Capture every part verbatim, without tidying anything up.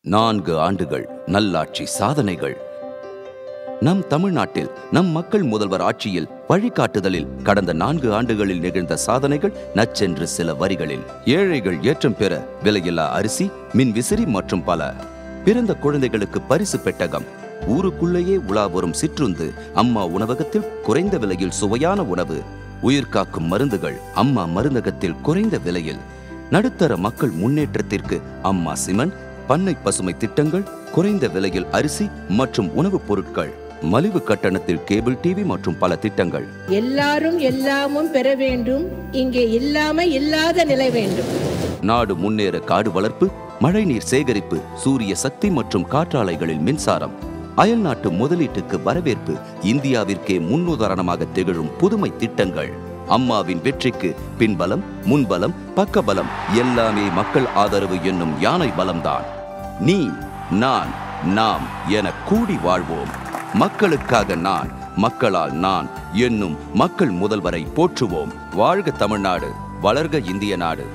நான்கு ஆண்டுகள் நல்லாட்சி சாதனைகள். நம் தமிழ்நாட்டில் நம் மக்கள் முதல்வர் ஆட்சியில் வழிகாட்டுதலில் கடந்த நான்கு ஆண்டுகளில் நிகழ்ந்த சாதனைகள் நச்சென்று சில வரிகளில். ஏழைகள் ஏற்றம் பெற விலையில்லா அரிசி, மின் விசிறி மற்றும் பல. பிறந்த குழந்தைகளுக்கு பரிசு பெட்டகம். ஊருக்குள்ளேயே உலா வரும் சிற்றுந்து. அம்மா உணவகத்தில் குறைந்த விலையில் சுவையான உணவு. உயிர்காக்கும் மருந்துகள் அம்மா மருந்தகத்தில் குறைந்த விலையில். நடுத்தர மக்கள் முன்னேற்றத்திற்கு அம்மா சிமெண்ட், பண்ணை பசுமை திட்டங்கள், குறைந்த விலையில் அரிசி மற்றும் உணவுப் பொருட்கள், மலிவு கட்டணத்தில் கேபிள் டிவி மற்றும் பல திட்டங்கள். எல்லாரும் எல்லாமும் பெற வேண்டும், இங்கே இல்லாம இல்லாத நிலை வேண்டும். நாடு முன்னேற காடு வளர்ப்பு, மழைநீர் சேகரிப்பு, சூரிய சக்தி மற்றும் காற்றாலைகளில் மின்சாரம். அயல்நாட்டு முதலீட்டுக்கு வரவேற்பு, இந்தியாவிற்கே முன்னுதாரணமாக திகழும் புதுமை திட்டங்கள். அம்மாவின் வெற்றிக்கு பின்பலம், முன்பலம், பக்கபலம் எல்லாமே மக்கள் ஆதரவு என்னும் யானை பலம்தான். நீ, நான், நாம் என கூடி வாழ்வோம். மக்களுக்காக நான், மக்களால் நான் என்னும் மக்கள் முதல்வரை போற்றுவோம். வாழ்க தமிழ்நாடு, வளர்க இந்திய நாடு.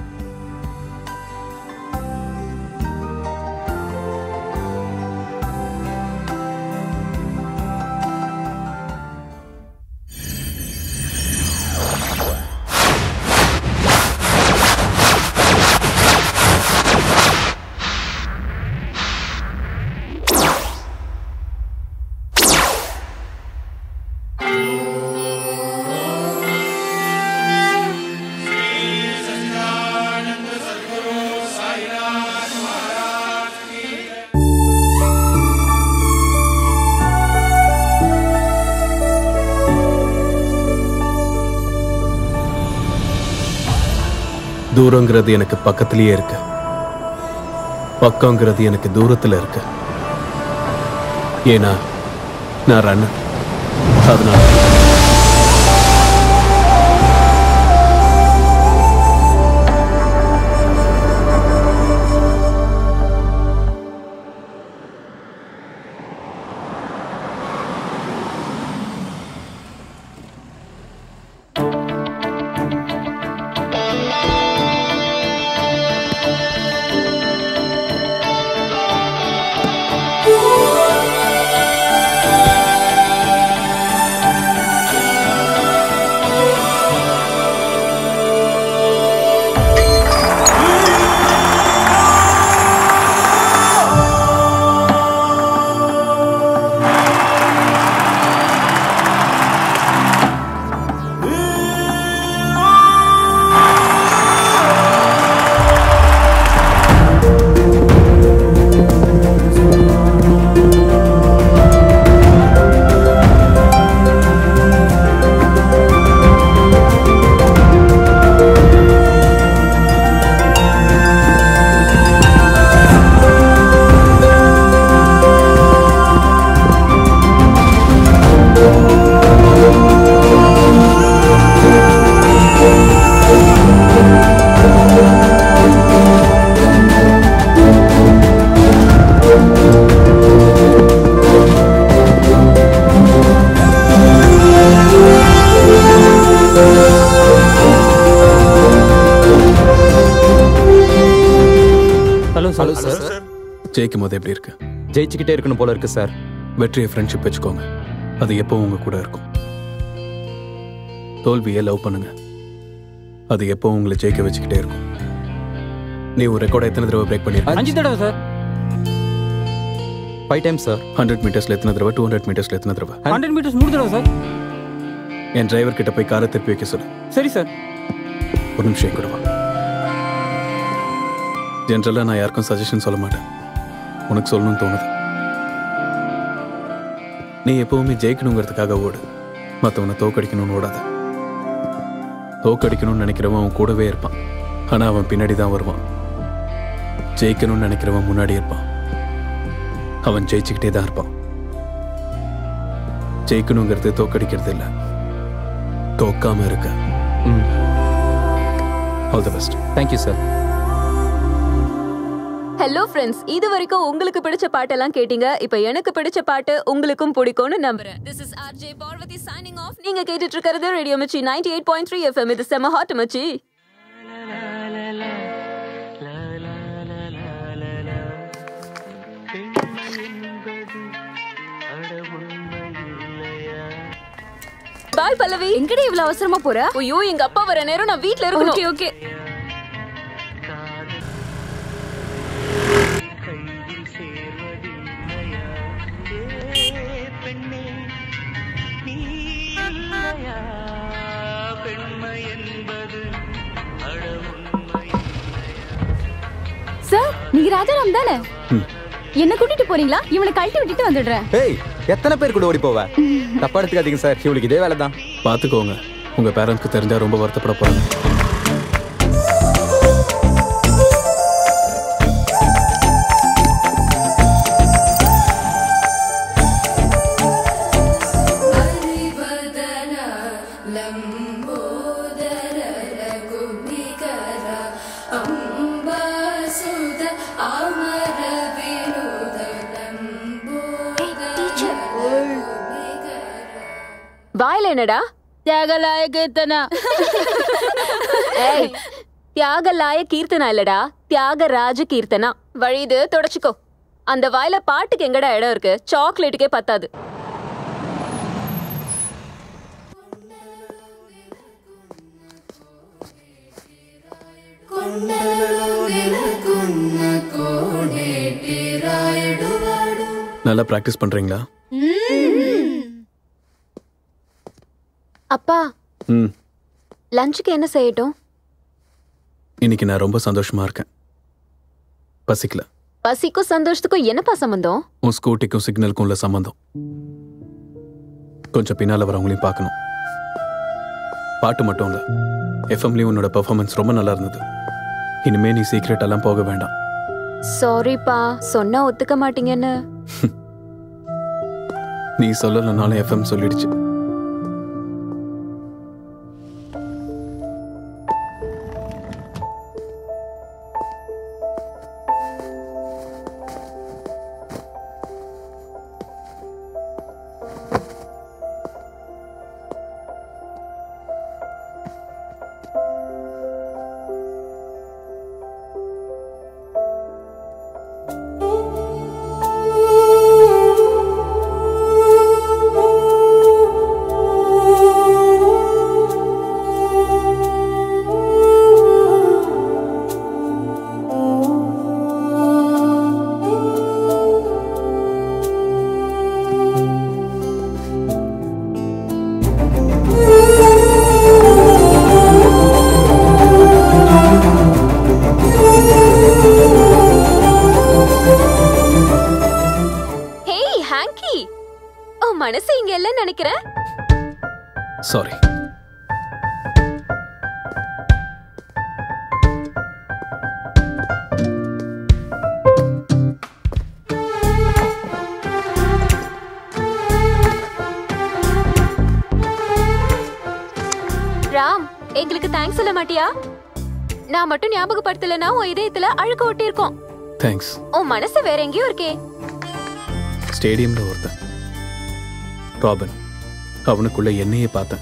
தூரங்கிறது எனக்கு பக்கத்திலேயே இருக்கு, பக்கங்கிறது எனக்கு தூரத்துல இருக்கு. ஏன்னா நான் ரன்னர். அதனால ஜெயிக்கும் போது எப்படி இருக்கு? ஜெயிச்சுக்கிட்டே இருக்கணும் போல இருக்கு சார். வெற்றியை ஃப்ரெண்ட்ஷிப் வச்சுக்கோங்க, அது எப்பவும் உங்க கூட இருக்கும். தோல்வியை லவ் பண்ணுங்க, அது எப்பவும் உங்களை ஜெயிக்க வச்சுக்கிட்டே இருக்கும். நீ ஒரு ரெக்கார்டை எத்தனை தடவை பிரேக் பண்ணிருக்க? அஞ்சு தடவை sir. Five times sir. Hundred மீட்டர்ஸ்ல எத்தனை தடவை? டூ ஹண்ட்ரட் மீட்டர்ஸ்ல எத்தனை தடவை? ஹண்ட்ரட் மீட்டர்ஸ் மூணு தடவை சார். என் டிரைவர் கிட்ட போய் காரை திருப்பி வைக்க சொல்லு. சரி சார். ஒரு நிமிஷம் கூட வா. ஜென்ரலா நான் யாருக்கும் சஜஷன் சொல்ல மாட்டேன், உனக்கு சொல்லணும்னு தோணுது. நீ எப்பவுமே ஜெயிக்கணுங்கிறதுக்காக ஓடு, மற்றவனை தோக்கடிக்கணும்னு ஓடாத. தோக்கடிக்கணும்னு நினைக்கிறவன் அவன் கூடவே இருப்பான், ஆனா அவன் பின்னாடி தான் வருவான். ஜெயிக்கணும்னு நினைக்கிறவன் முன்னாடி இருப்பான், அவன் ஜெயிச்சுக்கிட்டே தான் இருப்பான். ஜெயிக்கணுங்கிறது தோக்கடிக்கிறது இல்லை, தோக்காம இருக்க. All the best. Thank you sir. Hello friends, இது வரைக்கும் உங்களுக்கு பிடிச்ச பாட்டெல்லாம் கேட்டீங்க. இப்போ எனக்கு பிடிச்ச பாட்டு உங்களுக்கும் பிடிக்கும்னு நம்புறேன். This is R J Parvati signing off. நீங்க கேட்டுட்டு இருக்கிறது radio Mirchi ninety eight point three F M. இது செம ஹாட் மச்சி. பாய் பல்லவி. எங்கடி இவ்வளவு அவசரமா போற? ஐயோ எங்க அப்பா வர நேரம் நான் வீட்ல இருக்கணும். Okay okay. சார் நீங்க ராஜாராம் தானே? என்ன கூட்டிட்டு போறீங்களா? இவனை கழட்டி விட்டுட்டு வந்துடுறேன். ஏய் எத்தனை பேர் கூட ஓடி போவ? தப்பா எடுத்துக்காதீங்க சார், இவளுக்கு இதே வேலை தான். பார்த்துக்கோங்க, உங்க பேரண்ட்ஸ்க்கு தெரிஞ்சா ரொம்ப வருத்தப்பட போறாங்க. வாயில என்னடா? தியாகலாய கீர்த்தனா. ஏய் தியாகலாய கீர்த்தனா இல்லடா, தியாகராஜ கீர்த்தனா. வழிது தொடச்சுக்கோ. அந்த வாயில பாட்டுக்கு எங்கடா இடம் இருக்கு? சாக்லேட்டுக்கே பத்தாது. நல்லா பிராக்டிஸ் பண்றீங்களா? அப்பா ம் லஞ்சுக்கு என்ன செய்யட்டும்? இன்னைக்கு நான் ரொம்ப சந்தோஷமா இருக்கேன். பசிக்கல. பசிக்கும் சந்தோஷத்துக்கும் என்னப்பா சம்பந்தம்? உன் ஸ்கூட்டிக்கும் சிக்னலுக்கும் உள்ள சம்பந்தம். கொஞ்சம் பின்னால வரவங்களையும் பார்க்கணும். பாட்டு மட்டும் இல்ல, எஃப்எம்லயும் உன்னோட பெர்ஃபார்மன்ஸ் ரொம்ப நல்லா இருந்தது. இனிமே நீ சீக்ரெட் எல்லாம் போக வேண்டாம். சாரிப்பா, சொன்னா ஒத்துக்க மாட்டீங்கன்னு. நீ சொல்லலனாலும் எஃப்எம் சொல்லிடுச்சு. மனசு இங்க இல்ல நினைக்கிறேன். சாரி. ராம், எங்களுக்கு தேங்க்ஸ் சொல்ல மாட்டியா? நான் மட்டும் ஞாபகப்படுத்தலனா உன் இதயத்துல அழுக்க ஒட்டி இருக்கோம். தேங்க்ஸ். உன் மனசு வேற எங்கேயோ இருக்கே. ஸ்டேடியம்ல ஒருத்தன் ராபின், அவனுக்குள்ள என்னையே பார்த்தேன்.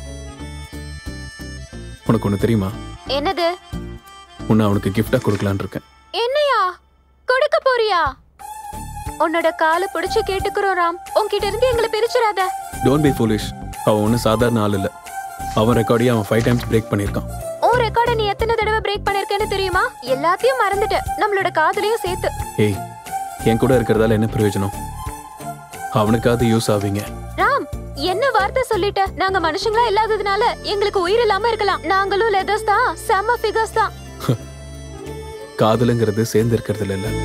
உனக்கு ஒண்ணு தெரியுமா? என்னது? உன்னை அவனுக்கு கிஃப்டா கொடுக்கலான்னு இருக்கேன். என்னையா கொடுக்க போறியா? உன்னோட காலை பிடிச்சு கேட்டுக்கிறோம் ராம், உன்கிட்ட இருந்து எங்களை பிரிச்சிடாத. Don't be foolish. அவன் ஒன்னும் சாதாரண ஆள் இல்ல. அவன் ரெக்கார்டையும் அவன் ஃபைவ் டைம்ஸ் பிரேக் பண்ணியிருக்கான். உன் ரெக்கார்டை நீ எத்தனை தடவை பிரேக் பண்ணிருக்கேன்னு தெரியுமா? எல்லாத்தையும் மறந்துட்ட, நம்மளோட காதலையும் சேர்த்து. ஏய், என் கூட இருக்கிறதால என்ன பிரயோஜனம்? அவனுக்காவது யூஸ் ஆவீங்க. ராம், என்ன வார்த்தை சொல்லிட்ட? நாங்க மனுஷங்களா இல்லாததுனால எங்களுக்கு உயிர் இல்லாம இருக்கலாம். நாங்களும் லெதர்ஸ் தான், செம்ம ஃபிகர்ஸ் தான். காதலுங்கிறது சேர்ந்து இருக்கிறதுல இல்ல,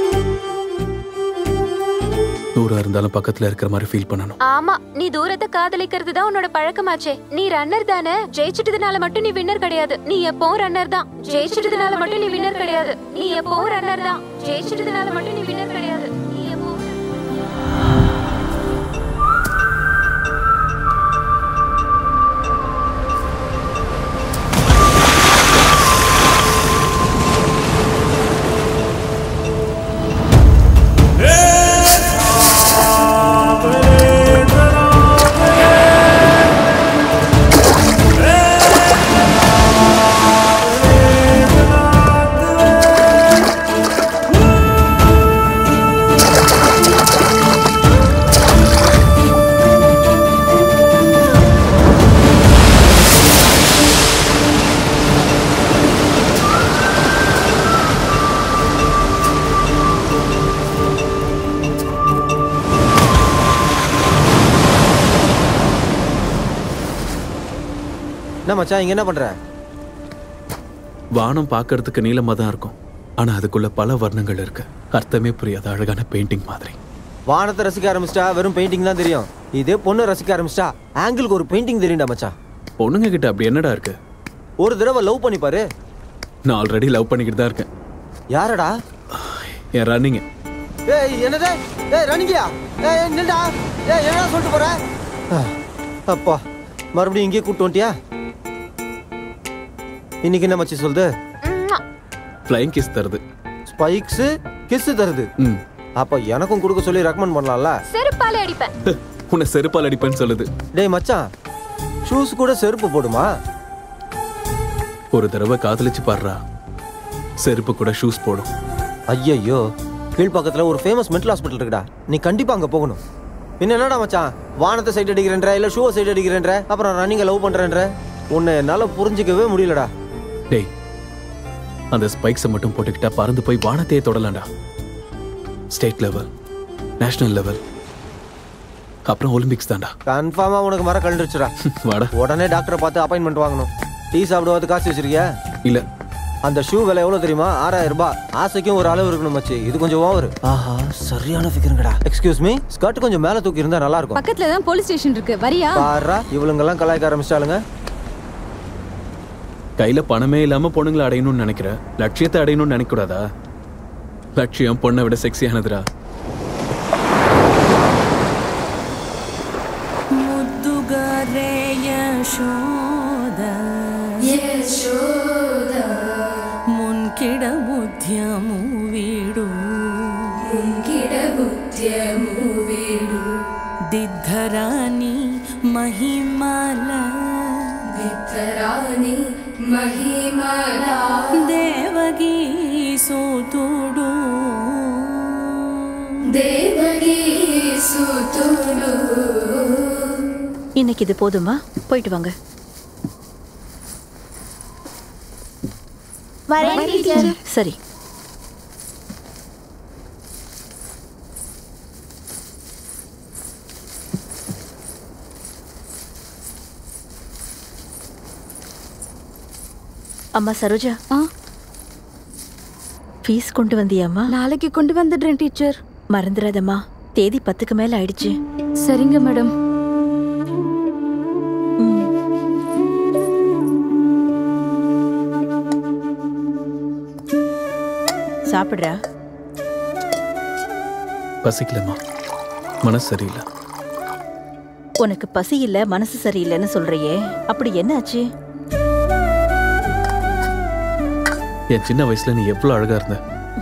தூரம் இருந்தாலும் பக்கத்துல இருக்கிற மாதிரி ஃபீல் பண்ணணும். ஆமா, நீ தூரத்தை காதலிக்கிறது தான் உன்னோட பழக்கமாச்சே. நீ ரன்னர் தானே, ஜெயிச்சிட்டதுனால மட்டும் நீ வின்னர் கிடையாது. நீ எப்பவும் ரன்னர் தான். ஜெயிச்சிட்டதுனால மட்டும் நீ வின்னர் கிடையாது. நீ எப்பவும் ரன்னர் தான். ஜெயிச்சிட்டதுனால மட்டும் நீ வின்னர் கிடையாது. நீ எப்பவும் மச்சான் இங்க என்ன பண்ற? வானம் பார்க்கறதுக்கு நீளமா தான் இருக்கும், ஆனா அதுக்குள்ள பல வர்ணங்கள் இருக்கு. அர்த்தமே புரியாத அழகான பெயிண்டிங் மாதிரி. வானத்தை ரசிக்க ஆரம்பிச்சிட்டா வெறும் பெயிண்டிங் தான் தெரியும். இதே பொண்ணு ரசிக்க ஆரம்பிச்சிட்டா ஆங்கிளுக்கு ஒரு பெயிண்டிங் தெரியும்டா மச்சான். பொண்ணுங்க கிட்ட அப்படி என்னடா இருக்கு? ஒரு தடவை லவ் பண்ணி பாரு. நான் ஆல்ரெடி லவ் பண்ணிக்கிட்டு தான் இருக்கேன். யாரடா? என் ரன்னிங். ஏய் என்னடா? ஏய் ரன்னிங்கயா? ஏய் என்னடா? ஏய் என்னடா சொல்லிட்டு போற? அப்பா மறுபடியும் இங்கே கூட்டு வந்துட்டியா? இன்னைக்கு என்ன மச்சி சொல்லுது? ஃப்ளைங் கிஸ் தருது. ஸ்பைக்ஸ் கிஸ் தருது. ம். அப்ப எனக்கும் கொடுக்க சொல்லி ரெக்கமெண்ட் பண்ணலாம்ல? செருப்பால அடிப்பேன். உன்னை செருப்பால் அடிப்பேன்னு சொல்லுது. டேய் மச்சான், ஷூஸ் கூட செருப்பு போடுமா? ஒரு தடவை காதலிச்சு பாடுறா, செருப்பு கூட ஷூஸ் போடும். ஐயையோ, கீழ்பக்கத்துல ஒரு ஃபேமஸ் மென்டல் ஹாஸ்பிட்டல் இருக்குடா, நீ கண்டிப்பா அங்க போகணும். பின்ன என்னடா மச்சான், வானத்தை சைட் அடிக்கிறேன்ற இல்ல ஷூவை சைட் அடிக்கிறேன்ற, அப்புறம் ரன்னிங்க லவ் பண்றேன்ற, உன்னை என்னால புரிஞ்சிக்கவே முடியலடா. டேய், அந்த ஸ்பைக்ஸை மட்டும் போட்டுக்கிட்டா பறந்து போய் வானத்தையே தொடலாம்டா. ஸ்டேட் லெவல், நேஷனல் லெவல், அப்புறம் ஒலிம்பிக்ஸ் தான்டா. கன்ஃபார்மா உனக்கு மர கலந்துருச்சுடா. வாடா. உடனே டாக்டரை பார்த்து அப்பாயின்மெண்ட் வாங்கணும். டீ சாப்பிடுவது காசு வச்சிருக்கியா? இல்ல. அந்த ஷூ விலை எவ்வளவு தெரியுமா? ஆறாயிரம் ரூபாய். ஆசைக்கும் ஒரு அளவு இருக்கணும் மச்சி, இது கொஞ்சம் ஓவர். ஆஹா, சரியான ஃபிகருங்கடா. எக்ஸ்கியூஸ் மீ, ஸ்கர்ட் கொஞ்சம் மேல தூக்கி இருந்தா நல்லா இருக்கும். பக்கத்துல தான் போலீஸ் ஸ்டேஷன் இருக்கு, வரியா? பாரா, இவளுங்கெல்லாம் கலாய்க்க ஆரம்பிச்சிட்டாளுங்க. கையில பணமே இல்லாம பொண்ணுங்களை அடையணும்னு நினைக்கிற, லட்சியத்தை அடையணும்னு நினைக்க கூடாதா? லட்சியம் பொண்ணை விட செக்ஸியானதுடா. முத்துகரே யசோத யசோத முன்கிட முத்யமு வீடு முன்கிட முத்யமு வீடு ದಿದ್ಧರಾಣಿ ಮಹಿಮಾಲ ದಿದ್ಧರಾಣಿ ಮಹಿಮಾಲ ದೇವಗಿ ಸೂತುಡು ದೇವಗಿ ಸೂತುಡು. இன்னைக்கு இது போதுமா? போயிட்டு வாங்க. சரி. அம்மா சரோஜா, ஃபீஸ் கொண்டு வந்தியாம்மா? நாளைக்கு கொண்டு வந்துடுறேன் டீச்சர். மறந்துடாதம்மா, தேதி பத்துக்கு மேல ஆயிடுச்சு. சரிங்க மேடம். சாப்பிடுறா. பசிக்கலம்மா, மனசு சரியில்லை. உனக்கு பசி இல்ல மனசு சரியில்லைன்னு சொல்றியே, அப்படி என்ன ஆச்சு? என் சின்ன வயசுல நீ எவ்வளவு அழகா இருந்த.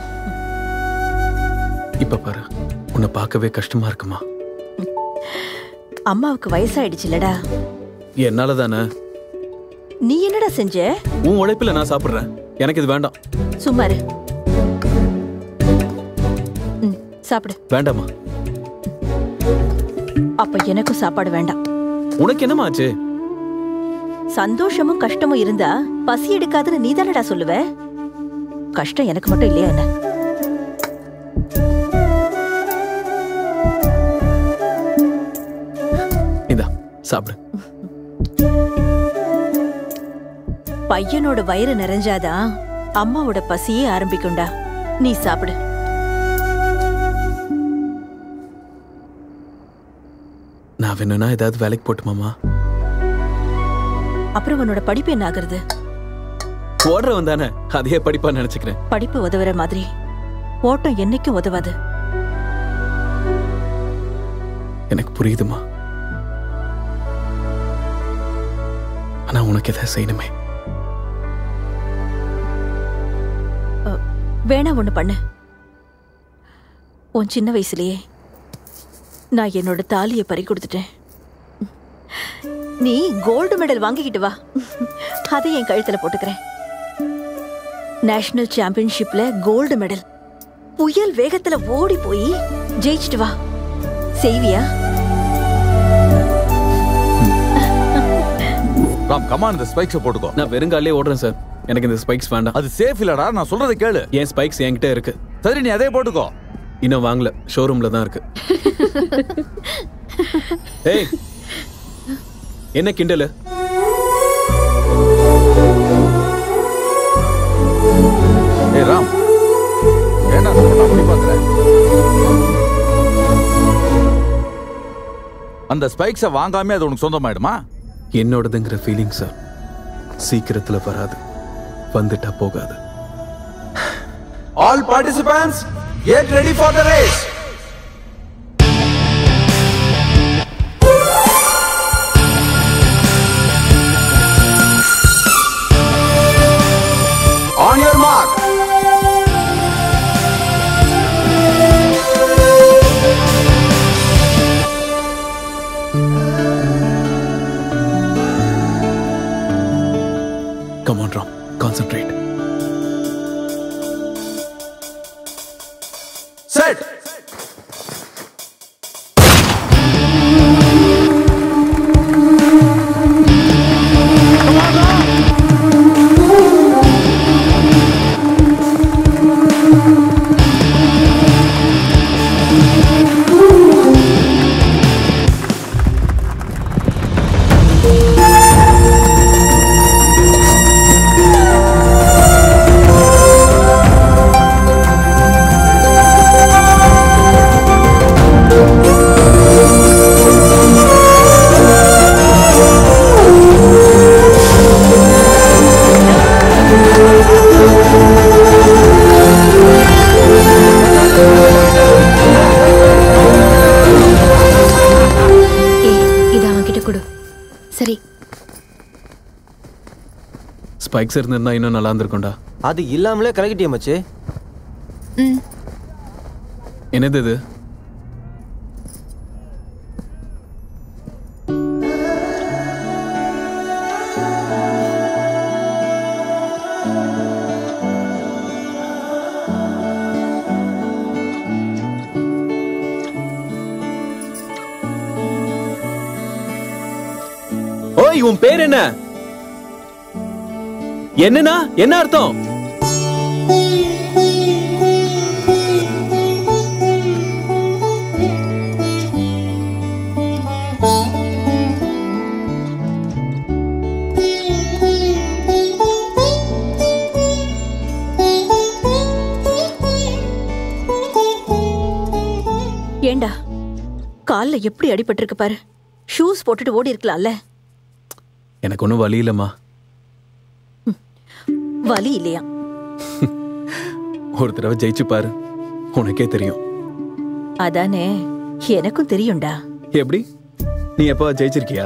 இப்ப பாரு, உன்னை பார்க்கவே கஷ்டமா இருக்குமா? அம்மாவுக்கு வயசாயிடுச்சுலடா. என்னால தானே. நீ என்னடா செஞ்ச? உன் உழைப்புல நான் சாப்பிடுறேன், எனக்கு இது வேண்டாம். சும்மாரு. சாப்பிடு. வேண்டாமா? அப்ப எனக்கும் சாப்பாடு வேண்டாம். உனக்கு என்னமா ஆச்சு? சந்தோஷமும் கஷ்டமும் இருந்தா பசி எடுக்காதுன்னு நீ தானடா சொல்லுவ. கஷ்டம் எனக்கு மட்டும் இல்லையா என்ன? இந்தா சாப்பிடு. பையனோட வயிறு நிறைஞ்சாதான் அம்மாவோட பசியே ஆரம்பிக்கும்டா. நீ சாப்பிடு. நான் வேணும்னா ஏதாவது வேலைக்கு போட்டுமாமா? அப்புறம் உன்னோட படிப்பு என்ன ஆகுறது? ஓடுறவன் தானே, அதையே படிப்பா நினைச்சுக்கிறேன். படிப்பு உதவுற மாதிரி ஓட்டம் என்னைக்கும் உதவாது. எனக்கு புரியுதுமா, ஆனா உனக்கு எதாவது செய்யணுமே. வேணா ஒண்ணு பண்ணு. உன் சின்ன வயசுலயே நான் என்னோட தாலியை பறி கொடுத்துட்டேன். நீ கோல்டு மெடல் வாங்கிக்கிட்டு வா, அதை என் கழுத்துல போட்டுக்கிறேன். நேஷனல் சாம்பியன்ஷிப்ல கோல்டு மெடல் புயல் வேகத்துல ஓடி போய் ஜெயிச்சிட்டு வா. செய்வியா? ராம், கமான், இந்த ஸ்பைக்ஸை போட்டுக்கோ. நான் வெறுங்காலே ஓடுறேன் சார், எனக்கு இந்த ஸ்பைக்ஸ் வேண்டாம். அது சேஃப் இல்லடா, நான் சொல்றதை கேளு. என் ஸ்பைக்ஸ் என்கிட்ட இருக்கு. சரி, நீ அதே போட்டுக்கோ. இன்னும் வாங்கல, ஷோரூம்ல தான் இருக்கு. ஏய், என்ன கிண்டலு? அந்த ஸ்பைக்ஸை வாங்காம அது உனக்கு சொந்தமாயிடுமா? என்னோடதுங்கிற ஃபீலிங் சார் சீக்கிரத்துல வராது, வந்துட்டா போகாது. All participants, get ready for the race. On your mark. Come on, Ram. Concentrate. Set. Spikes இருந்திருந்தா இன்னும் நல்லா இருந்திருக்கும்டா. அது இல்லாமலே கலக்கிட்டே மச்சி. என்னது இது? ஓய், உன் பேர் என்ன? என்னன்னா என்ன அர்த்தம்? ஏண்டா கால்ல எப்படி அடிபட்டிருக்கு பாரு. ஷூஸ் போட்டுட்டு ஓடி இருக்கலாம்ல. எனக்கு ஒன்றும் வலி இல்லம்மா. வலி இல்லையா? ஒரு தடவை ஜெயிச்சு பாரு, உனக்கே தெரியும். அதானே, எனக்கும் தெரியும்டா. எப்படி? நீ எப்போ ஜெயிச்சிருக்கியா?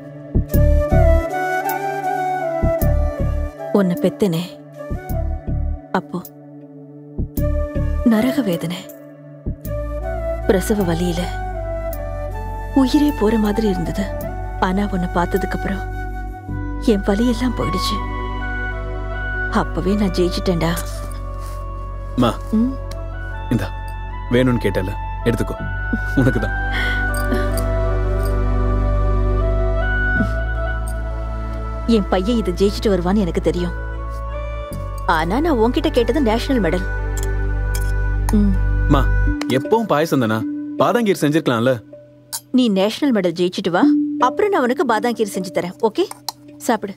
உன்னை பெத்தனே அப்போ நரக வேதனை, பிரசவ வலியில உயிரே போற மாதிரி இருந்தது. ஆனா உன்னை பார்த்ததுக்கு அப்புறம் என் வலியெல்லாம் போயிடுச்சு. அப்பவே நான் ஜெயிச்சிட்டேன்டா. மா, இந்தா வேணும்னு கேட்டல, எடுத்துக்கோ, உனக்கு தான். என் பையன் இதை ஜெயிச்சுட்டு வருவான்னு எனக்கு தெரியும். ஆனா நான் உன்கிட்ட கேட்டது நேஷனல் மெடல். மா, எப்பவும் பாயசம் தானா? பாதாங்கீர் செஞ்சிருக்கலாம்ல. நீ நேஷனல் மெடல் ஜெயிச்சுட்டு வா, அப்புறம் நான் உனக்கு பாதாங்கீர் செஞ்சு தரேன். ஓகே, சாப்பிடு.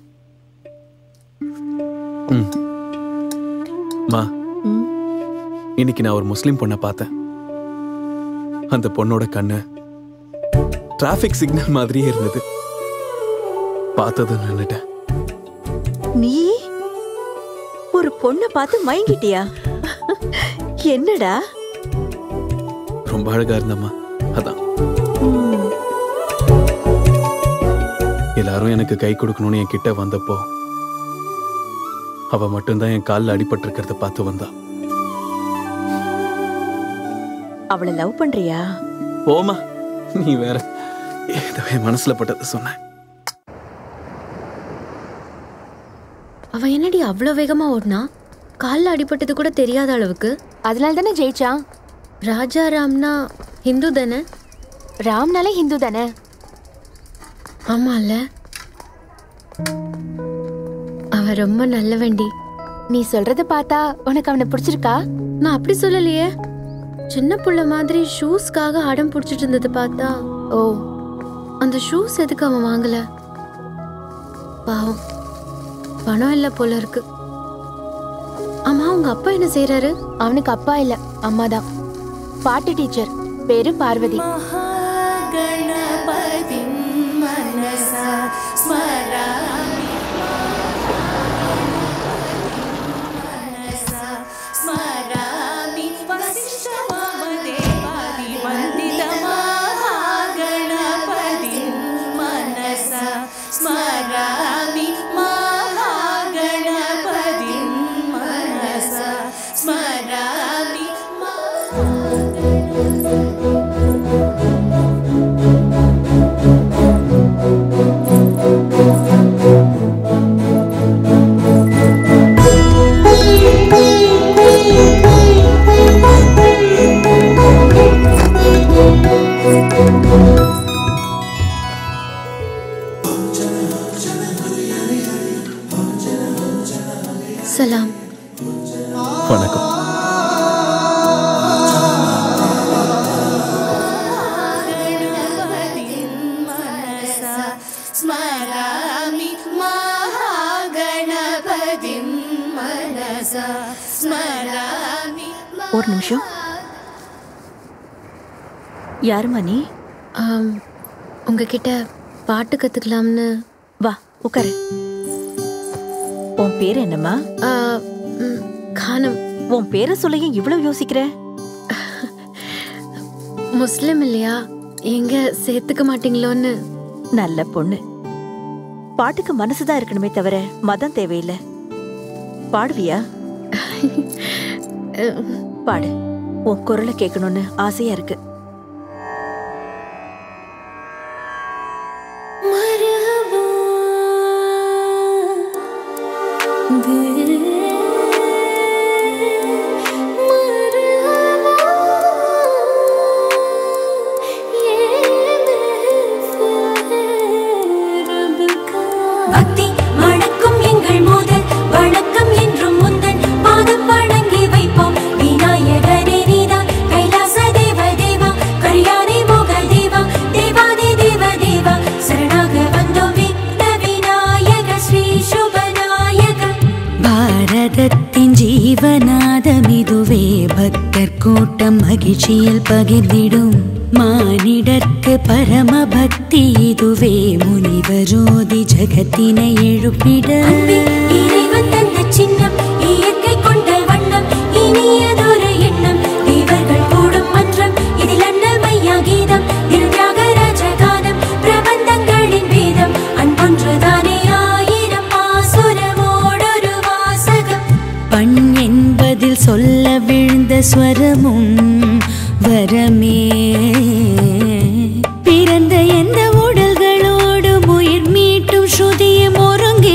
மா, இன்னைக்கு நான் ஒரு முஸ்லிம் பொண்ணை பார்த்தேன். அந்த பொண்ணோட கண்ணு டிராபிக் சிக்னல் மாதிரியே இருந்தது. பார்த்தது நின்னுட்டேன். நீ ஒரு பொண்ணை பார்த்து மயங்கிட்டியா? என்னடா? ரொம்ப அழகா இருந்தம்மா, அதான். எல்லாரும் எனக்கு கை கொடுக்கணும்னு என் கிட்ட வந்தப்போ அவ மட்டும்தான் என் காலில் அடிபட்டு இருக்கிறத பார்த்து வந்தா. அவளை லவ் பண்றியா? போமா, நீ வேற. ஏதோ என் மனசுல பட்டது சொன்ன. அவ என்னடி அவ்வளவு வேகமா ஓடுனா? காலில் அடிபட்டது கூட தெரியாத அளவுக்கு. அதனால தானே ஜெயிச்சான். ராஜா ராம்னா ஹிந்து தானே? ராம்னாலே ஹிந்து தானே? ஆமால, அவ ரொம்ப நல்லவண்டி. நீ சொல்றத பார்த்தா உனக்கு அவனை பிடிச்சிருக்கா? நான் அப்படி சொல்லலையே. சின்ன புள்ள மாதிரி ஷூஸ்க்காக அடம் பிடிச்சிட்டு இருந்தது பார்த்தா. ஓ, அந்த ஷூஸ் எதுக்கு அவன் வாங்கல? பாவம், பணம் இல்ல போல இருக்கு. ஆமா, உங்க அப்பா என்ன செய்யறாரு? அவனுக்கு அப்பா இல்ல, அம்மா தான். பாட்டு டீச்சர், பேரு பார்வதி. கணபதி स्मरामि मनसा स्मरामि वसिष्ठवामदेवादिवन्दितमहागणपतिं मनसा स्मरामि महागणपतिं मनसा स्मरामि सलाम வணக்கம் स्मरामि महागणपतिं मनसा स्मरामि ஒரு நிமிஷம். யாரும்மா நீ? ஆம், உங்ககிட்ட பாட்டு கத்துக்கலாம்னு. வா உட்காரு. உன் பேர் என்னம்மா? ஆ, ம், கானம். உன் பேரை சொல்ல ஏன் இவ்வளவு யோசிக்கிற? முஸ்லிம் இல்லையா, எங்க சேர்த்துக்க மாட்டீங்களோன்னு. நல்ல பொண்ணு. பாட்டுக்கு மனசுதான் இருக்கணுமே தவிர மதம் தேவையில்லை. பாடுவியா? பாடு. உன் குரலை கேட்கணும்னு ஆசையா இருக்கு. பக்தி மணக்கும் எங்கள் மோதல் வணக்கம் என்றும் முந்தன் பாதம் வணங்கி வைப்போம். விநாயகனே நீதான் கைலாச தேவ தேவா கல்யாணி மோக தேவா தேவாதி தேவ தேவா சரணாக வந்தோம் விக்ன விநாயக ஸ்ரீ சுபநாயக. பாரதத்தின் ஜீவநாதமிதுவே பக்தர் கூட்டம் மகிழ்ச்சியில் பகிர்ந்திடும் மானிடர்க்கு பரம பக்தி இதுவே முனிவரோதி ஜகத்தினை எழுப்பிட. இறைவன் தந்த சின்னம் இயற்கை கொண்ட வண்ணம் இனியதொரு எண்ணம் தேவர்கள் கூடும் மன்றம் இதில் அன்னமையா கீதம் தியாகராஜ கானம் பிரபந்தங்களின் வேதம் அன்பொன்றுதானே ஆயிரம் ஆசுரமோடொரு வாசகம். பண் என்பதில் சொல்ல விழுந்த ஸ்வரமும் வரமே. பிறந்த எந்த உடல்களோடு உயிர் மீட்டும் ஸ்ருதியும் ஒருங்கே.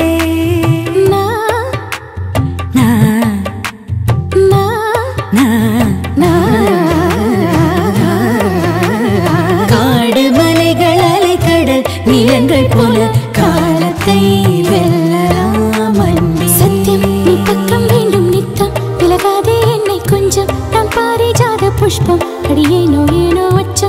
காடு மலைகள் அலைக்கடல் நிலங்கள் போல காலத்தை வெல்லலாம் அன்பே. சத்தியம் நீ பக்கம் வேண்டும் நித்தம் விலகாதே என்னை கொஞ்சம் நான் பாரிஜாத புஷ்பம் அடியேனோ ஏனோ அச்சம்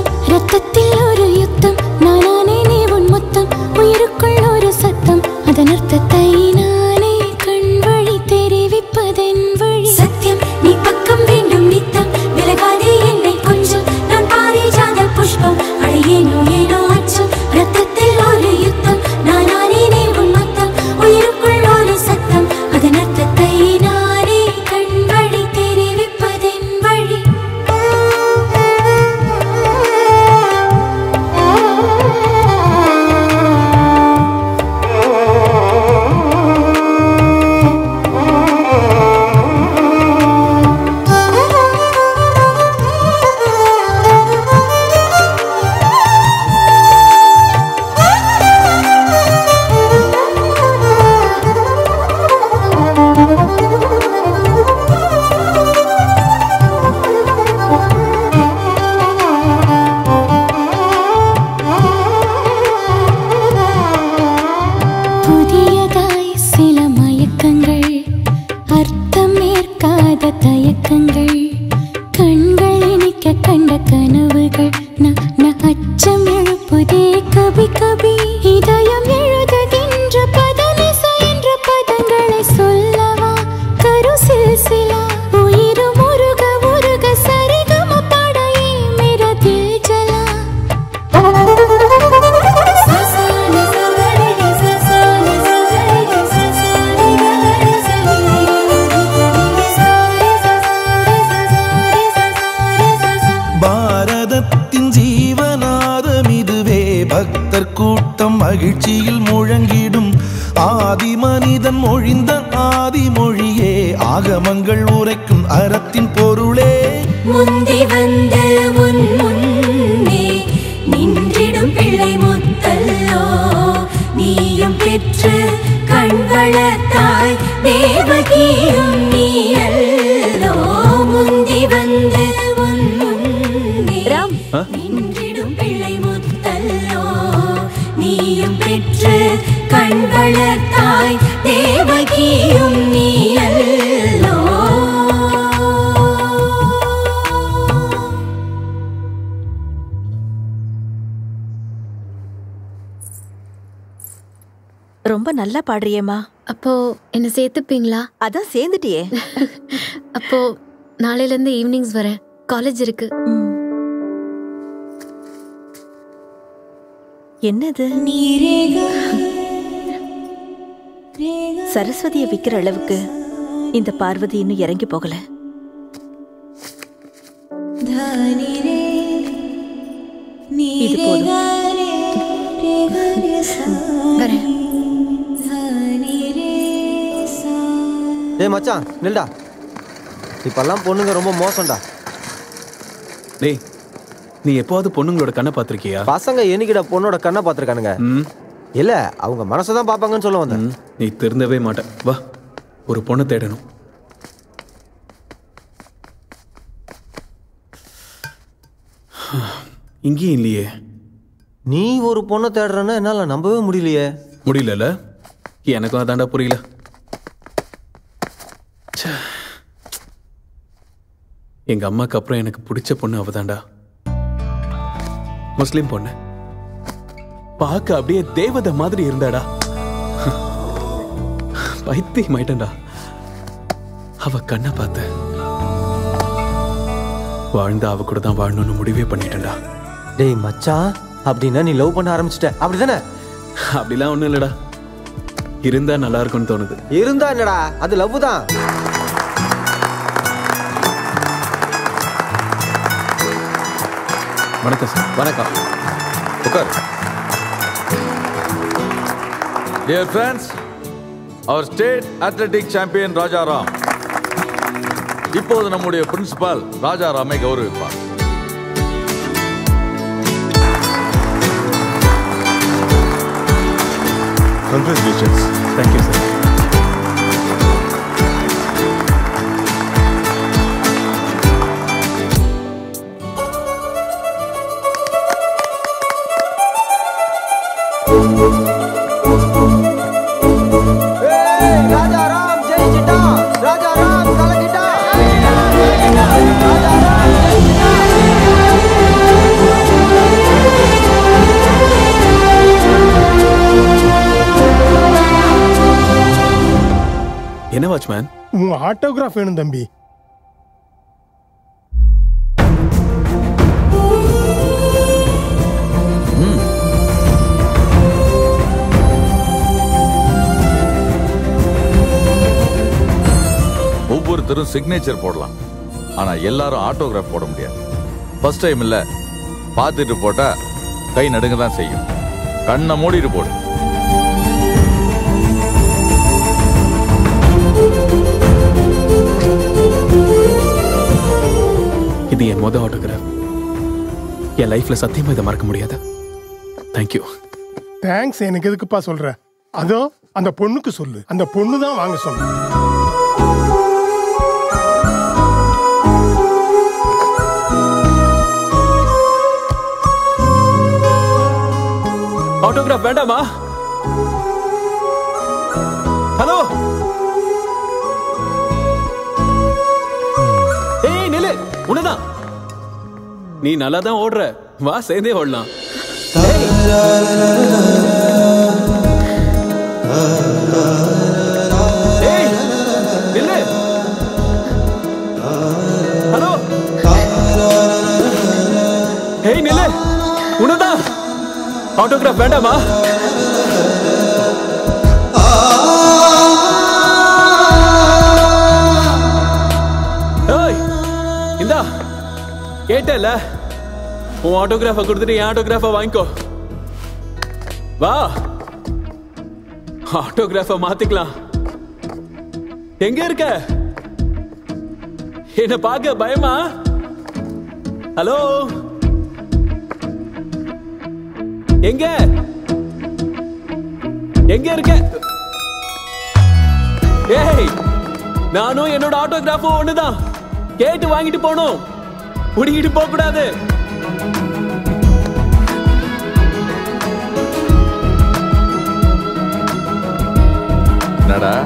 மகிழ்ச்சியில் முழங்கிடும் ஆதி மனிதன் மொழிந்த ஆதி மொழியே ஆகமங்கள் உரைக்கும் அறத்தின் பொருளே முந்தி வந்து முன் முன்னே நின்றிடும் பிள்ளை முத்தல்லோ நீயும் பெற்று கண் வளர்த்தாய் தேவகியும் நீயல்லோ முந்தி வந்து முன் முன்னே நின்றிடும் பிள்ளை முத்தல்லோ நீயும் பெற்று கண் வளர்த்தாய் தேவகியும் நீயல்லோ. ரொம்ப நல்லா பாடுறியேம்மா. அப்போ என்ன சேர்த்துப்பீங்களா? அதான் சேர்ந்துட்டியே. அப்போ நாளையில இருந்து ஈவினிங்ஸ் வரேன். காலேஜ் இருக்கு. என்னது? சரஸ்வதியை விக்கிற அளவுக்கு இந்த பார்வதி இன்னும் இறங்கி போகல. இது போதும். ஏய் மச்சான் நில்டா. இப்பெல்லாம் பொண்ணுங்க ரொம்ப மோசம்டா. டேய் நீ எப்போது பொண்ணுங்களோட கண்ணை பார்த்திருக்கியா? பசங்க என்னைக்கிட பொண்ணோட கண்ணை பார்த்திருக்கானுங்க? இல்ல அவங்க மனசை தான் பார்ப்பாங்கன்னு சொல்ல வந்தேன். நீ திருந்தவே மாட்ட. வா ஒரு பொண்ணை தேடணும். இங்கேயும் இல்லையே. நீ ஒரு பொண்ணை தேடுறன்னா என்னால நம்பவே முடியலையே. முடியல. எனக்கும் அதாண்டா புரியல. எங்க அம்மாக்கு அப்புறம் எனக்கு பிடிச்ச பொண்ணு அவதாண்டா. முஸ்லிம் பொண்ணு. பார்க்க அப்படியே தேவதை மாதிரி இருந்தாடா. பைத்தியம் ஆயிட்டா. அவ கண்ணை பார்த்த வாழ்ந்த அவ கூட தான் வாழணும்னு முடிவே பண்ணிட்டேன்டா. டேய் மச்சான் அப்படின்னா நீ லவ் பண்ண ஆரம்பிச்சிட்ட அப்படிதானே? அப்படிலாம் ஒண்ணும் இல்லடா. இருந்தா நல்லா இருக்கும்னு தோணுது. இருந்தா என்னடா அது லவ் தான். வணக்கம் சார். வணக்கம். உட்கார். Dear friends, our state athletic champion Rajaram இப்போது நம்முடைய பிரின்சிபால் ராஜாராமை கௌரவிப்பார். Congratulations. Thank you, sir. Rajaram ஜெயிச்சிட்டா. ராஜாராம் கலக்கிட்டா. என்ன வாட்ச்மேன்? உன் ஆட்டோகிராஃப் வேணும் தம்பி. ஒவ்வொருத்தரும் சிக்னேச்சர் போடலாம். ஆனா எல்லாரும் ஆட்டோகிராஃப் போட முடியாது. ஃபர்ஸ்ட் டைம் இல்ல, பார்த்துட்டு போட்டா கை நடுங்க தான் செய்யும். கண்ணை மூடிட்டு போடு. இது என் மொதல் ஆட்டோகிராஃப். என் லைஃப்ல சத்தியமா இதை மறக்க முடியாது. தேங்க்யூ. தேங்க்ஸ் எனக்கு எதுக்குப்பா சொல்ற? அதோ அந்த பொண்ணுக்கு சொல்லு. அந்த பொண்ணு தான் வாங்க சொன்ன. ஆட்டோகிராஃப் வேண்டாமா? ஹலோ. ஏய் நில்லு. உன்னதான். நீ நல்லா தான் ஓடுற. வா சேர்ந்தே ஓடலாம். ஏய் நில்லு. ஹலோ. ஏய் நில்லு. உன்னதான். ஆட்டோகிராஃப் வேண்டாமா? இந்தா கேட்டல. உன் ஆட்டோகிராஃபை கொடுத்துட்டு என் ஆட்டோகிராஃபை வாங்கிக்கோ. வா, ஆட்டோகிராஃப மாத்திக்கலாம். எங்க இருக்க? என்ன பார்க்க பயமா? ஹலோ, எங்க எங்க இருக்க? ஏய், நானும் என்னோட ஆட்டோகிராஃபும் ஒண்ணுதான். கேட்டு வாங்கிட்டு போகணும், புடிங்கிட்டு போக கூடாது. என்னடா?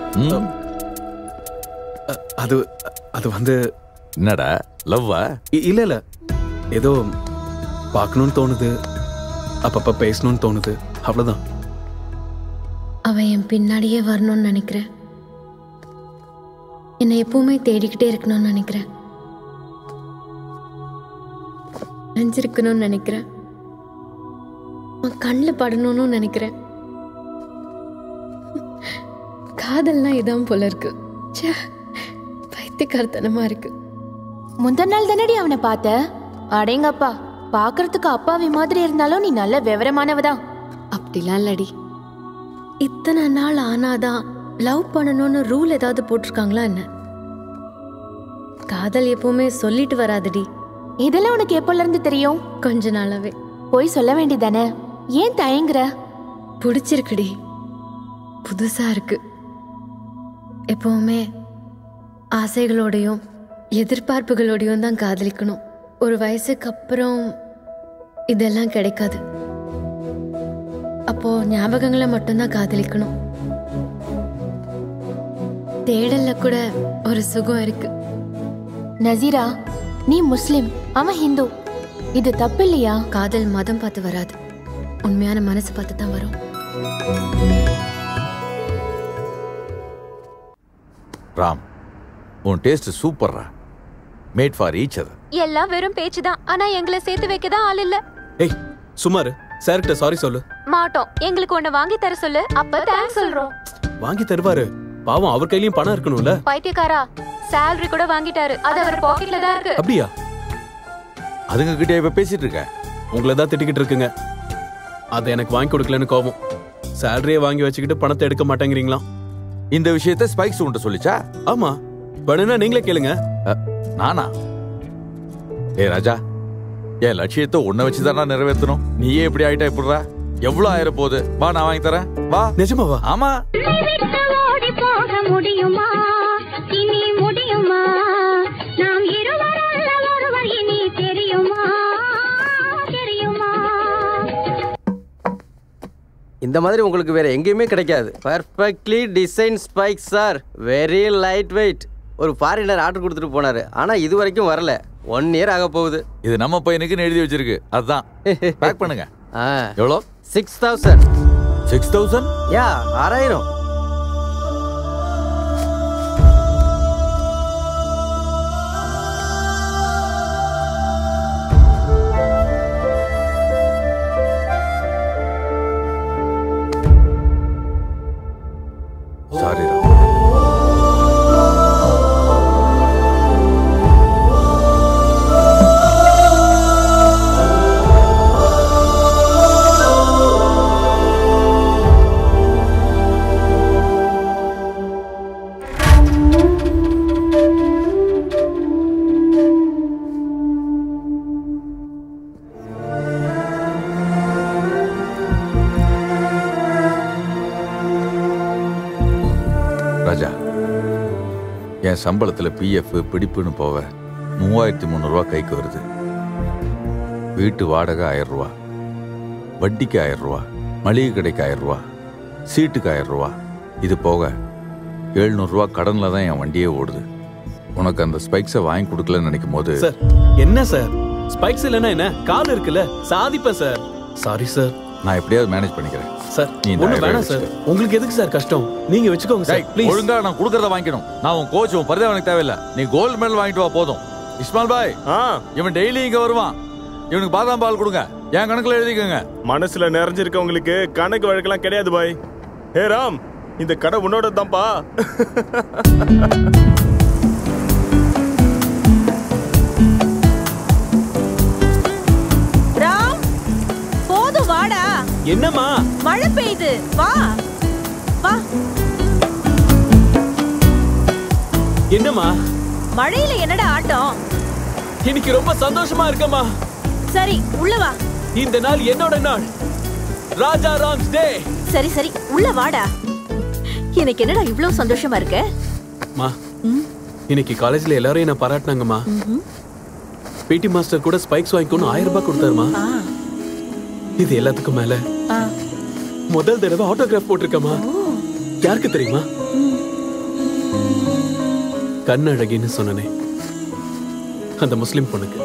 அது அது வந்து என்னடா லவ்வா? இல்ல இல்ல, ஏதோ பார்க்கணும்னு தோணுது, அப்பப்ப பேசணும்னு தோணுது, அவ்வளவுதான். அவன் என் பின்னாடியே வரணும்னு நினைக்கிறேன். என்னை எப்பவுமே தேடிக்கிட்டே இருக்கணும்னு நினைக்கிறேன். நெஞ்சிருக்கணும்னு நினைக்கிறேன். அவன் கண்ணில் படணும்னு நினைக்கிறேன். காதல்னா இதான் போல இருக்கு. பைத்தியக்காரத்தனமா இருக்கு. முந்தா நாள் தானடி அவனை பார்த்த? அடேங்கப்பா, பாக்குறதுக்கு அப்பாவி மாதிரி இருந்தாலும் நீ நல்ல விவரமானவதான். அப்படிலாம் இல்லடி. இத்தனை நாள் ஆனாதான் லவ் பண்ணணும்னு ரூல் ஏதாவது போட்டிருக்காங்களா என்ன? காதல் எப்பவுமே சொல்லிட்டு வராதடி. இதெல்லாம் உனக்கு எப்போல இருந்து தெரியும்? கொஞ்ச நாளாவே. போய் சொல்ல வேண்டியதானே, ஏன் தயங்குற? பிடிச்சிருக்குடி, புதுசா இருக்கு. எப்பவுமே ஆசைகளோடையும் எதிர்பார்ப்புகளோடையும் தான் காதலிக்கணும். ஒரு வயசுக்கு அப்புறம் இதெல்லாம் கிடைக்காது. அப்போ ஞாபகங்களை மட்டும்தான் காதலிக்கணும். தேடல்ல கூட ஒரு சுகம் இருக்கு. நசீரா, நீ முஸ்லிம், அவன் ஹிந்து, இது தப்பு இல்லையா? காதல் மதம் பார்த்து வராது, உண்மையான மனசு பார்த்து தான் வரும். ராம், உன் டேஸ்ட் சூப்பர்ரா. Made for each other. எல்லாம் வெறும் பேச்சுதான், ஆனா எங்களை சேர்த்து வைக்க தான் ஆள் இல்ல. ஏய் சுமாரு, சார்கிட்ட சாரி சொல்லு. மாட்டோம், எங்களுக்கு ஒண்ணு வாங்கி தர சொல்லு, அப்ப தேங்க்ஸ் சொல்றோம். வாங்கி தருவாரு, பாவம் அவர் கையிலயும் பணம் இருக்கணும்ல. பைத்தியக்காரா, salary கூட வாங்கிட்டாரு, அது அவர் பாக்கெட்ல தான் இருக்கு. அப்படியா? அதுங்க கிட்ட இப்ப பேசிட்டு இருக்க. உங்களை தான் திட்டிக்கிட்டு இருக்குங்க. அதை எனக்கு வாங்கி கொடுக்கலன்னு கோபம். சேலரியை வாங்கி வச்சுக்கிட்டு பணத்தை எடுக்க மாட்டேங்கிறீங்களா? இந்த விஷயத்தை ஸ்பைக்ஸ் உன்கிட்ட சொல்லிச்சா? ஆமா, வேணும்னா நீங்களே கேளுங்க. நானா? ஏ ராஜா, என் லட்சியத்தை உன்னை வச்சுதானா நிறைவேற்றணும். நீயே எப்படி ஆயிட்டா எப்படிரா? எவ்வளவு ஆயிர போகுது? வா, நான் வாங்கி தரேன். வா. நிஜமாவா? ஆமா. முடியுமா இனி முடியுமா? நாம் இருவரல்ல ஒருவர் இனி தெரியுமா தெரியுமா? இந்த மாதிரி உங்களுக்கு வேற எங்கேயுமே கிடைக்காது. Perfectly design spikes sir, very light weight. ஒரு ஃபாரினர் ஆர்டர் கொடுத்துட்டு போனாரு, ஆனா இது வரைக்கும் வரல. ஒன் இயர் ஆக போகுது. இது நம்ம பையனுக்குன்னு எழுதி வச்சிருக்கு, அதுதான். பேக் பண்ணுங்க. எவ்வளோ? Six thousand. Six thousand? Yeah, ஆறாயிரம். சாரி ராம். ராஜா, என் சம்பளத்துல பிஎஃப் பிடிப்புன்னு போவ மூவாயிரத்தி முந்நூறுவா கைக்கு வருது. வீட்டு வாடகை ஆயிரம் ரூபா, வட்டிக்கு ஆயிரம் ரூபா, மளிகை கடைக்கு ஆயிரம் ரூபா, சீட்டுக்கு ஆயிரம் ரூபா. இது போக எழுநூறுவா கடன்ல தான் என் வண்டியே ஓடுது. உனக்கு அந்த ஸ்பைக்ஸை வாங்கி கொடுக்கலன்னு நினைக்கும் போது. சார் என்ன சார், ஸ்பைக்ஸ் இல்லைன்னா என்ன, கால் இருக்குல்ல, சாதிப்பேன் சார். Sorry sir. நான் எப்படியாவது மேனேஜ் பண்ணிக்கிறேன் சார். நீ ஒண்ணு வேணாம் சார், உங்களுக்கு எதுக்கு சார் கஷ்டம், நீங்க வச்சுக்கோங்க சார் ப்ளீஸ். ஒழுங்கா நான் கொடுக்கறத வாங்கிக்கணும். நான் உன் கோச், உன் பரிதா எனக்கு தேவையில்லை. நீ கோல்டு மெடல் வாங்கிட்டு வா போதும். இஸ்மால் பாய், இவன் டெய்லி இங்க வருவான். இவனுக்கு பாதாம் பால் கொடுங்க, என் கணக்குல எழுதிக்கோங்க. மனசுல நிறைஞ்சிருக்கவங்களுக்கு கணக்கு வழக்கெல்லாம் கிடையாது பாய். ஹே ராம், இந்த கடை உன்னோட தான்ப்பா. ராம், போதும் வாடா. என்னம்மா? என்னம்மா மழையில என்னடா ஆட்டம்? இன்னைக்கு ரொம்ப சந்தோஷமா இருக்கம்மா. சரி உள்ள வா. இந்த நாள் என்னோட நாள். ராஜா ராம்ஸ் டே. சரி சரி உள்ள வாடா. எனக்கு என்னடா இவ்வளவு சந்தோஷமா இருக்க? மா இன்னைக்கு காலேஜ்ல எல்லாரும் என்ன பாராட்டினாங்கம்மா. பிடி மாஸ்டர் கூட ஸ்பைக்ஸ் வாங்கிக்கணும் ஆயிரம் ரூபாய் கொடுத்தாருமா. இது எல்லாத்துக்கும் மேல முதல் தடவை ஆட்டோகிராஃப் போட்டிருக்கமா. யாருக்கு தெரியுமா? கண்ணழகின்னு சொன்னனே அந்த முஸ்லிம் பொண்ணுக்கு.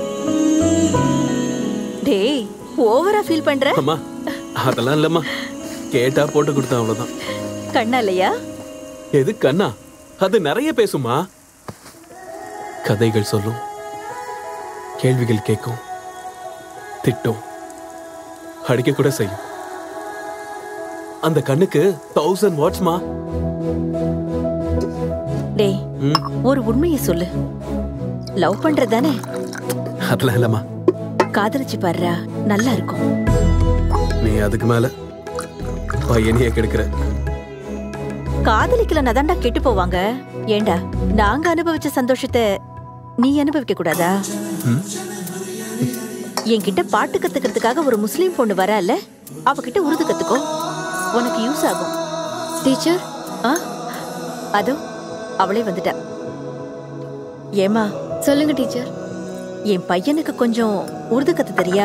டேய் ஓவரா ஃபீல் பண்ற? அம்மா அதெல்லாம் இல்லம்மா, கேட்டா போட்டு கொடுத்தா அவ்வளவுதான். கண்ணா இல்லையா? எது கண்ணா? அது நிறைய பேசுமா. கதைகள் சொல்லும், கேள்விகள் கேட்கும், திட்டும், அடிக்க கூட செய்யும். அந்த கண்ணுக்கு தௌசண்ட் வாட்ஸ்மா. டேய் ஒரு உண்மையை சொல்லு, லவ் பண்றதானே? அதெல்லாம் இல்லம்மா. காதலிச்சு பாருடா, நல்லா இருக்கும். நீ அதுக்கு மேல பையனையே கெடுக்கிற. காதலிக்கலன்னா தான்டா கெட்டு போவாங்க. ஏண்டா நாங்க அனுபவிச்ச சந்தோஷத்தை நீ அனுபவிக்க கூடாதா? என்கிட்ட பாட்டு கத்துக்கிறதுக்காக ஒரு முஸ்லீம் பொண்ணு வரல, அவகிட்ட உருது கத்துக்கோ, உனக்கு யூஸ் ஆகும். டீச்சர் ஆ அதோ அவளே வந்துட்டா. ஏமா? சொல்லுங்க டீச்சர். என் பையனுக்கு கொஞ்சம் உருது கத்து தெரியா?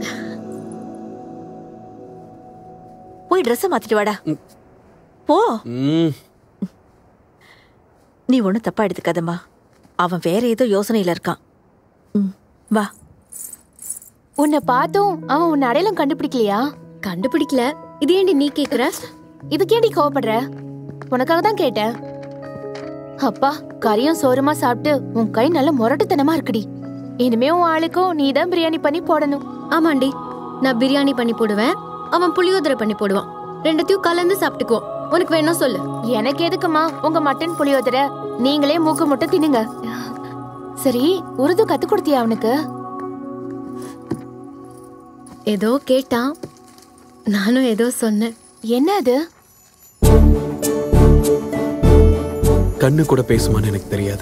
போய் ட்ரெஸ் மாத்திட்டு வாடா. போ. நீ ஒன்னும் தப்பா எடுத்துக்காதம்மா, அவன் வேற ஏதோ யோசனையில இருக்கான். வா. உன்னை பார்த்தும் அவன் உன்னை அடையாளம் கண்டுபிடிக்கலையா? கண்டுபிடிக்கல. இது ஏண்டி நீ கேக்குற? இதுக்கேண்டி கோவப்படுற? உனக்காக தான் கேட்டேன். அப்பா கறியும் சோறுமா சாப்பிட்டு உன் கை நல்ல முரட்டுத்தனமா இருக்குடி. இனிமே உன் ஆளுக்கும் நீ தான் பிரியாணி பண்ணி போடணும். ஆமாண்டி, நான் பிரியாணி பண்ணி போடுவேன், அவன் புளியோதரை பண்ணி போடுவான். ரெண்டுத்தையும் கலந்து சாப்பிட்டுக்குவோம். உனக்கு வேணும் சொல்லு. எனக்கு எதுக்குமா உங்க மட்டன் புளியோதரை? நீங்களே மூக்கு முட்டை தின்னுங்க. சரி உருது கத்து கொடுத்தியா அவனுக்கு? ஏதோ கேட்டான், நானும் ஏதோ சொன்னேன். என்ன அது? கண்ணு கூட பேசுமான்னு எனக்கு தெரியாது.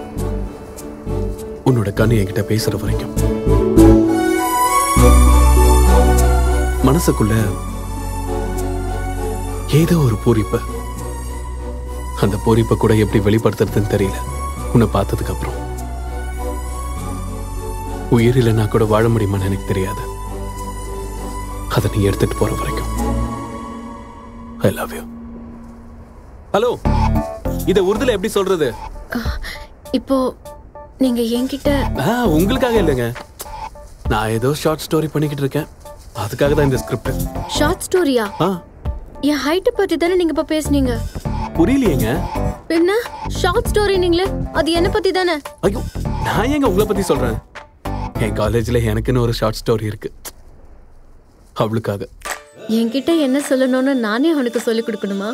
உன்னோட கண்ணு என்கிட்ட பேசுற வரைக்கும் மனசுக்குள்ள ஏதோ ஒரு பூரிப்பு. அந்த பூரிப்பை கூட எப்படி வெளிப்படுத்துறதுன்னு தெரியல. உன்னை பார்த்ததுக்கு அப்புறம் உயிரில நான் கூட வாழ முடியுமான்னு எனக்கு தெரியாது. அதை நீ எடுத்துட்டு போற வரைக்கும் ஐ லவ் யூ. ஹலோ, இத உருதுல எப்படி சொல்றது? இப்போ நீங்க என்கிட்ட உங்களுக்காக இல்லைங்க, நான் ஏதோ ஷார்ட் ஸ்டோரி பண்ணிக்கிட்டு இருக்கேன். அதுக்காக தான் இந்த ஸ்கிரிப்ட். ஷார்ட் ஸ்டோரியா? என் ஹைட் பத்தி தானே நீங்க இப்ப பேசுனீங்க. புரியலையேங்க. என்ன ஷார்ட் ஸ்டோரி நீங்களே? அது என்ன பத்தி தானே? ஐயோ, நான் ஏங்க உங்களை பத்தி சொல்றேன்? என் காலேஜ்ல எனக்குன்னு ஒரு ஷார்ட் ஸ்டோரி இருக்கு, அவளுக்காக. என்கிட்ட என்ன சொல்லணும்னு நானே அவனுக்கு சொல்லி கொடுக்கணுமா?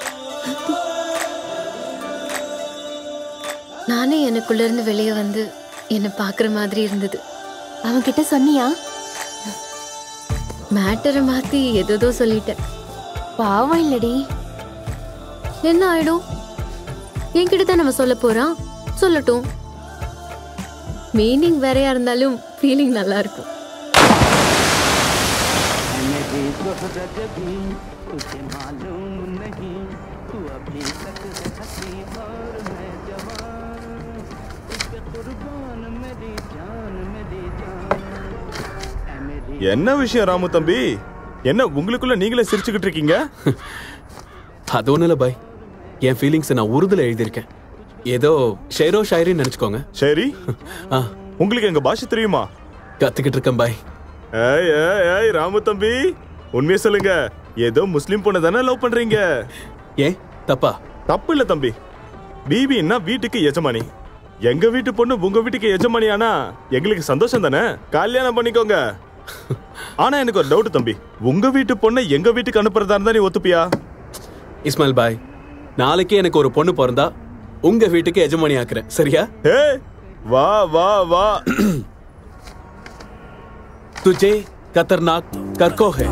நானே எனக்குள்ள இருந்து வெளியே வந்து என்ன பாக்குற மாதிரி இருந்தது. அவன்கிட்ட சொன்னியா? மேட்டரை மாத்தி ஏதோ சொல்லிட்டேன். பாவம் இல்லடி. என்ன ஆயிடும்? என்கிட்ட தான் நம்ம சொல்ல போறான், சொல்லட்டும். மீனிங் வேறையா இருந்தாலும் ஃபீலிங் நல்லா இருக்கும். என்ன விஷயம் ராமு தம்பி? என்ன உங்களுக்குள்ள நீங்களே சிரிச்சுக்கிட்டு இருக்கீங்க? அது ஒண்ணு இல்ல பாய், என் ஃபீலிங்ஸ் நான் உருதுல எழுதியிருக்கேன். ஏதோ ஷேரோ ஷாயரின்னு நினைச்சுக்கோங்க. சரி, உங்களுக்கு எங்க பாஷை தெரியுமா? கத்துக்கிட்டு இருக்கேன் பாய். ஏய் ஏய் ஏய் ராமு தம்பி, உண்மையை சொல்லுங்க, ஏதோ முஸ்லிம் பொண்ணை தானே லவ் பண்றீங்க? ஏன் தப்பா? தப்பு இல்ல தம்பி. பிபின்னா வீட்டுக்கு எஜமானி. எங்க வீட்டு பொண்ணு உங்க வீட்டுக்கு எஜமானியானா எங்களுக்கு சந்தோஷம் தானே? கல்யாணம் பண்ணிக்கோங்க. ஆனா எனக்கு ஒரு டவுட் தம்பி, உங்க வீட்டு பொண்ணை எங்க வீட்டுக்கு அனுப்புறதா இருந்தா நீ ஒத்துப்பியா? இஸ்மாயில் பாய், நாளைக்கே எனக்கு ஒரு பொண்ணு பிறந்தா உங்க வீட்டுக்கு எஜமானி ஆக்குறேன், சரியா? ஏ வா வா வா. तुझे खतरनाक कर को है,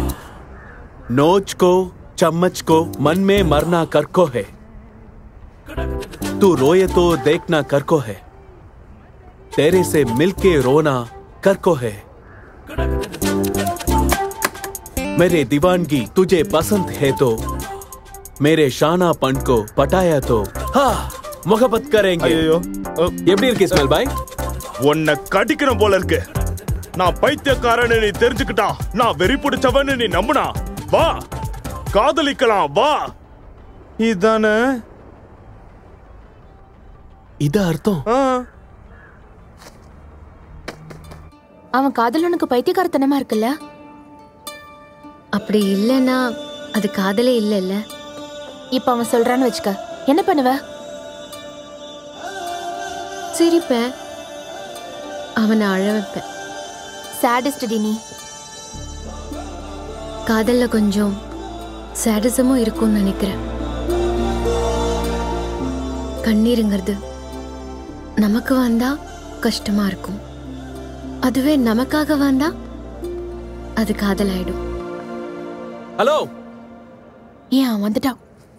नोच को चम्मच को मन में मरना कर को है. तू रोए तो देखना कर को है, तेरे से मिलके रोना कर को है। मेरे दीवानगी तुझे पसंद है तो मेरे शानापन को पटाया तो हाँ முகபத் करेंगे। ஐயோ எப்படி இருக்கு இஸ்மாயில் பாய்? உன்னை கடிக்கணும் போல இருக்கு. நான் பைத்தியக்காரன்னு நீ தெரிஞ்சுக்கிட்டா, நான் வெறி பிடிச்சவன்னு நீ நம்புனா, வா காதலிக்கலாம் வா. இதானே இது அர்த்தம்? அவன் காதலனுக்கு பைத்தியக்காரத்தனமா இருக்குல்ல? அப்படி இல்லைன்னா அது காதலே இல்ல இல்ல. இப்ப அவன் சொல்றான்னு வச்சுக்க, என்ன பண்ணுவ? சிரிப்பேன், அவனை அழ வைப்பேன். சாடிஸ்ட் டி நீ. காதல்ல கொஞ்சம் சேடிசமும் இருக்கும்னு நினைக்கிறேன். கண்ணீருங்கிறது நமக்கு வந்தா கஷ்டமா இருக்கும், அதுவே நமக்காக வந்தா அது காதல் ஆயிடும். ஹலோ, ஏன் வந்துட்டான்?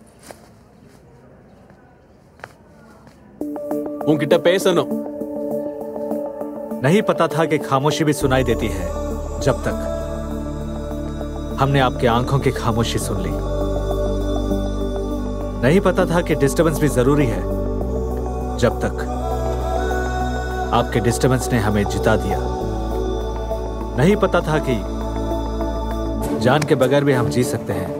உன்கிட்ட பேசணும். नहीं पता था कि खामोशी भी सुनाई देती है, जब तक हमने आपके आंखों की खामोशी सुन ली। नहीं पता था कि डिस्टरबेंस भी जरूरी है, जब तक आपके डिस्टरबेंस ने हमें जिता दिया। नहीं पता था कि जान के बगैर भी हम जी सकते हैं।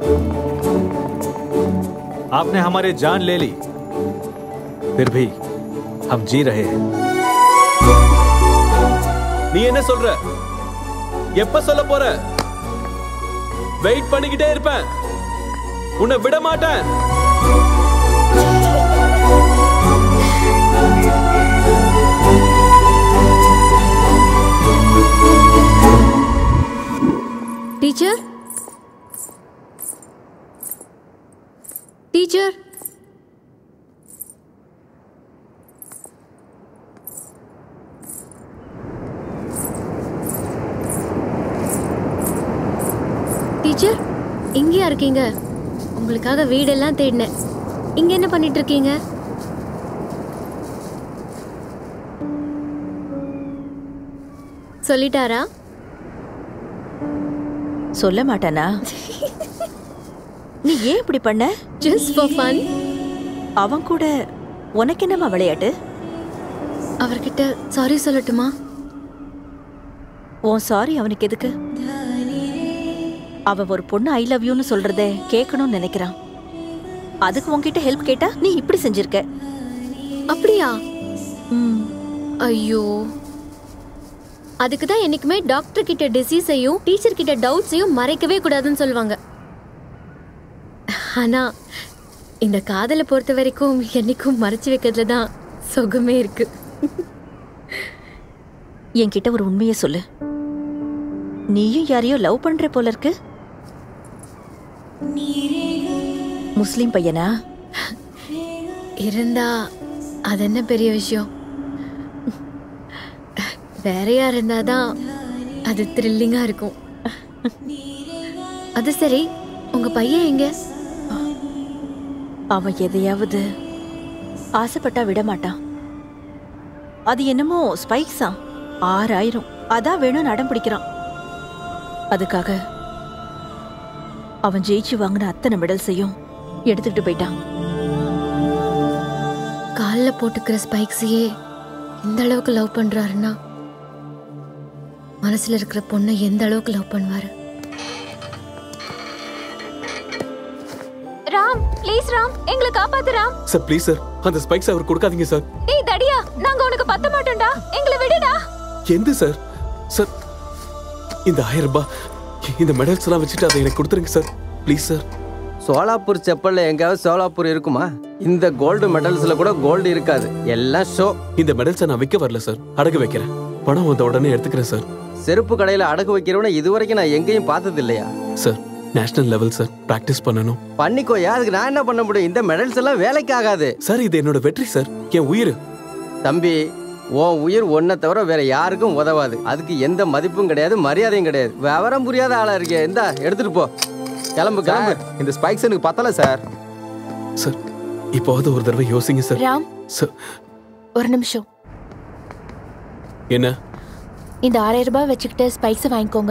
आपने हमारी जान ले ली, फिर भी हम जी रहे हैं। நீ என்ன சொல்ற? எப்ப சொல்ல போற? வெயிட் பண்ணிக்கிட்டே இருப்பேன், உன்னை விட மாட்டேன். டீச்சர், டீச்சர், டீச்சர், இங்கேயா இருக்கீங்க? உங்களுக்காக வீடெல்லாம் தேடினேன். இங்க என்ன பண்ணிட்டு இருக்கீங்க? சொல்லிட்டாரா? சொல்ல மாட்டானா? நீ ஏன் இப்படி பண்ண? Just for fun. அவன் கூட உனக்கு என்னமா விளையாட்டு? அவர்கிட்ட சாரி சொல்லட்டுமா? உன் சாரி அவனுக்கு எதுக்கு? அவன் ஒரு பொண்ணு ஐ லவ் யூன்னு சொல்றதே கேட்கணும்னு நினைக்கிறான். அதுக்கு உன்கிட்ட ஹெல்ப் கேட்டா நீ இப்படி செஞ்சிருக்க. அப்படியா? ஐயோ, அதுக்கு தான் என்னைக்குமே டாக்டர் கிட்ட டிசீஸையும் டீச்சர் கிட்ட டவுட்ஸையும் மறைக்கவே கூடாதுன்னு சொல்லுவாங்க. ஆனா இந்த காதலை பொறுத்த வரைக்கும் என்னைக்கும் மறைச்சு வைக்கிறதுல தான் சுகமே இருக்கு. என்கிட்ட ஒரு உண்மையை சொல்லு, நீயும் யாரையோ லவ் பண்ற போல இருக்கு. முஸ்லிம் பையனா? இருந்தா அது என்ன பெரிய விஷயம்? வேறையா இருந்தாதான் அது த்ரில்லிங்கா இருக்கும். அது சரி, உங்க பையன் எங்க? அவன் எதையாவது ஆசைப்பட்டா விட மாட்டான். அது என்னமோ ஸ்பைக்ஸா, ஆறாயிரம் அதான் வேணும்னு அடம் பிடிக்கிறான். அதுக்காக அவன் ஜெயிச்சு வாங்கின அத்தனை மெடல்ஸையும் எடுத்துக்கிட்டு போயிட்டான். காலில் போட்டுக்கிற ஸ்பைக்ஸையே இந்த அளவுக்கு லவ் பண்றாருன்னா மனசுல இருக்கிற பொண்ணை எந்த அளவுக்கு லவ் பண்ணுவாரு? ராம், ப்ளீஸ் ராம், எங்களை காப்பாத்து ராம். சார் ப்ளீஸ் சார், அந்த ஸ்பைக்ஸ் அவர் கொடுக்காதீங்க சார். ஏய் தடியா, நாங்க உனக்கு பத்த மாட்டோம்டா, எங்களை விடுடா. எந்த சார்? சார், இந்த ஆயிரம் ரூபாய் இந்த மெடல்ஸ் எல்லாம் வச்சுட்டு அதை எனக்கு கொடுத்துருங்க சார், ப்ளீஸ் சார். சோலாப்பூர் செப்பல்ல எங்காவது சோலாப்பூர் இருக்குமா? இந்த கோல்டு மெடல்ஸ்ல கூட கோல்டு இருக்காது, எல்லாம் ஷோ. இந்த மெடல்ஸை நான் விற்க வரல சார், அடகு வைக்கிறேன். பணம் வந்த உடனே எடுத்துக்கிறேன் சார். செருப்பு கடையில அடகு வைக்கிறவன இதுவரைக்கும் நான் எங்கேயும் பார்த்தது இல்லையா sir? National level sir, practice பண்ணணும். பண்ணிக்கோயா, அதுக்கு நான் என்ன பண்ண முடியும்? இந்த மெடல்ஸ் எல்லாம் வேலைக்கு ஆகாது சார். இது என்னோட வெற்றி சார், என் உயிர். தம்பி, உன் உயிர் ஒன்றை தவிர வேற யாருக்கும் உதவாது. அதுக்கு எந்த மதிப்பும் கிடையாது, மரியாதையும் கிடையாது. விவரம் புரியாத ஆளா இருக்கே. இந்தா எடுத்துட்டு போ, கிளம்பு கிளம்பு. இந்த ஸ்பைக்ஸ் எனக்கு பத்தல சார். சார் இப்போது ஒரு தடவை யோசிங்க சார். ராம் சார் ஒரு நிமிஷம். என்ன? இந்த ஆறாயிரம் ரூபாய் வச்சுக்கிட்டு ஸ்பைக்ஸ் வாங்கிக்கோங்க.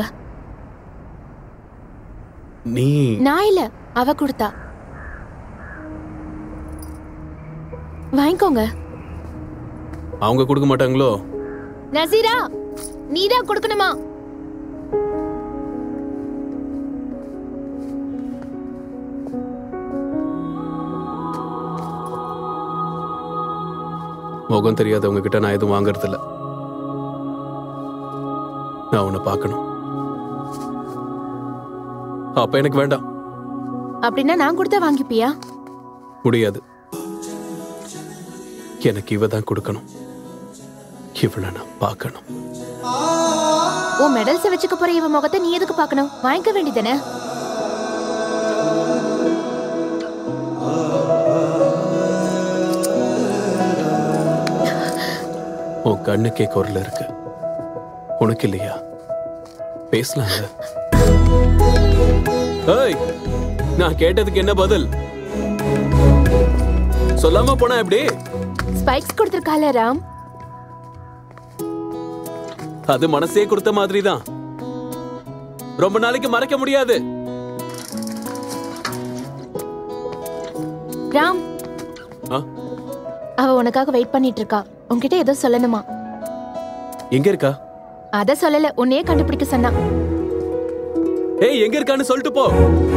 நீ நான் இல்ல, அவ கொடுத்தா. வாங்கிக்கோங்க. அவங்க கொடுக்க மாட்டாங்களோ? நசீரா, நீதான் கொடுக்கணுமா? முகம் தெரியாதவங்க கிட்ட நான் எதுவும் வாங்கறது இல்ல. நான் உன்னை பார்க்கணும். அப்ப எனக்கு வேண்டாம். அப்படின்னா நான் கொடுத்தா வாங்கிப்பியா? முடியாது. எனக்கு இவ தான் கொடுக்கணும். இவளை நான் பார்க்கணும். உன் மெடல்ஸ் வச்சுக்க போற இவ முகத்தை நீ எதுக்கு பார்க்கணும்? வாங்கிக்க வேண்டியதானே? உன் கண்ணுக்கே குரல் இருக்கு, உனக்கு இல்லையா? பேசலாம்ல. ஏய், நான் கேட்டதுக்கு என்ன பதில்? சொல்லாம போனா எப்படி? ஸ்பைக்ஸ் கொடுத்திருக்கால ராம். அது மனசே கொடுத்த மாதிரி தான். ரொம்ப நாளைக்கு மறைக்க முடியாது. ராம், அவ உனக்காக வெயிட் பண்ணிட்டு இருக்கா. உன்கிட்ட ஏதோ சொல்லணுமா? எங்க இருக்கா? அத சொல்லல, உன்னையே கண்டுபிடிக்க சொன்னா. ஏய், எங்க இருக்கான்னு சொல்லிட்டு போ.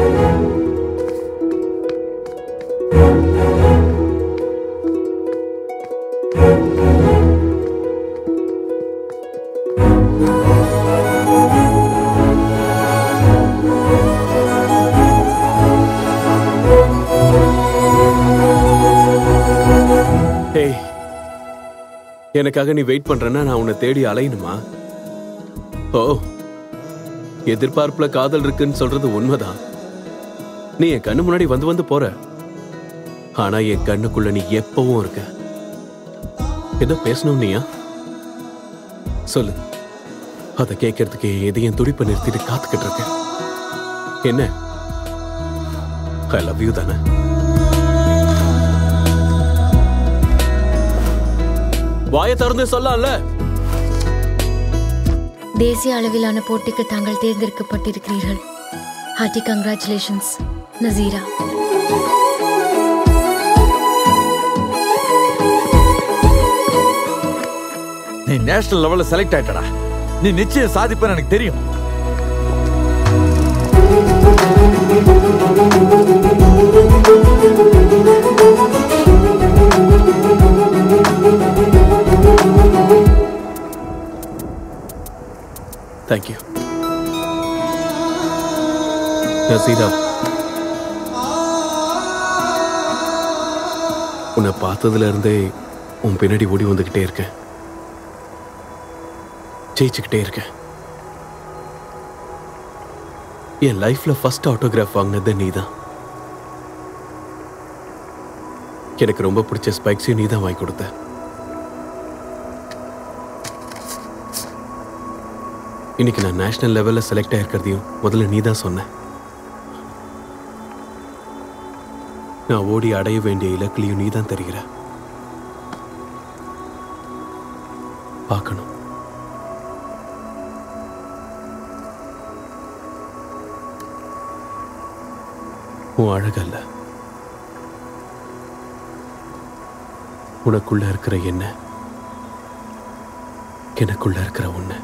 ஏய், எனக்காக நீ வெயிட் பண்றேன்னா நான் உன்னை தேடி அலையணுமா? ஓ, எதிர்பார்ப்புல காதல் இருக்குன்னு சொல்றது உண்மைதான். நீ என் கண்ணு முன்னாடி வந்து வந்து போற. ஆனா என் கண்ணுக்குள்ள நீ எப்பவும் இருக்க. ஏதோ பேசணும் நீயா? சொல்லு. அதை கேட்கறதுக்கு எதையும் துடிப்பை நிறுத்திட்டு காத்துக்கிட்டு இருக்க. என்ன? ஐ லவ் யூ தானே? வாயை திறந்து சொல்லலாம்ல. தேசிய அளவிலான போட்டிக்கு தாங்கள் தேர்ந்தெடுக்கப்பட்டிருக்கிறீர்கள். Hearty congratulations Nazira. நீ நேஷனல் லெவல்ல செலக்ட் ஆயிட்டடா. நீ நிச்சயம் சாதிப்பேன்னு எனக்கு தெரியும். தேங்க்யூ நசீரா. உன்னை பார்த்ததுல இருந்தே உன் பின்னாடி ஓடி வந்துகிட்டே இருக்கேன். ஜெயிச்சுக்கிட்டே இருக்கேன். என் லைஃப்ல ஃபர்ஸ்ட் ஆட்டோகிராஃப் வாங்கினது நீதான். எனக்கு ரொம்ப பிடிச்ச ஸ்பைக்ஸையும் நீதான் வாங்கி கொடுத்த. இன்னைக்கு நான் நேஷனல் லெவல்ல செலக்ட் ஆயிருக்கிறதையும் முதல்ல நீதான் சொன்ன. நான் ஓடி அடைய வேண்டிய இலக்குலையும் நீதான் தெரிகிற. பார்க்கணும். உன் அழகல்ல, உனக்குள்ள இருக்கிற என்ன, எனக்குள்ள இருக்கிற உன்னை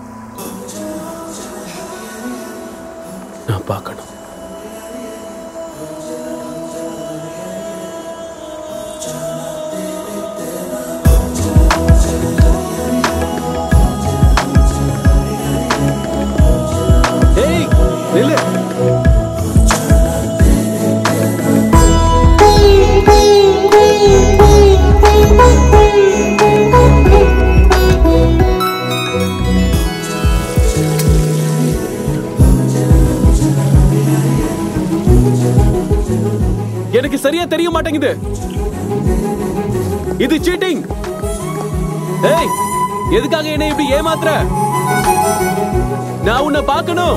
நான் பார்க்கணும். ஏய், நில்லு. எனக்கு சரியா தெரிய மாட்டேங்குது. இது சீட்டிங். ஏய், எதுக்காக என்ன இப்படி ஏமாத்துற? நான் உன்னை பார்க்கணும்.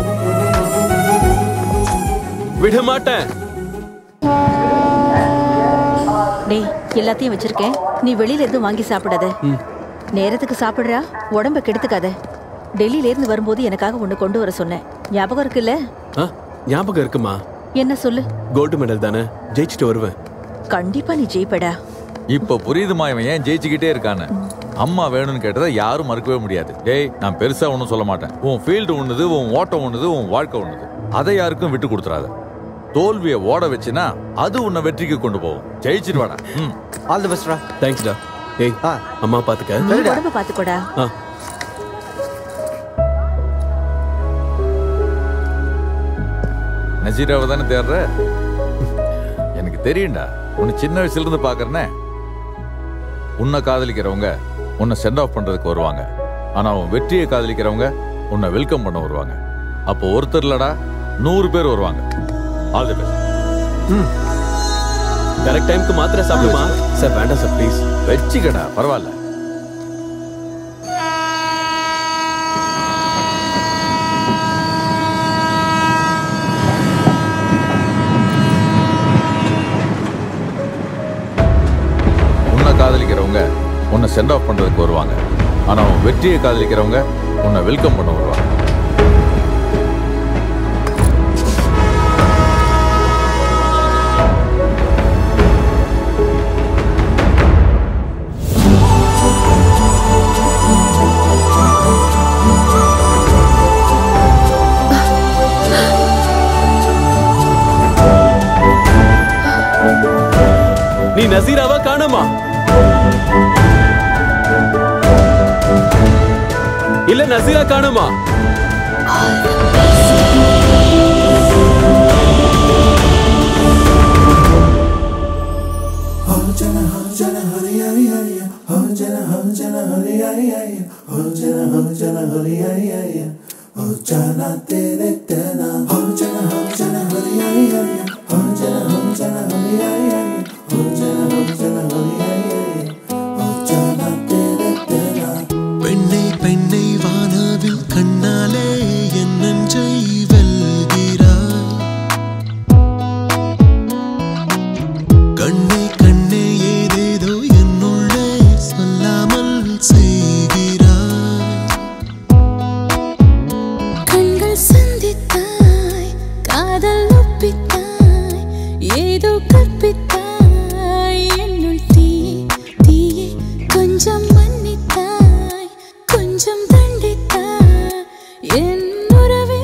விட மாட்டேன். டேய் எல்லாத்தையும் வச்சிருக்கேன், நீ வெளியில எதுவும் வாங்கி சாப்பிடாத. நேரத்துக்கு சாப்பிடுறா, உடம்ப கெடுத்துக்காத. டெல்லியில இருந்து வரும்போது எனக்காக ஒண்ணு கொண்டு வர சொன்னேன், ஞாபகம் இருக்குல்ல? ஞாபகம் இருக்குமா? என்ன சொல்லு? கோல்டு மெடல் தானே, ஜெயிச்சுட்டு வருவேன். கண்டிப்பா நீ ஜெயிப்படா. இப்ப புரியுதுமா இவன் ஏன் ஜெயிச்சுக்கிட்டே இருக்கான்னு. அம்மா வேணும்னு கேட்டதை யாரும் மறுக்கவே முடியாது. டேய் நான் பெருசா ஒன்றும் சொல்ல மாட்டேன். உன் ஃபீல்டு ஒண்ணுது, உன் ஓட்டம் ஒண்ணுது, உன் வாழ்க்கை ஒண்ணுது. அதை யாருக்கும் விட்டு கொடுத்துறாத. தோல்வியை ஓட வச்சுனா அது உன்னை வெற்றிக்கு கொண்டு போகும். ஜெயிச்சிட்டு வாடா. ஆல் தி பெஸ்ட்ரா. தேங்க்ஸ்டா. டேய் அம்மா பாத்துக்க. நீ உடம்ப பாத்துக்கோடா. நசீராவை தானே தேடுற? எனக்கு தெரியும்டா, உன்னை சின்ன வயசுல இருந்து பாக்குறேனே. உன்னை காதலிக்கிறவங்க உன்னை சென்ட் ஆஃப் பண்றதுக்கு வருவாங்க. ஆனா உன் வெற்றியை காதலிக்கிறவங்க உன்னை வெல்கம் பண்ண வருவாங்க. அப்போ ஒருத்தர் இல்லடா, நூறு பேர் வருவாங்க. All the best. கரெக்ட் டைம்க்கு மாத்திரை சாப்பிடுமா? சார் வேண்டாம் சார் ப்ளீஸ். வெச்சிக்கடா, பரவாயில்ல. உன்னை காதலிக்கிறவங்க உன்னை சென்ட் ஆஃப் பண்றதுக்கு வருவாங்க. ஆனா உன் வெற்றியை காதலிக்கிறவங்க உன்னை வெல்கம் பண்ண வருவாங்க. நீ நசீராவா காணுமா? இல்ல நசீரா காணுமா? பெண்ணை பெண்ணை வானவில் கண்ணாலே என் நெஞ்சை வெல்கிறாய். கண்ணே கண்ணே ஏதேதோ என்னுள்ளே சொல்லாமல் செய்கிறாய். கண்கள் சந்தித்தாய், காதல் ஒப்பித்தாய், ஏதோ கற்பித்தாய். என்னுள் தீ தீயே கொஞ்சம் மன்னித்தாய், கொஞ்சம் தண்டித்தாய். என் உறவே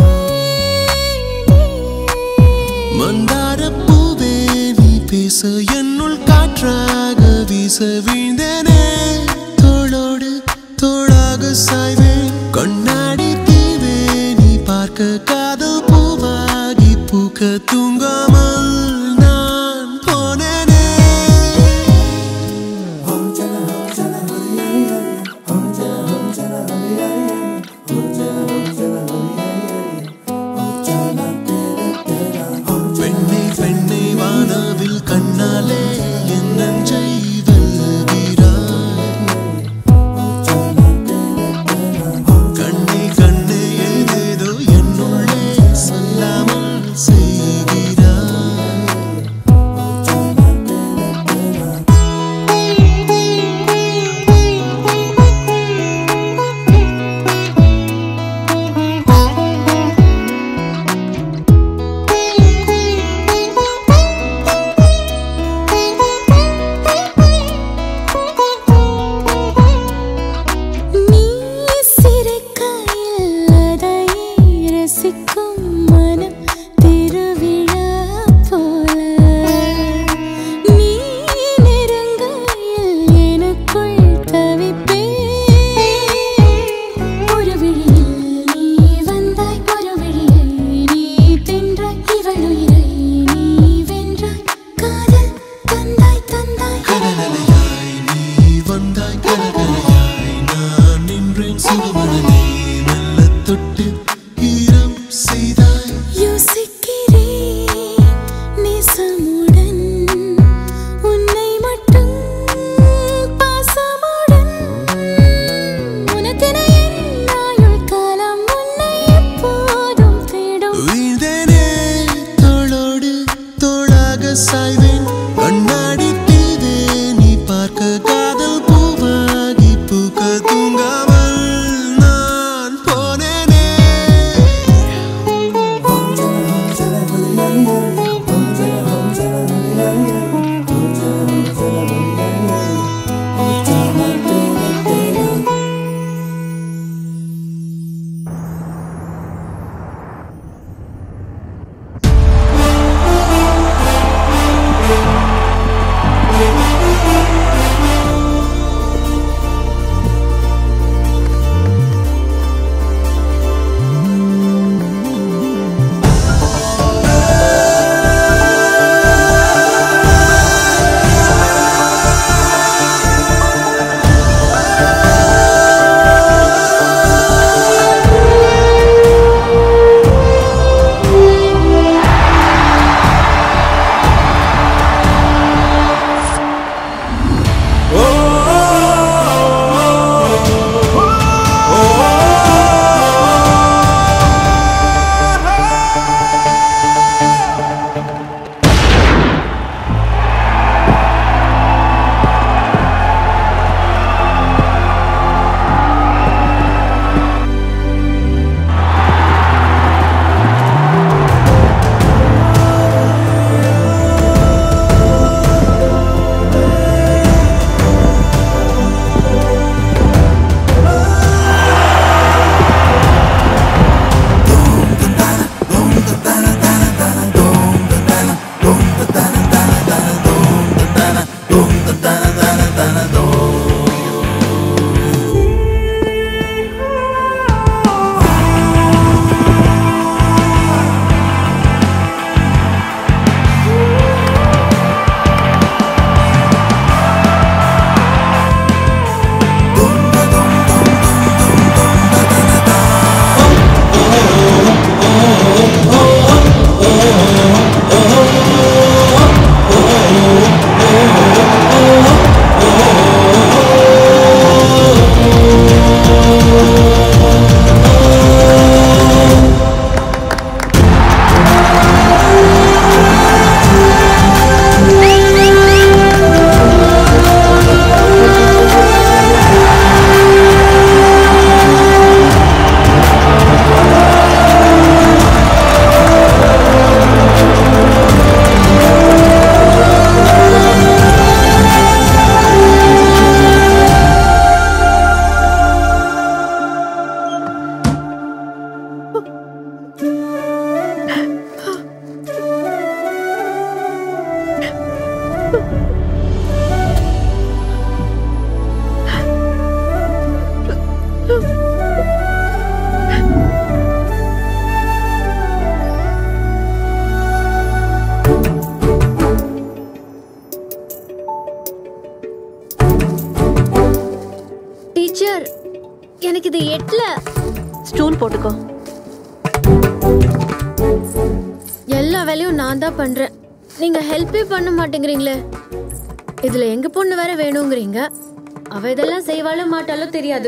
மந்தார பூவே நீ பேச என்னுள் காற்றாக வீச வீழ்ந்தேனே. தோளோடு தோளாக சாய்வேன். கண்ணாடி தீவே நீ பார்க்க காதல் பூவாகி பூக்க தூங்காமல் நான் போனேனே. பெண்ணை பெண்ணை வானவில் கண்ணாலே என் நெஞ்சை வெல்கிறாய். கண்ணே கண்ணே ஏதேதோ என்னுள்ளே சொல்லாமல் செய்கிறாய். நீ சிரிக்கையில் அதை ரசிக்கும் மனம் திருவிழா போல. நீ நெருங்கையில் எனக்குள் தவிப்பேன். ஒரு விழியில் நீ வந்தாய், ஒரு விழியை நீ தின்றாய். இவள் உயிரை நீ வென்றாய், காதல் தந்தாய் தந்தாய். கடலலையாய் நீ வந்தாய், கடற்கரையாய் நான் நின்றேன். சுடுமணலை மெல்ல தொட்டு ஈரம் செய்தாய். யோசிக்கிறேன் நேசமுடன், உன்னை மட்டும் பாசமுடன். உனக்கென என் ஆயுள் காலம் உன்னை எப்போதும் தேடும். வீழ்ந்தேனே, தோளோடு தோளாக சாய்வேன். கண்ணாடி தீ பூவாகி பூக்க தூங்காமல் நான் போனேனே. டீச்சர், எனக்கு இது எட்ல. ஸ்டூல் போட்டுக்கோ. எல்லா வேலையும் நான் தான் பண்றேன். நீங்க ஹெல்ப்பே பண்ண மாட்டேங்கிறீங்களே. இதுல எங்க பொண்ணு வேற வேணுங்கிறீங்க. அவ இதெல்லாம் செய்வாளோ மாட்டாலோ தெரியாது.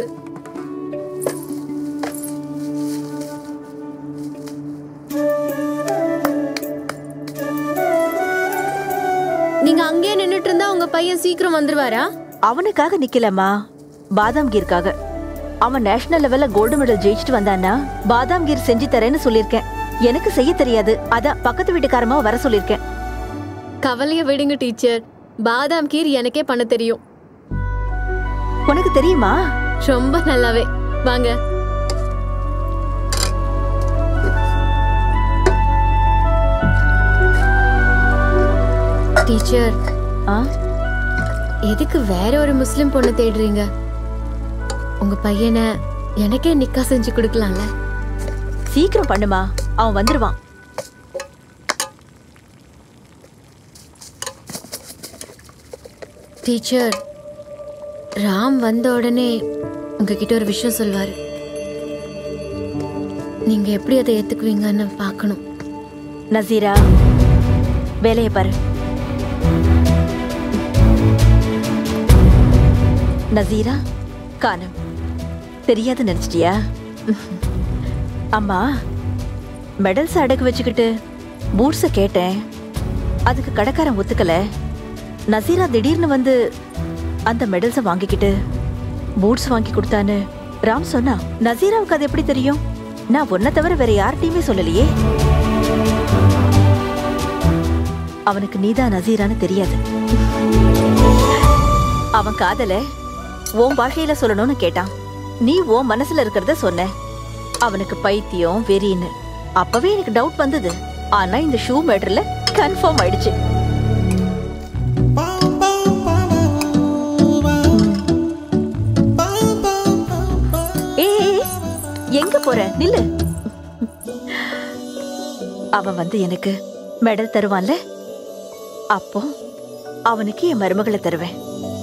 நீங்க அங்கேயே நின்னுட்டு இருந்தா உங்க பையன் சீக்கிரம் வந்துருவாரா? அவனுக்காக நிக்கலம்மா, பாதாம் கீருக்காக. அவன் நேஷனல் லெவல்ல கோல்டு மெடல் ஜெயிச்சுட்டு வந்தானா பாதாம் கீர் செஞ்சு தரேன்னு சொல்லிருக்கேன். எனக்கு செய்ய தெரியாது, அதான் பக்கத்து வீட்டுக்காரமா வர சொல்லிருக்கேன். கவலைய விடுங்க டீச்சர், பாதாம் கீர் எனக்கே பண்ண தெரியும். உனக்கு தெரியுமா? ரொம்ப நல்லாவே. வாங்க. டீச்சர், எதுக்கு வேற ஒரு முஸ்லிம் பொண்ணு தேடுறீங்க? உங்க பையனை எனக்கே நிக்கா செஞ்சு கொடுக்கலாம்ல. சீக்கிரம் பண்ணுமா, அவன் வந்துருவான். டீச்சர், ராம் வந்த உடனே உங்ககிட்ட ஒரு விஷயம் சொல்வாரு. நீங்க எப்படி அதை ஏத்துக்குவீங்கன்னு பார்க்கணும். நசீரா, வேலையை பாரு. நசீரா காணம். தெரியாது நினைச்சிட்டியா? அம்மா, மெடல்ஸ் அடகு வச்சுக்கிட்டு பூட்ஸை கேட்டேன். அதுக்கு கடைக்காரன் ஒத்துக்கல. நசீரா திடீர்னு வந்து அந்த மெடல்ஸை வாங்கிக்கிட்டு பூட்ஸ் வாங்கி கொடுத்தான்னு ராம் சொன்னா. நசீராவுக்கு அது எப்படி தெரியும்? நான் உன்னை தவிர வேற யார்கிட்டயுமே சொல்லலையே. அவனுக்கு நீதான் நசீரான்னு தெரியாது. அவன் காதல உன் பாஷையில சொல்லணும்னு கேட்டான். நீ உன் மனசுல இருக்கிறத சொன்ன. அவனுக்கு பைத்தியம் வெறின்னு. அப்பவே எனக்கு டவுட் வந்தது. ஆனா இந்த ஷூ மேட்டர்ல கன்ஃபார்ம் ஆயிடுச்சு. ஏய், எங்க போற? நில்லு. அவன் வந்து எனக்கு மெடல் தருவான்ல, அப்போ அவனுக்கு என் மருமகளை தருவேன்.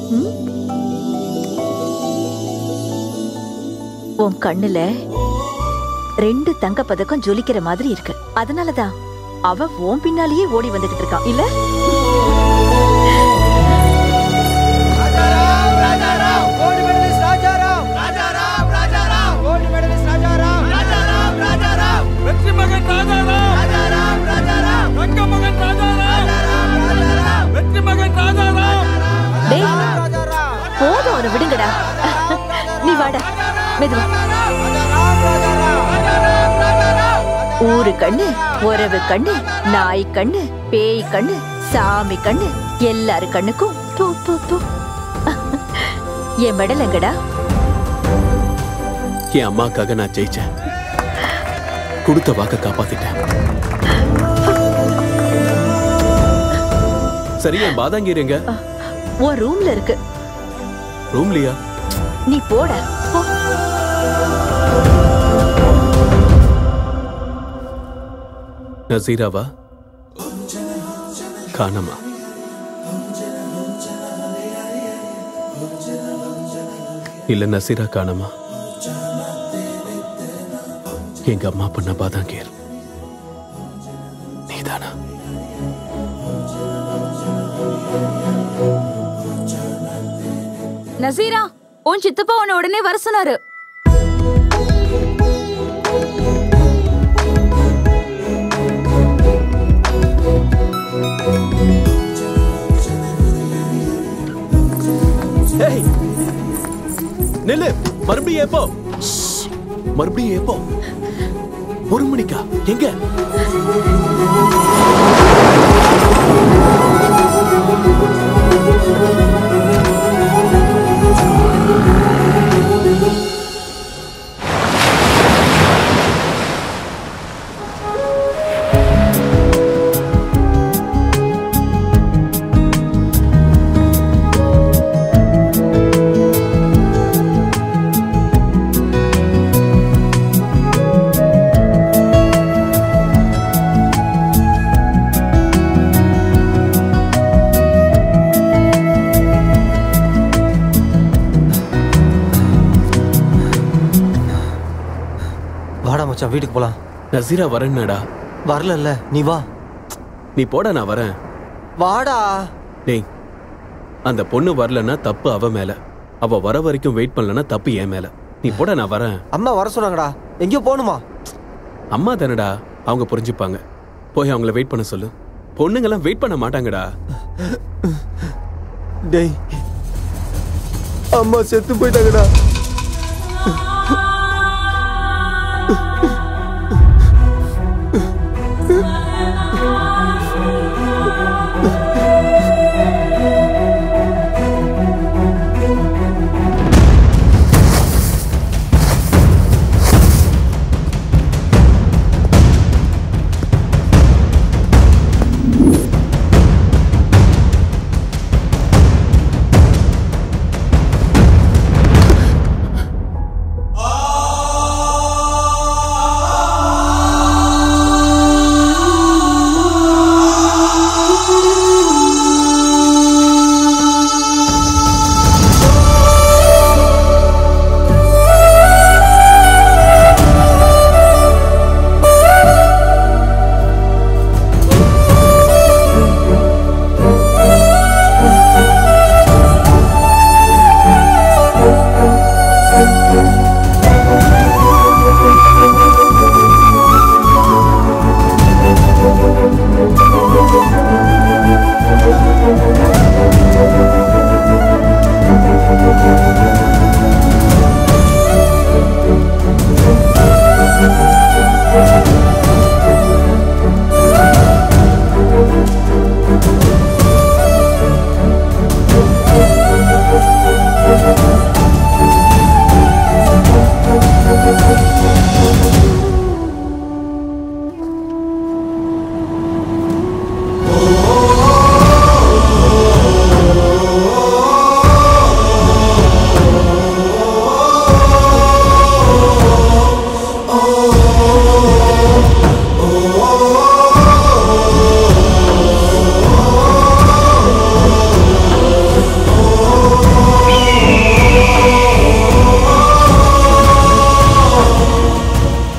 உன் கண்ணுல ரெண்டு தங்க பதக்கம் ஜொலிக்கிற மாதிரி இருக்கு. அதனாலதான் அவ உன் பின்னாலேயே ஓடி வந்துகிட்டு இருக்கான் இல்ல? போதும், அவனை விடுங்கடா. நீ வாடா, மெதுவா. ஊரு கண்ணு, உறவு கண்ணு, நாய் கண்ணு, பேய் கண்ணு, சாமி கண்ணு, எல்லாரு கண்ணுக்கும் தூ தூ தூ. என் மெடல் எங்கடா? என் அம்மாக்காக நான் ஜெயிச்சேன். கொடுத்த வாக்க காப்பாத்திட்டேன். சரி, என் பாதாங்கீர் எங்க? உன் ரூம்ல இருக்கு. ரூம்லயா? நீ போட. நசீராவா காணமா? இல்ல நசீரா காணமா? எங்க அம்மா பண்ண பாதாங்கீர் நீதானா? நசீரா, உன் சித்தப்பா உன்னை உடனே வர சொன்னாரு. நெல்லு, மறுபடியும் எப்போ? மறுபடியும் எப்போ? ஒரு மணிக்கா? எங்க? வீட்டுக்கு போலாம். நசீரா வரேன்னாடா. வரல, நீ வா. நீ போடா, நான் வரேன். வாடா. டேய், அந்த பொண்ணு வரலன்னா தப்பு அவ மேல. அவ வர வரைக்கும் வெயிட் பண்ணலன்னா தப்பு என் மேல. நீ போடா, நான் வரேன். அம்மா வர சொன்னாங்கடா. எங்கேயோ போகணுமா? அம்மா தானடா, அவங்க புரிஞ்சுப்பாங்க. போய் அவங்கள வெயிட் பண்ண சொல்லு. பொண்ணுங்கெல்லாம் வெயிட் பண்ண மாட்டாங்கடா. டேய், அம்மா செத்து போயிட்டாங்கடா.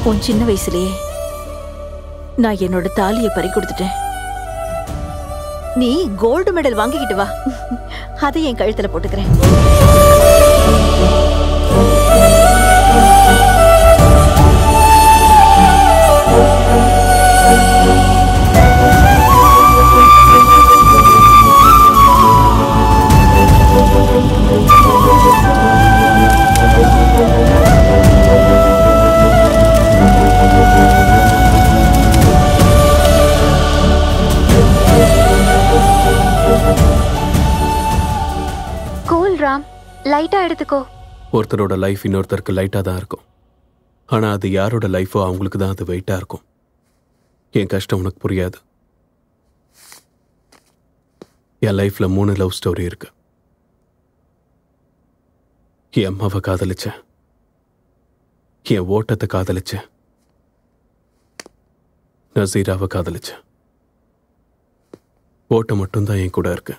உன் சின்ன வயசுலயே நான் என்னோட தாலியை பறி கொடுத்துட்டேன். நீ கோல்டு மெடல் வாங்கிக்கிட்டு வா, அதை என் கழுத்துல போட்டுக்கிறேன். லைட்டா எடுத்துக்கோ. ஒருத்தரோட லைஃப் இன்னொருத்தருக்கு லைட்டா தான் இருக்கும். ஆனா அது யாரோட லைஃபோ அவங்களுக்கு தான் அது வெயிட்டா இருக்கும். என் கஷ்டம் உனக்கு புரியாது. என் லைஃப்ல மூணு லவ் ஸ்டோரி இருக்கு. என் அம்மாவை காதலிச்சேன், என் ஓட்டத்தை காதலிச்சேன், நசீராவை காதலிச்சேன். ஓட்டம் மட்டும்தான் என் கூட இருக்கு.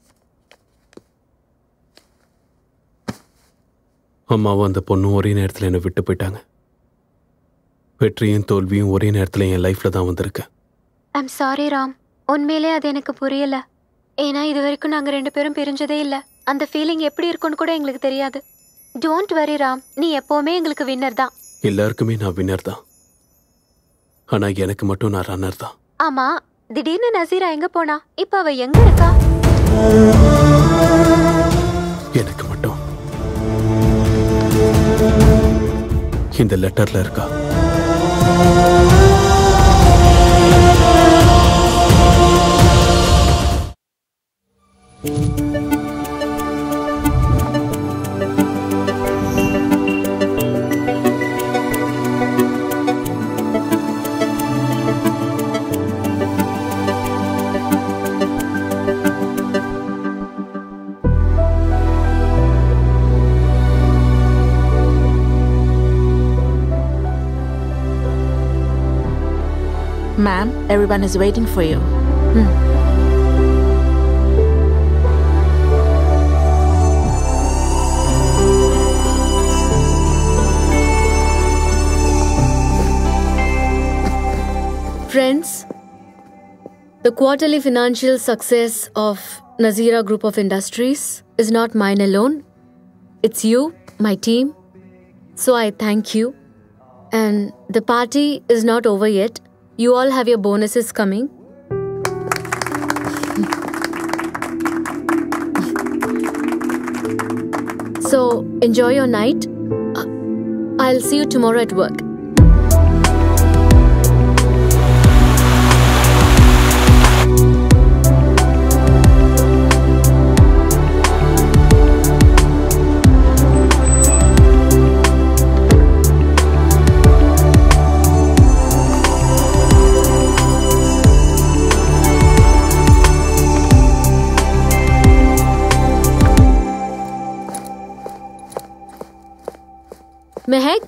அம்மாவும் அந்த பொண்ணும் ஒரே நேரத்தில் என்னை விட்டு போயிட்டாங்க. வெற்றியும் தோல்வியும் ஒரே நேரத்தில் என் லைஃப்ல தான் வந்திருக்கு. ஐம் சாரி ராம், உண்மையிலே அது எனக்கு புரியல. ஏன்னா இது வரைக்கும் நாங்கள் ரெண்டு பேரும் பிரிஞ்சதே இல்லை. அந்த ஃபீலிங் எப்படி இருக்குன்னு கூட எங்களுக்கு தெரியாது. டோன்ட் வரி ராம், நீ எப்பவுமே எங்களுக்கு வின்னர் தான். எல்லாருக்குமே நான் வின்னர் தான். ஆனா எனக்கு மட்டும் நான் ரன்னர் தான். ஆமா, திடீர்னு நசீரா எங்க போனா? இப்ப அவ எங்க இருக்கா? எனக்கு மட்டும் இந்த லெட்டர்ல இருக்கா. Ma'am, everyone is waiting for you. Hmm. Friends, the quarterly financial success of Nazira Group of Industries is not mine alone. It's you, my team. So I thank you. And the party is not over yet. You all have your bonuses coming. So enjoy your night. I'll see you tomorrow at work. Mehak?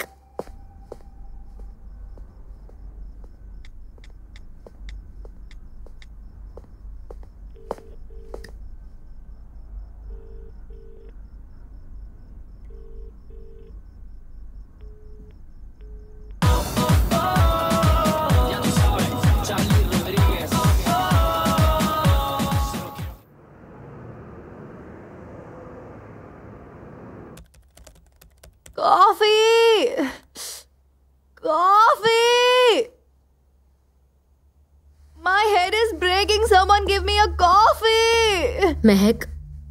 Coffee! Coffee! My head is breaking. Someone give me a coffee! Mehak?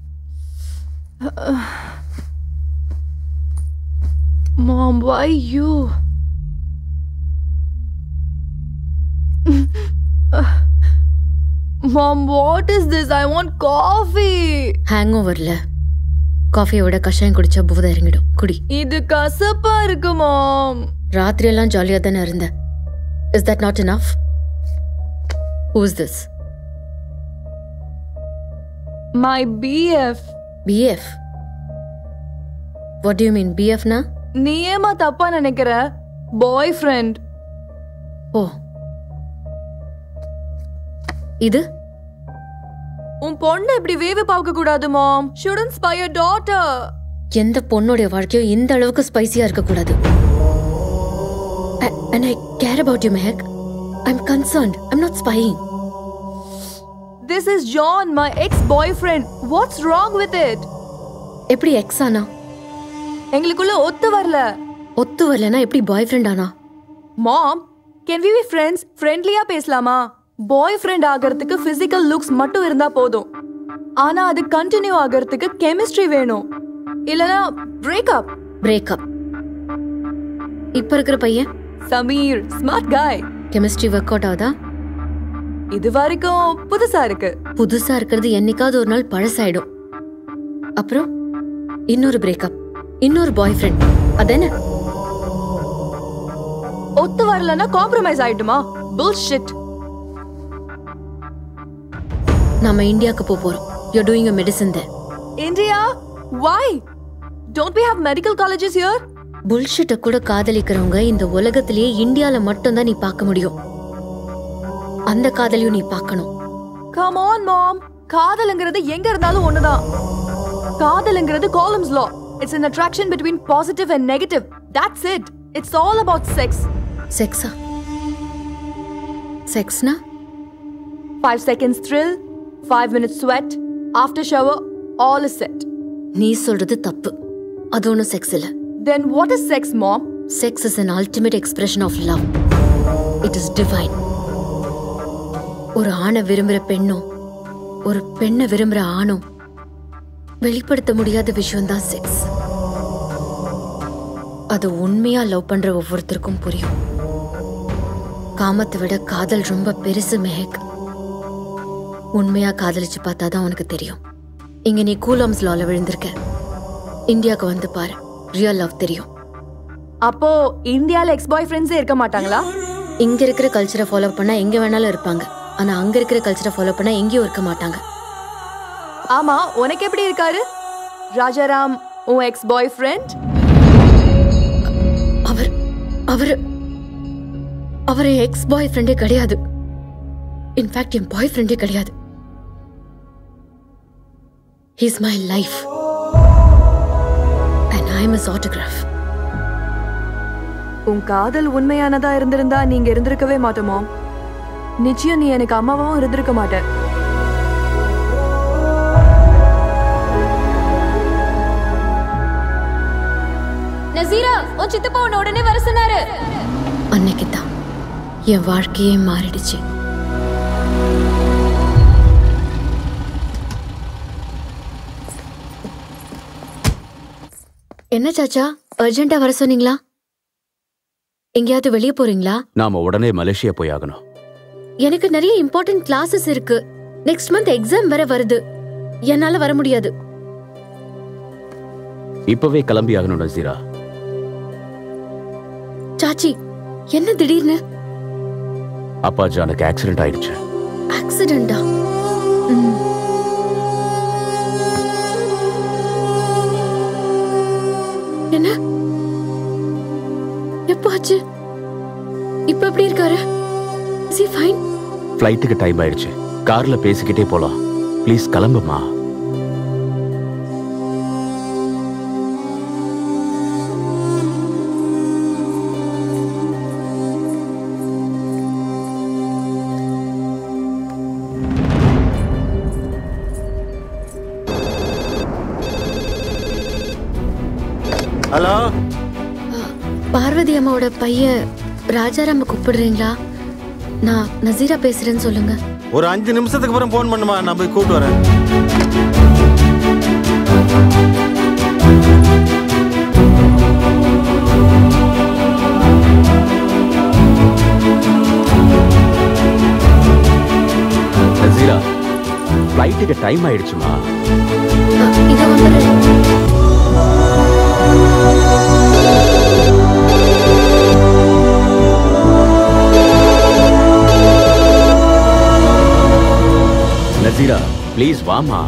Mom, why you? Mom, what is this? I want coffee! Hangover la. Coffee oda kashayan kudicha boda irangidu. Kudi. Idu kasappa irukku, Mom. Raathri ellam jolly-a thana irundha. Is that not enough? Who is this? My B F. B F? What do you mean, B F na? நீ ஏமா தப்பா நினைக்கிற? Boyfriend. ஓ. இது? உன் பொண்ணு இப்படி வேவு பார்க்க கூடாது, Mom. Shouldn't spy your daughter. எந்த பொண்ணோட வாழ்க்கையும் இந்த அளவுக்கு ஸ்பைசியா இருக்க கூடாது. And I care about you, Mehak. I'm concerned. I'm not spying. This is John, my ex-boyfriend. What's wrong with it? எப்படி எக்ஸ் ஆனா? எங்களுக்குள்ள ஒத்து வரல. ஒத்து வரலனா எப்படி பாய்ஃப்ரெண்ட் ஆனா? Mom, can we be friends? ஃப்ரெண்ட்லியா பேசலாமா? பாய்ஃப்ரெண்ட் ஆகிறதுக்கு physical looks மட்டும் இருந்தா போதும். ஆனா அது கண்டினியூ ஆகிறதுக்கு கெமிஸ்ட்ரி வேணும். இல்லனா பிரேக்கப். பிரேக்கப். இப்ப இருக்கிற பையன் Sameer, smart guy. Chemistry work out ஆகுதா? இது வரைக்கும் புதுசா இருக்கு. புதுசா இருக்கிறது என்னைக்காவது ஒரு நாள் பழசாயிடும். அப்புறம் இன்னொரு பிரேக்கப், இன்னொரு பாய் ஃப்ரெண்ட். அதானே? ஒத்து வரலனா காம்ப்ரமைஸ் ஆயிடுமா? bullshit. நாம இந்தியாக்கு போக போறோம். You're doing a medicine there. India? Why? Don't we have medical colleges here? புல்ஷிட்ட கூட காதலிக்கிறவங்க இந்த உலகத்திலேயே இந்தியால மட்டும் தான் நீ பார்க்க முடியும். அந்த காதலியும் நீ பார்க்கணும். Come on, mom. காதல்ங்கிறது எங்க இருந்தாலும் ஒண்ணுதான். காதல்ங்கிறது Coulomb's law. It's an attraction between positive and negative. That's it. It's all about sex. செக்ஸா? செக்ஸ்னா? Five seconds thrill, five minutes sweat, after shower, all is set. நீ சொல்றது தப்பு. அது ஒன்றும் செக்ஸ் இல்ல. Then what is sex, mom? Sex is an ultimate expression of love. It is divine. ஒரு ஆணை விரும்புற பெண்ணும் ஒரு பெண்ணை விரும்புற ஆணும் வெளிப்படுத்த முடியாத விஷயம் தான் செக்ஸ். அது உண்மையா லவ் பண்ற ஒவ்வொருத்தருக்கும் புரியும். காமத்தை விட காதல் ரொம்ப பெருசு மெஹக். உண்மையா காதலிச்சு பார்த்தாதான் உனக்கு தெரியும். இங்க நீ கூலாம்ஸ் லால விழுந்திருக்க. இந்தியாவுக்கு வந்து பாரு, ரியல் லவ் தெரியும். அப்போ இந்தியால எக்ஸ் பாய் ஃப்ரெண்ட்ஸே இருக்க மாட்டாங்களா? இங்க இருக்கிற கல்ச்சரை ஃபாலோ பண்ணா எங்க வேணாலும் இருப்பாங்க. ஆனா அங்க இருக்கிற கல்ச்சரை ஃபாலோ பண்ணா எங்கேயும் இருக்க மாட்டாங்க. ஆமா, உனக்கு எப்படி இருக்காரு ராஜாராம், உன் எக்ஸ் பாய் ஃப்ரெண்ட்? அவர் அவர் அவர் எக்ஸ் பாய் ஃப்ரெண்டே கிடையாது. இன்ஃபேக்ட் என் பாய் ஃப்ரெண்டே கிடையாது. He's my life and I'm his autograph. உன் காதல் உண்மையானதா இருந்திருந்தா நீங்க இருந்திருக்கவே மாட்டோமோ. நிச்சயம் நீ எனக்கு அம்மாவும் இருந்திருக்க மாட்ட. நசீரா, உன் சித்தப்பா உன்னை உடனே வர சொன்னாரு. அன்னைக்கு தான் என் வாழ்க்கையே மாறிடுச்சு. என்ன சாச்சா, அர்ஜென்ட்டா வர சொன்னீங்களா? எங்கேயாவது வெளியே போறீங்களா? நாம உடனே மலேசியா போய் ஆகணும். எனக்கு நிறைய இம்பார்ட்டன்ட் கிளாसेस இருக்கு. நெக்ஸ்ட் மந்த் எக்ஸாம் வேற வருது. என்னால வர முடியாது. இப்பவே கிளம்பி ஆகணும் நசீரா. சாச்சி, என்ன திடீர்னு? அப்பா ஜானுக்கு ஆக்சிடென்ட் ஆயிடுச்சு. ஆக்சிடென்டா? என்ன? எப்போ ஆச்சு? இப்ப எப்படி இருக்காரு? Is he fine? ஃப்ளைட்டுக்கு டைம் ஆயிடுச்சு. கார்ல பேசிக்கிட்டே போலாம். ப்ளீஸ் கிளம்புமா. ஹலோ, பார்வதி அம்மாவோட பையன் ராஜாராம கூப்பிடுறீங்களா? நான் நசீரா பேசுறேன்னு சொல்லுங்க. ஒரு அஞ்சு நிமிஷத்துக்கு அப்புறம் போன் பண்ணுமா, நான் போய் கூப்பிட்டு வரேன். நசீரா, ஃப்ளைட்டுக்கு டைம் ஆயிடுச்சுமா. இத வந்துடுறேன். நசீரா, ப்ளீஸ் வாமா.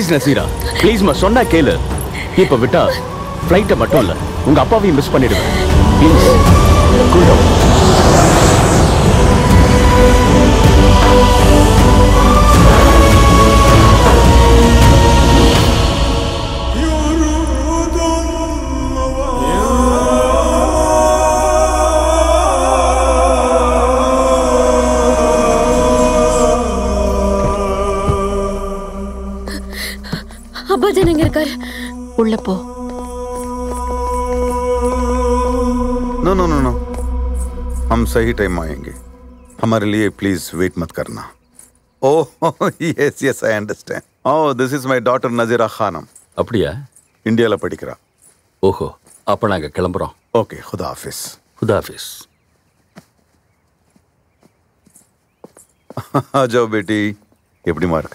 ப்ளீஸ் நசீரா ப்ளீஸ் மா சொன்னா கேளு. இப்ப விட்டா ஃப்ளைட்டை மட்டும் இல்ல உங்க அப்பாவையும் மிஸ் பண்ணிடுவேன். Please cool down. அப்பாஜன் எங்க இருக்காரு? உள்ள போ. नो नो नो नो हम सही टाइम आएंगे. हमारे लिए प्लीज वेट मत करना. Oh yes yes I understand. Oh this is my daughter Nazira Khanam. அப்படியா? இந்தியால படிக்கிறா. ஓஹோ அப்ப நாங்க கிளம்புறோம். ஓகே खुदा हाफिज. खुदा हाफिज. आ जाओ बेटी. எப்படிமா இருக்க?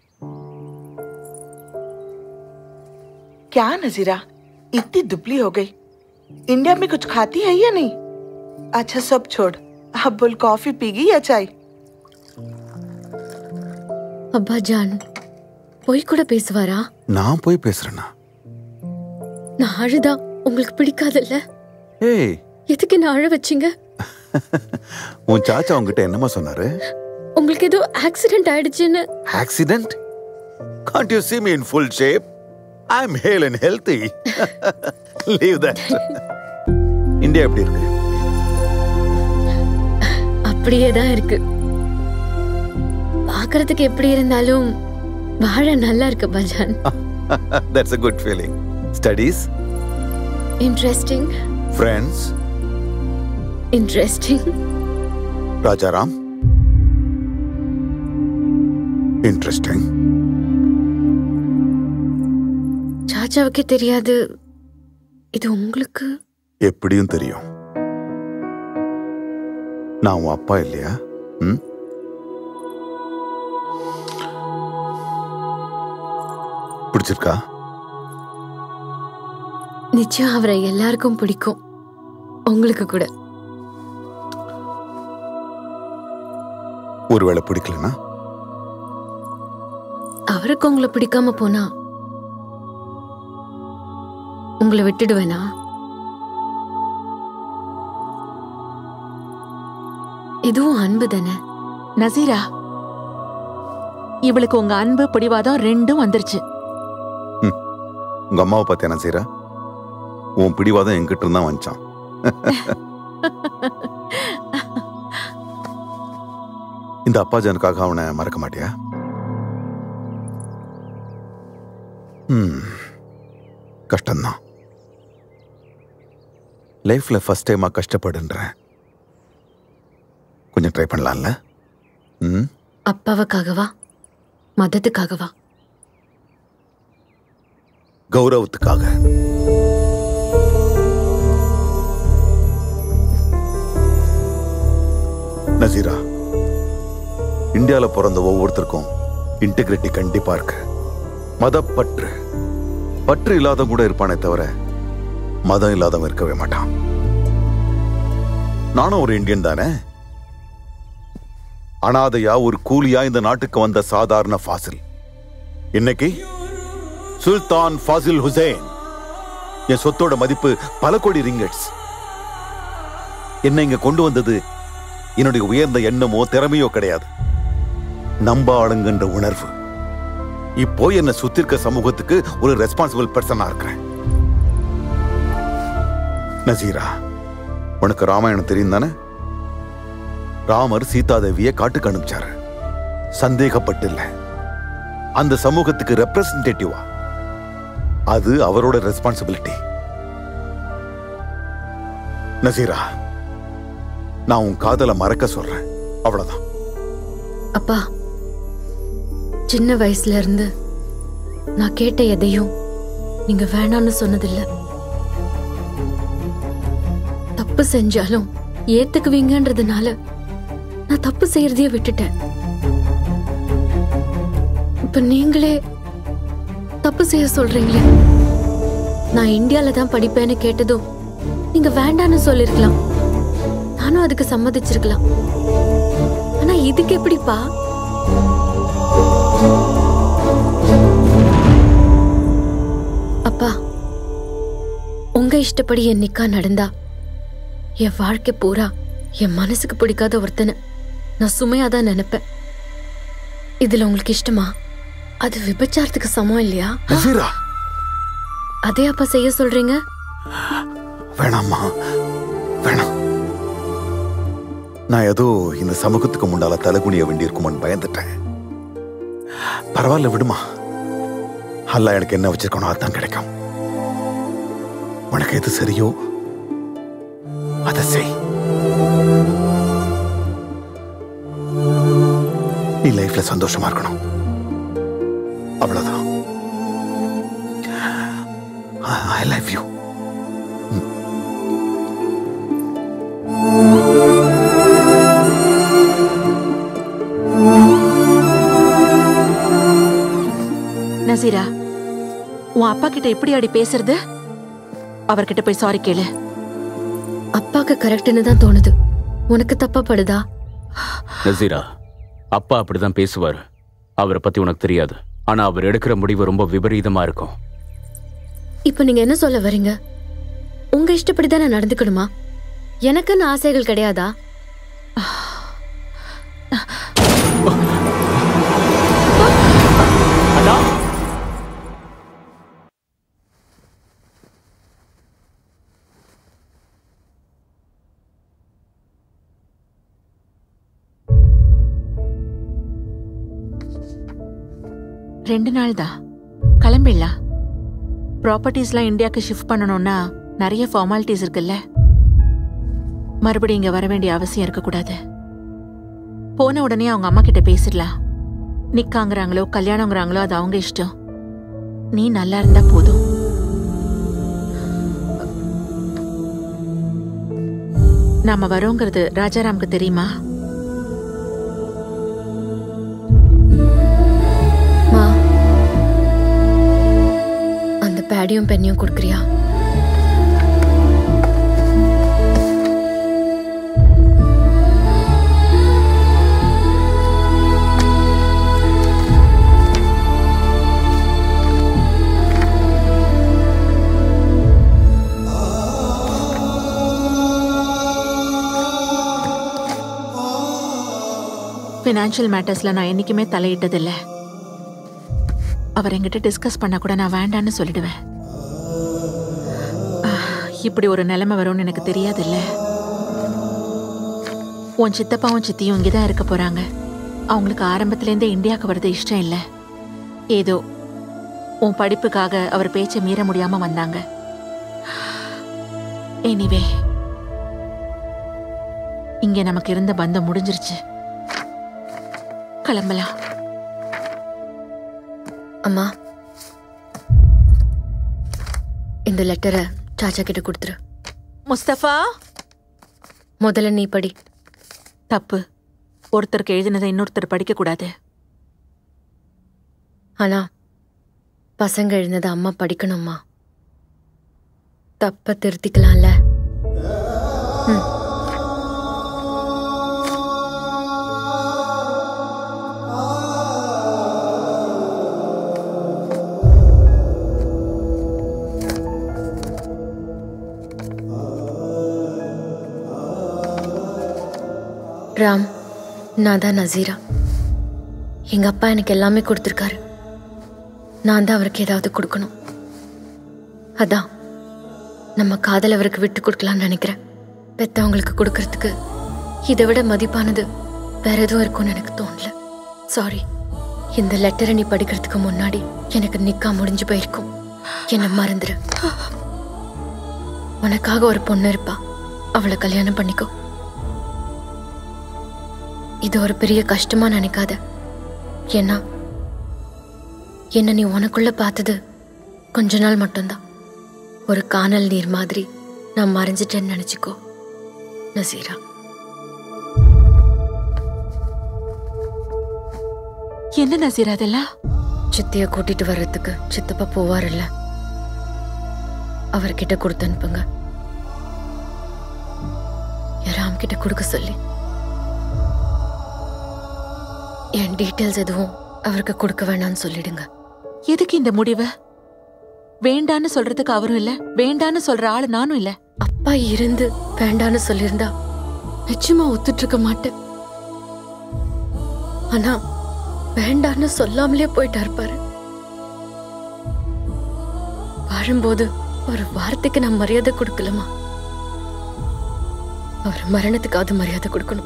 क्या नजीरा इतनी दुबली हो गई? इंडिया में कुछ खाती है या नहीं? अच्छा सब छोड़, अब बोल कॉफी पीगी या चाय? அப்பாஜான் போய் கூட பேசுவாரா? நான் போய் பேசுறேனா? நான் அழுதா உங்களுக்கு பிடிக்காதுல்ல? ஏய் எதுக்கு நான் அழ வச்சீங்க? உன் சாச்சா உன்கிட்ட என்னமா சொன்னாரு? உங்களுக்கு ஏதோ ஆக்சிடென்ட் ஆயிடுச்சுன்னு. Accident? Can't you see me in full shape? I'm hale and healthy. Leave that. India எப்படி இருக்கு? அப்படியே தான் இருக்கு. பார்க்கிறதுக்கு எப்படி இருந்தாலும் வாழ நல்லா இருக்கு Bajaj. That's a good feeling. Studies? Interesting. Friends? Interesting. Rajaram? Interesting. சாச்சாவுக்கே தெரியாது. இது உங்களுக்கு எப்படியும் தெரியும். நான் உன் அப்பா இல்லையா? ம்? பிடிச்சிருக்கா? நிச்சயம் அவரை எல்லாருக்கும் பிடிக்கும். உங்களுக்கு கூட. ஒருவேளை பிடிக்கலனா? அவருக்கு உங்களை பிடிக்காம போனா உங்களை விட்டுடுவேனா? இதுவும் அன்பு தானே? நசீரா இவளுக்கு உங்க அன்பு பிடிவாதம் ரெண்டும் வந்துருச்சு. உங்க அம்மாவை பார்த்தேன் நசீரா. உன் பிடிவாதம் என்கிட்ட இருந்தா வந்துச்சான். இந்த அப்பாஜனுக்காக அவனை மறக்க மாட்டியா? கஷ்டம்தான். லைஃப்ல ஃபர்ஸ்ட் டைமா கஷ்டப்படுன்றேன். கொஞ்சம் ட்ரை பண்ணலாம்ல? ம் அப்பாவுக்காகவா மதத்துக்காகவா? கௌரவத்துக்காக. நசீரா, இந்தியால பிறந்த ஒவ்வொருத்தருக்கும் இன்டெகிரிட்டி கண்டிப்பா இருக்கு. மதப்பற்று பற்று இல்லாத கூட இருப்பானே தவிர மதம் இல்லாதவன் இருக்கவே மாட்டான். நானும் ஒரு இந்தியன் தானே. அனாதையா ஒரு கூலியா இந்த நாட்டுக்கு வந்த சாதாரண ஃபாசில். இன்னைக்கு சுல்தான் ஃபாசில் ஹுசைன். என் சொத்தோட மதிப்பு பல கோடி ரிங்கட்ஸ். என்னை இங்க கொண்டு வந்தது என்னுடைய உயர்ந்த எண்ணமோ திறமையோ கிடையாது, நம்ப ஆளுங்கன்ற உணர்வு. இப்போ என்ன சுத்திருக்க சமூகத்துக்கு ஒரு ரெஸ்பான்சிபிள் பர்சனா இருக்கிறேன். நசீரா, உனக்கு ராமாயணம் தெரியும் தானே? ராமர் சீதாதேவிய காட்டுக்கு அனுப்பிச்சாரு. சந்தேகப்பட்டு இல்ல, அந்த சமூகத்துக்கு ரெப்ரசன்டேட்டிவா. அது அவரோட ரெஸ்பான்சிபிலிட்டி. நசீரா, நான் உன் காதலை மறக்க சொல்றேன், அவ்வளவுதான். அப்பா, சின்ன வயசுல இருந்து நான் கேட்ட எதையும் நீங்க வேணான்னு சொன்னதில்லை. தப்பு செஞ்சாலும் ஏத்துக்குவீங்கன்றதுனால நான் தப்பு செய்யறதையே விட்டுட்டேன். இப்ப நீங்களே தப்பு செய்ய சொல்றீங்களே. நான் இந்தியால தான் படிப்பேன்னு கேட்டதும் நீங்க வேண்டான்னு சொல்லிருக்கலாம், நானும் அதுக்கு சம்மதிச்சிருக்கலாம். ஆனா இதுக்கு எப்படிப்பா? உங்க இஷ்டப்படி என் நிக்கா நடந்தா என் வாழ்க்கை பூரா என் மனசுக்கு பிடிக்காத ஒருத்தனை நான் சுமையாதான் நினைப்பேன். இதுல உங்களுக்கு இஷ்டமா? அது விபச்சாரத்துக்கு சமம் இல்லையா? நசீரா, அதே அப்பா செய்ய சொல்றீங்க? வேணாம்மா, வேணாம். நான் ஏதோ இந்த சமூகத்துக்கு முன்னால தலைகுனிய வேண்டியிருக்குமான்னு பயந்துட்டேன். பரவாயில்ல, விடுமா. அல்ல எனக்கு என்ன வச்சிருக்கணும் அதான் கிடைக்கும். உனக்கு எது சரியோ அதை செய். நீ லைஃப்ல சந்தோஷமா இருக்கணும், அவ்வளவுதான். I love you. நசீரா, உன் அப்பா கிட்ட எப்படி அடி பேசுறது? அவர்கிட்ட போய் சாரி கேளு. அப்பாக்கு கரெக்ட்னு தான் தோணுது. உனக்கு தப்பா படுதா? நசீரா, அப்பா அப்படிதான் பேசுவாரு. அவரை பத்தி உனக்கு தெரியாது. ஆனா அவர் எடுக்கிற முடிவு ரொம்ப விபரீதமா இருக்கும். இப்ப நீங்க என்ன சொல்ல வரீங்க? உங்க இஷ்டப்படிதான் நான் நடந்துக்கணுமா? எனக்குன்னு ஆசைகள் கிடையாதா? ரெண்டு நாள் தான், கிளம்பிடலாம். ப்ராப்பர்ட்டிஸ்லாம் இந்தியாவுக்கு ஷிஃப்ட் பண்ணணும்னா நிறைய ஃபார்மாலிட்டிஸ் இருக்குல்ல. மறுபடியும் இங்க வர வேண்டிய அவசியம் இருக்கக்கூடாது. போன உடனே அவங்க அம்மா கிட்ட பேசிடலாம். நிக்காங்கிறாங்களோ கல்யாணங்கிறாங்களோ அது அவங்க இஷ்டம். நீ நல்லா இருந்தா போதும். நாம வரோங்கிறது ராஜாராமுக்கு தெரியுமா? அந்த பேடியும் பெண்ணையும் கொடுக்குறியா? ஃபினான்ஷியல் மேட்டர்ஸ்ல நான் என்னைக்குமே தலையிட்டதில்லை. அவர் என்கிட்ட டிஸ்கஸ் பண்ண கூட நான் வேண்டான்னு சொல்லிடுவேன். இப்படி ஒரு நிலைமை வரும்னு எனக்கு தெரியாதுல்ல. உன் சித்தப்பாவும் சித்தியும் இங்கதான் இருக்க போறாங்க. அவங்களுக்கு ஆரம்பத்திலேருந்தே இந்தியாவுக்கு வரது இஷ்டம் இல்லை. ஏதோ உன் படிப்புக்காக அவர் பேச்சை மீற முடியாம வந்தாங்க. எனிவே, இங்க நமக்கு இருந்த பந்தம் முடிஞ்சிருச்சு. கிளம்பலாம். அம்மா, இந்த லெட்டரை சாச்சா கிட்ட கொடுத்துரு. முஸ்தபா, முதல்ல நீ படி. தப்பு. ஒருத்தருக்கு எழுதினதை இன்னொருத்தர் படிக்க கூடாது. ஆனா பசங்க எழுதினதை அம்மா படிக்கணும்மா. தப்ப திருத்திக்கலாம்ல. ம். ராம், நான் தான் நசீரா. எங்க அப்பா எனக்கு எல்லாமே கொடுத்துருக்காரு. நான் தான் அவருக்கு ஏதாவது கொடுக்கணும். அதான் நம்ம காதல் அவருக்கு விட்டு கொடுக்கலாம்னு நினைக்கிறேன். பெத்தவங்களுக்கு கொடுக்கறதுக்கு இதை விட மதிப்பானது வேற எதுவும் இருக்கும்னு எனக்கு தோணல. சாரி. இந்த லெட்டரை நீ படிக்கிறதுக்கு முன்னாடி எனக்கு நிக்கா முடிஞ்சு போயிருக்கும். என்ன மறந்துரு. உனக்காக ஒரு பொண்ணு இருப்பா, அவளை கல்யாணம் பண்ணிக்கோ. இது ஒரு பெரிய கஷ்டமா நினைக்காத. ஏன்னா என்ன நீ உனக்குள்ள பார்த்தது கொஞ்ச நாள் மட்டும்தான். ஒரு காணல் நீர் மாதிரி நான் மறைஞ்சிட்டேன்னு நினைச்சுக்கோ நசீரா. என்ன நசீரா அதெல்லாம்? சித்திய கூட்டிட்டு வர்றதுக்கு சித்தப்பா போவார்ல, அவர்கிட்ட கொடுத்து அனுப்புங்க. ராம் கிட்ட கொடுக்க சொல்லி என் டீட்டெயில்ஸ் எதுவும் அவருக்கு கொடுக்க வேணாம்னு சொல்லிடுங்க. எதுக்கு இந்த முடிவு? வேண்டான்னு சொல்றதுக்கு அவரும் இல்ல, வேண்டான்னு சொல்ற ஆளு நானும் இல்ல. அப்பா இருந்து வேண்டான்னு சொல்லியிருந்தா நிச்சயமா ஒத்துட்டு இருக்க மாட்டேன். ஆனா வேண்டான்னு சொல்லாமலே போயிட்டா இருப்பாரு. வாழும்போது ஒரு வார்த்தைக்கு நான் மரியாதை கொடுக்கலமா, அவர் மரணத்துக்காவது மரியாதை கொடுக்கணும்.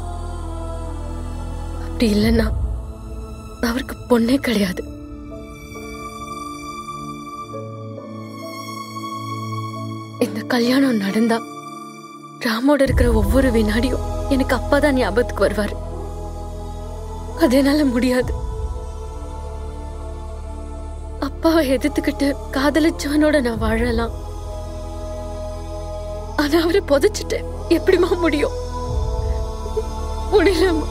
அப்படி இல்லைன்னா அவருக்கு பொண்ணே கிடையாது. இந்த கல்யாணம் நடந்தா ராமோட இருக்கிற ஒவ்வொரு வினாடியும் எனக்கு அப்பாதான் ஞாபகத்துக்கு வருவாரு. அதனால முடியாது. அப்பாவை எதிர்த்துக்கிட்டு காதலிச்சவனோட நான் வாழலாம். ஆனா அவரை புதைச்சிட்டு எப்படிமா முடியும்? முடியலமா.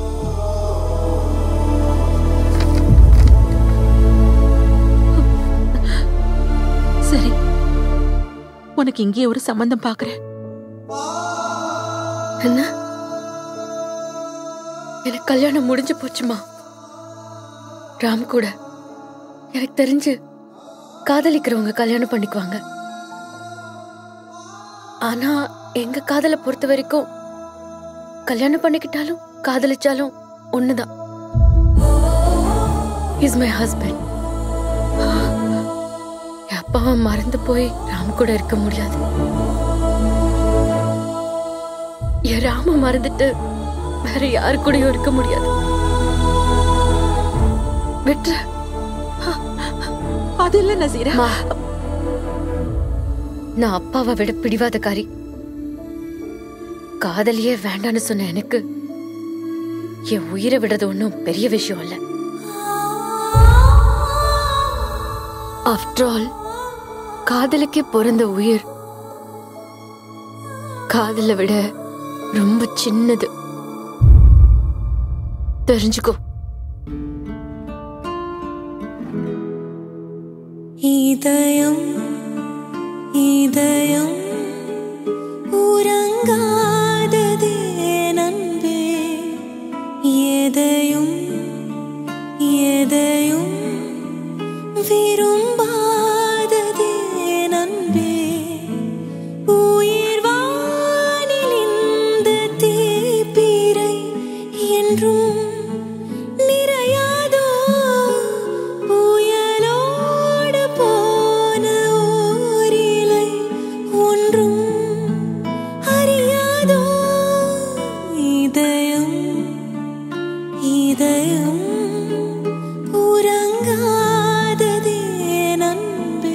சரி, உனக்கு இங்கே ஒரு சம்பந்தம் பாக்குறேன். என்ன? எனக்கு கல்யாணம் முடிஞ்சு போச்சுமா. ராம் கூட எனக்கு தெரிஞ்சு காதலிக்கிறவங்க கல்யாணம் பண்ணிக்குவாங்க. ஆனா எங்க காதலை பொறுத்த வரைக்கும் கல்யாணம் பண்ணிக்கிட்டாலும் காதலிச்சாலும் ஒண்ணுதான். Is my husband. என் அப்பாவை மறந்து போய் ராம் கூட இருக்க முடியாது. என் ராம மறந்துட்டு வேற யாரு கூடயும் இருக்க முடியாது. விட்டு அது இல்ல நசீரா, நான் அப்பாவை விட பிடிவாதக்காரி. காதலியே வேண்டான்னு சொன்ன எனக்கு என் உயிரை விடுறது ஒன்றும் பெரிய விஷயம் இல்ல. ஆஃப்டர் ஆல் காதலுக்கே பிறந்த உயிர் காதலை விட ரொம்ப சின்னது. தெரிஞ்சுக்கோ. இதயம் இதயம் உறங்காததே நண்பே, எதையும் எதையும் விரும்பாததே நண்பே, உயிர் வானில் இந்த தீப்பிறை என்றும் நிறையாதோ, புயலோடு போன ஓரிலை ஒன்றும் அறியாதோ, இதயம் இதயம் உறங்காததே நண்பே.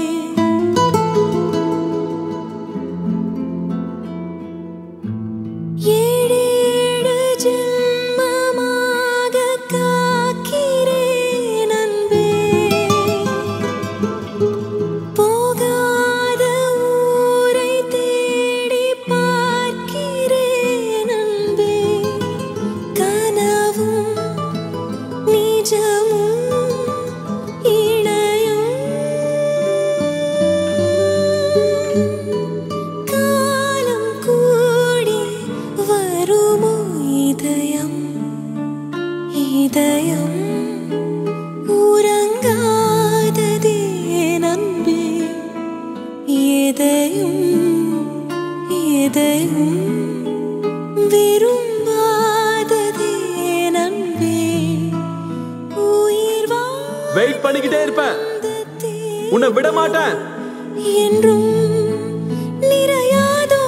ஏழேழு ஜென்மமாக காக்கிறேன் அன்பே, போகாத ஊரை தேடி பார்க்கிறேன் அன்பே, கனவும் நிஜமும் இணையும் காலம் கூடி வருமோ, இதயம் இதயம் உறங்காததே நண்பே, எதையும் எதையும் விரும்பாததே நண்பே, உயிர் வெயிட் பண்ணிக்கிட்டே இருப்பேன், உன்னை விட மாட்டேன். என்றும் நிறையாதோ,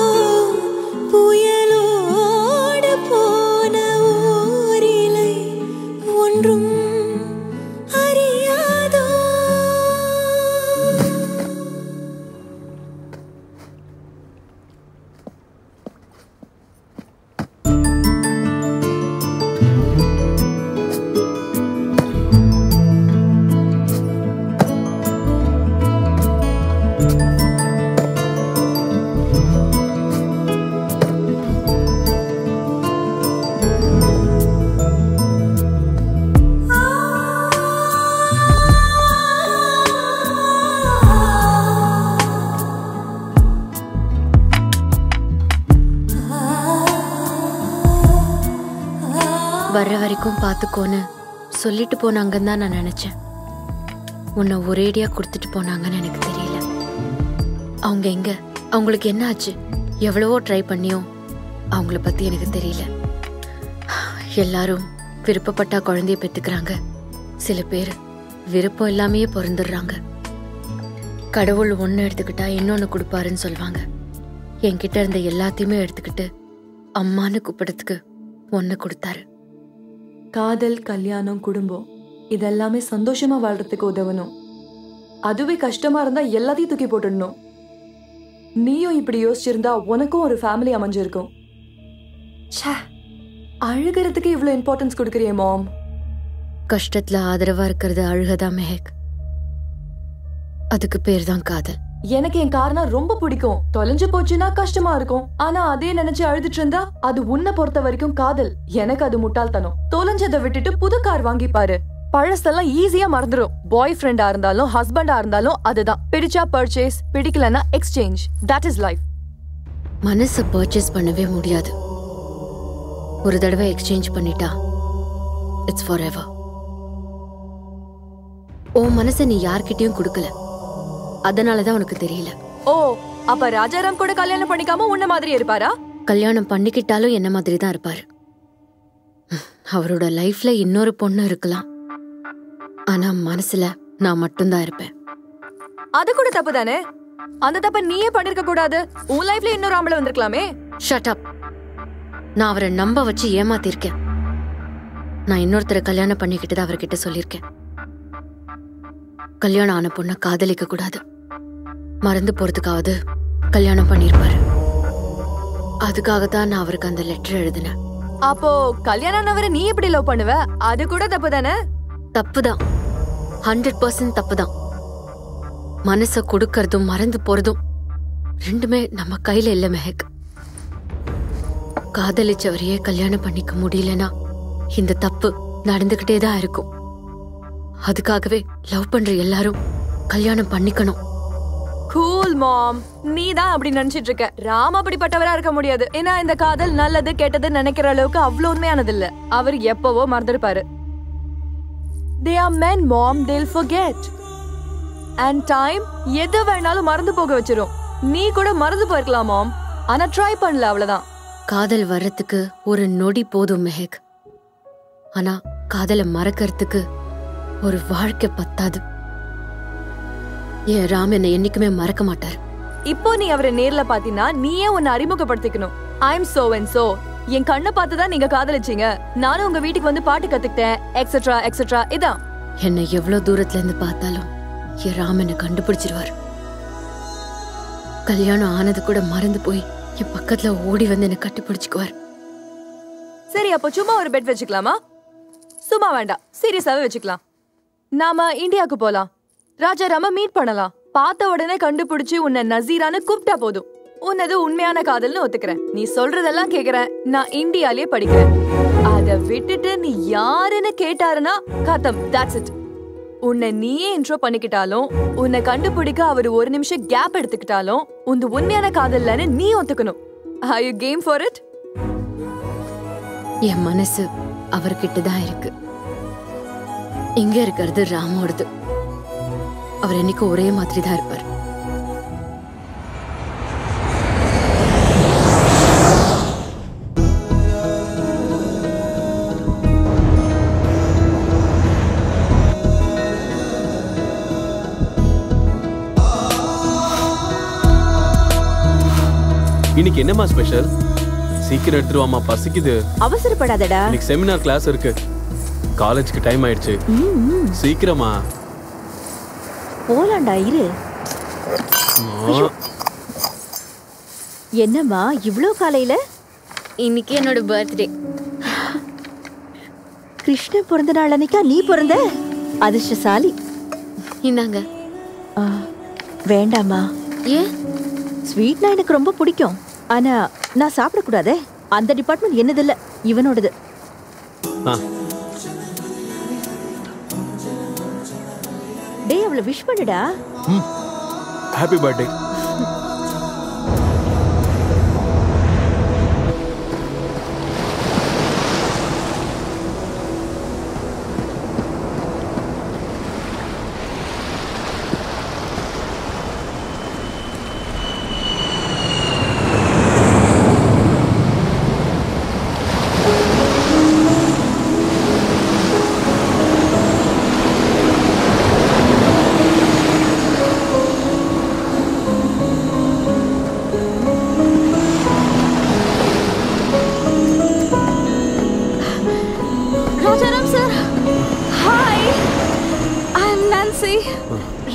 புயலோடு போன ஓரிலை ஒன்றும் அறியாதோ. வர்ற வரைக்கும் பார்த்துக்கோன்னு சொல்லிட்டு போனாங்கன்னு தான் நான் நினைச்சேன். உன்னை ஒரேடியா கொடுத்துட்டு போனாங்கன்னு எனக்கு தெரியல. அவங்க எங்க, அவங்களுக்கு என்ன ஆச்சு, எவ்வளவோ ட்ரை பண்ணியும் அவங்கள பத்தி எனக்கு தெரியல. எல்லாரும் விருப்பப்பட்டா குழந்தைய பெத்துக்கிறாங்க, சில பேர் விருப்பம் இல்லாமையே பிறந்துடுறாங்க. கடவுள் ஒன்னு எடுத்துக்கிட்டா இன்னொன்னு கொடுப்பாருன்னு சொல்லுவாங்க. என்கிட்ட இருந்த எல்லாத்தையுமே எடுத்துக்கிட்டு அம்மான்னு கூப்பிடறதுக்கு ஒன்னு கொடுத்தாரு. காதல், கல்யாணம், குடும்பம் இதெல்லாமே சந்தோஷமா வாழ்றதுக்கு உதவணும். அதுவே கஷ்டமா இருந்தா எல்லாத்தையும் தூக்கி போட்டுடணும். நீயும் இப்படி யோசிச்சிருந்தா உனக்கும் ஒரு ஃபேமிலி அமைஞ்சிருக்கும். ச்சே, அழுகிறதுக்கு இவ்வளவு இம்பார்ட்டன்ஸ் கொடுக்கறியே மாம். கஷ்டத்துல ஆதரவா இருக்கிறது அழுகதான் மெஹக். அதுக்கு பேர் தான் காதல். எனக்கு என் கார்னா ரொம்ப பிடிக்கும். தொலைஞ்சு போச்சுன்னா கஷ்டமா இருக்கும். ஆனா அதே நினைச்சு அழுதுட்டு இருந்தா அது உன்னை பொறுத்த வரைக்கும் காதல். எனக்கு அது முட்டாள்தனம். தொலைஞ்சதை விட்டுட்டு புது கார் வாங்கி பாரு. பழசெல்லாம் ஈஸியா மறந்துடும். பாய் ஃப்ரெண்டா இருந்தாலும் ஹஸ்பண்டா இருந்தாலும் அதுதான். பிடிச்சா பர்ச்சேஸ், பிடிக்கலன்னா எக்ஸ்சேஞ்ச். That is life. மனசை பர்ச்சேஸ் பண்ணவே முடியாது. ஒரு தடவை எக்ஸ்சேஞ்ச் பண்ணிட்டா இட்ஸ் ஃபார் எவர். ஓ மனசை நீ யார்கிட்டயும் கொடுக்கல, அதனாலதான் உனக்கு தெரியல. ஓ, அப்ப ராஜாராம் கூட கல்யாணம் பண்ணிக்காம உன்ன மாதிரி இருப்பாரா? கல்யாணம் பண்ணிக்கிட்டாலும் என்ன மாதிரி தான் இருப்பாரு. அவரோட லைஃப்ல இன்னொரு பொண்ணு இருக்கலாம், ஆனா மனசுல நான் மட்டும்தான் இருப்பேன். அது கூட தப்பு தானே? அந்த தப்ப நீயே பண்ணிருக்க கூடாது. உன் லைஃப்ல இன்னொரு ஆம்பளை வந்திருக்கலாமே. Shut up. நான் அவரை நம்ப வச்சு ஏமாத்திருக்கேன். நான் இன்னொருத்தரை கல்யாணம் பண்ணிக்கிட்டு அவர்கிட்ட சொல்லியிருக்கேன், கல்யாணம் ஆன பொண்ண காதலிக்க கூடாது, மறந்து போறதுக்காவது கல்யாணம் பண்ணிருப்பாரு. அதுக்காகத்தான் நான் அவருக்கு அந்த லெட்டர் எழுதினேன். அப்போ கல்யாணம் ஆனவரை நீ எப்படி லவ் பண்ணுவ? அது கூட தப்பு தானே? தப்புதான், ஹண்ட்ரட் பர்சன்ட் தப்புதான். மனச கொடுக்கறதும் மறந்து போறதும் ரெண்டுமே நம்ம கையில இல்ல மெஹக். காதலிச்சவரையே கல்யாணம் பண்ணிக்க முடியலனா இந்த தப்பு நடந்துகிட்டே தான் இருக்கும். அதுக்காகவே லவ் பண்ற எல்லாரும் கல்யாணம் பண்ணிக்கணும். கூல் மாம், நீ தான் அப்படி நினைச்சிட்டு இருக்க. ராம் அப்படிப்பட்டவரா இருக்க முடியாது. ஏன்னா இந்த காதல் நல்லது கெட்டது நினைக்கிற அளவுக்கு அவ்வளவு உண்மையானது இல்ல. அவர் எப்பவோ மறந்துருப்பாரு. They are men, mom. They'll forget. And time எது வேணாலும் மறந்து போக வச்சிரும். நீ கூட மறந்து போயிருக்கலாம் மாம், ஆனா ட்ரை பண்ணல, அவ்வளவுதான். காதல் வர்றதுக்கு ஒரு நொடி போதும் மெஹக், ஆனா காதலை மறக்கிறதுக்கு ஒரு வாழ்க்கை பத்தாது. ஏன் ராம் என்னை என்னைக்குமே மறக்க மாட்டார். இப்போ நீ அவரை நேர்ல பாத்தீங்கன்னா நீயே உன்னை அறிமுகப்படுத்திக்கணும். I am so and so. என் கண்ணை பார்த்துதான் நீங்க காதலிச்சீங்க. நானும் உங்க வீட்டுக்கு வந்து பாட்டு கத்துக்கிட்டேன், எக்ஸெட்ரா எக்ஸெட்ரா. இதான். என்னை எவ்வளவு தூரத்துல இருந்து பார்த்தாலும் என் ராம் என்னை கண்டுபிடிச்சிருவார். கல்யாணம் ஆனது கூட மறந்து போய் என் பக்கத்துல ஓடி வந்து என்னை கட்டிப்பிடிச்சுக்குவார். சரி, அப்போ சும்மா ஒரு பெட் வச்சுக்கலாமா? சும்மா வேண்டாம், சீரியஸாவே வச்சுக்கலாம். நாம இந்தியாவுக்கு போலாம். ராஜாராம மீட் பண்ணலாம். பார்த்த உடனே கண்டுபிடிச்சு உன்னை நசீரான்னு கூப்பிட்டா போதும். உன்னது உண்மையான காதல்னு ஒத்துக்கிறேன். நீ சொல்றதெல்லாம் கேக்குறேன். நான் இந்தியாலே படிக்கிறேன். அத விட்டுட்டு நீ யாருன்னு கேட்டாருன்னா கதம், தட்ஸ் இட். உன்னை நீயே இன்ட்ரோ பண்ணிக்கிட்டாலும், உன்னை கண்டுபிடிக்க அவர் ஒரு நிமிஷம் கேப் எடுத்துக்கிட்டாலும் உன் உண்மையான காதல்லன்னு நீ ஒத்துக்கணும். Are you game for it? என் மனசு அவர்கிட்ட தான் இருக்கு. இங்க இருக்கிறது ராமோடது. அவர் என்னைக்கு ஒரே மாதிரி தான் இருப்பார். இன்னைக்கு என்னமா ஸ்பெஷல்? சீக்கிரம் எடுத்துருவாமா, பசிக்குது. அவசரப்படாதடா, இன்னைக்கு செமினார் கிளாஸ் இருக்கு. காலேஜ்க்கு டைம் ஆயிடுச்சு. சீக்கிரமா போலாண்டா. இரு. என்னம்மா இவ்ளோ காலையில? இன்னைக்கு என்னோட பர்த்டே. கிருஷ்ணன் பிறந்த நாள் அன்னைக்கா நீ பிறந்த? அதிர்ஷ்டசாலி. இந்தாங்க. வேண்டாமா? ஏன்? ஸ்வீட்னா எனக்கு ரொம்ப பிடிக்கும், ஆனா நான் சாப்பிடக்கூடாதே. அந்த டிபார்ட்மெண்ட் என்னது இல்ல, இவனோடது. டேய், அவளை விஷ் பண்ணுடா. Happy birthday.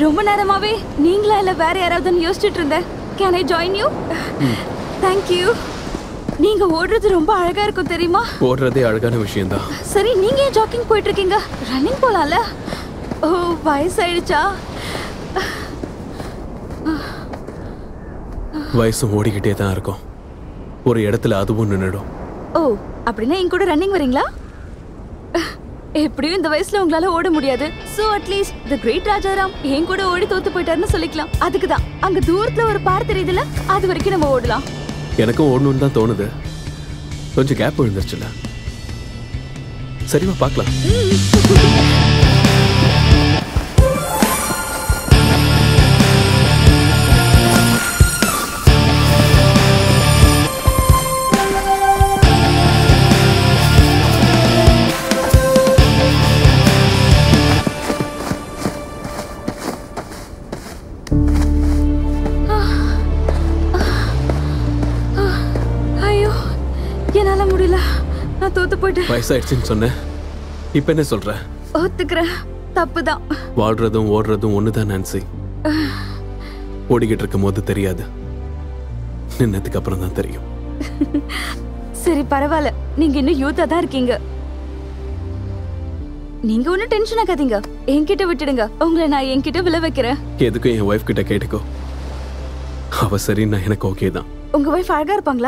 ரொம்ப நேரமாவே நீங்களா இல்ல வேற யாராவதுன்னு யோசிச்சுட்டு இருந்தேன். Can I join you? Thank you. நீங்க ஓடுறது ரொம்ப அழகா இருக்கும் தெரியுமா? ஓடுறதே அழகான விஷயம்தான். சரி, நீங்க ஏன் ஜாக்கிங் போயிட்டு இருக்கீங்க? ரன்னிங் போலாம்ல? ஓ, வயசாயிடுச்சா? வயசும் ஓடிக்கிட்டே தான் இருக்கும். ஒரு இடத்துல அதுவும் நின்னுடும். ஓ, அப்படின்னா என் கூட ரன்னிங் வரீங்களா? எப்படியும் இந்த வயசுல உங்களால ஓட முடியாது. So at least the great Rajaram என் கூட ஓடி தோத்து போயிட்டாருன்னு சொல்லிக்கலாம். அதுக்கு தான் அங்க தூரத்துல ஒரு பார் தெரியுதுல, அது வரைக்கும் நம்ம ஓடலாம். எனக்கும் ஓடணும்னு தான் தோணுது. கொஞ்சம் கேப் விழுந்துருச்சுல. சரிவா, பார்க்கலாம். வயசாயிடுச்சுன்னு சொன்னேன். இப்ப என்ன சொல்ற? ஒத்துக்கிறேன், தப்புதான். வாழ்றதும் ஓடுறதும் ஒண்ணுதான் நான்சி. ஓடிக்கிட்டு இருக்கும் போது தெரியாது, நின்னதுக்கு அப்புறம் தான் தெரியும். சரி, பரவாயில்ல. நீங்க இன்னும் யூத்தா தான் இருக்கீங்க. நீங்க ஒன்னும் டென்ஷன் ஆகாதீங்க. என்கிட்ட விட்டுடுங்க. உங்களை நான் என்கிட்ட விழ வைக்கிறேன். எதுக்கும் என் ஒய்ஃப் கிட்ட கேட்டுக்கோ. அவ சரின்னா எனக்கு ஓகே தான். உங்க ஒய்ஃப் அழகா இருப்பாங்களா?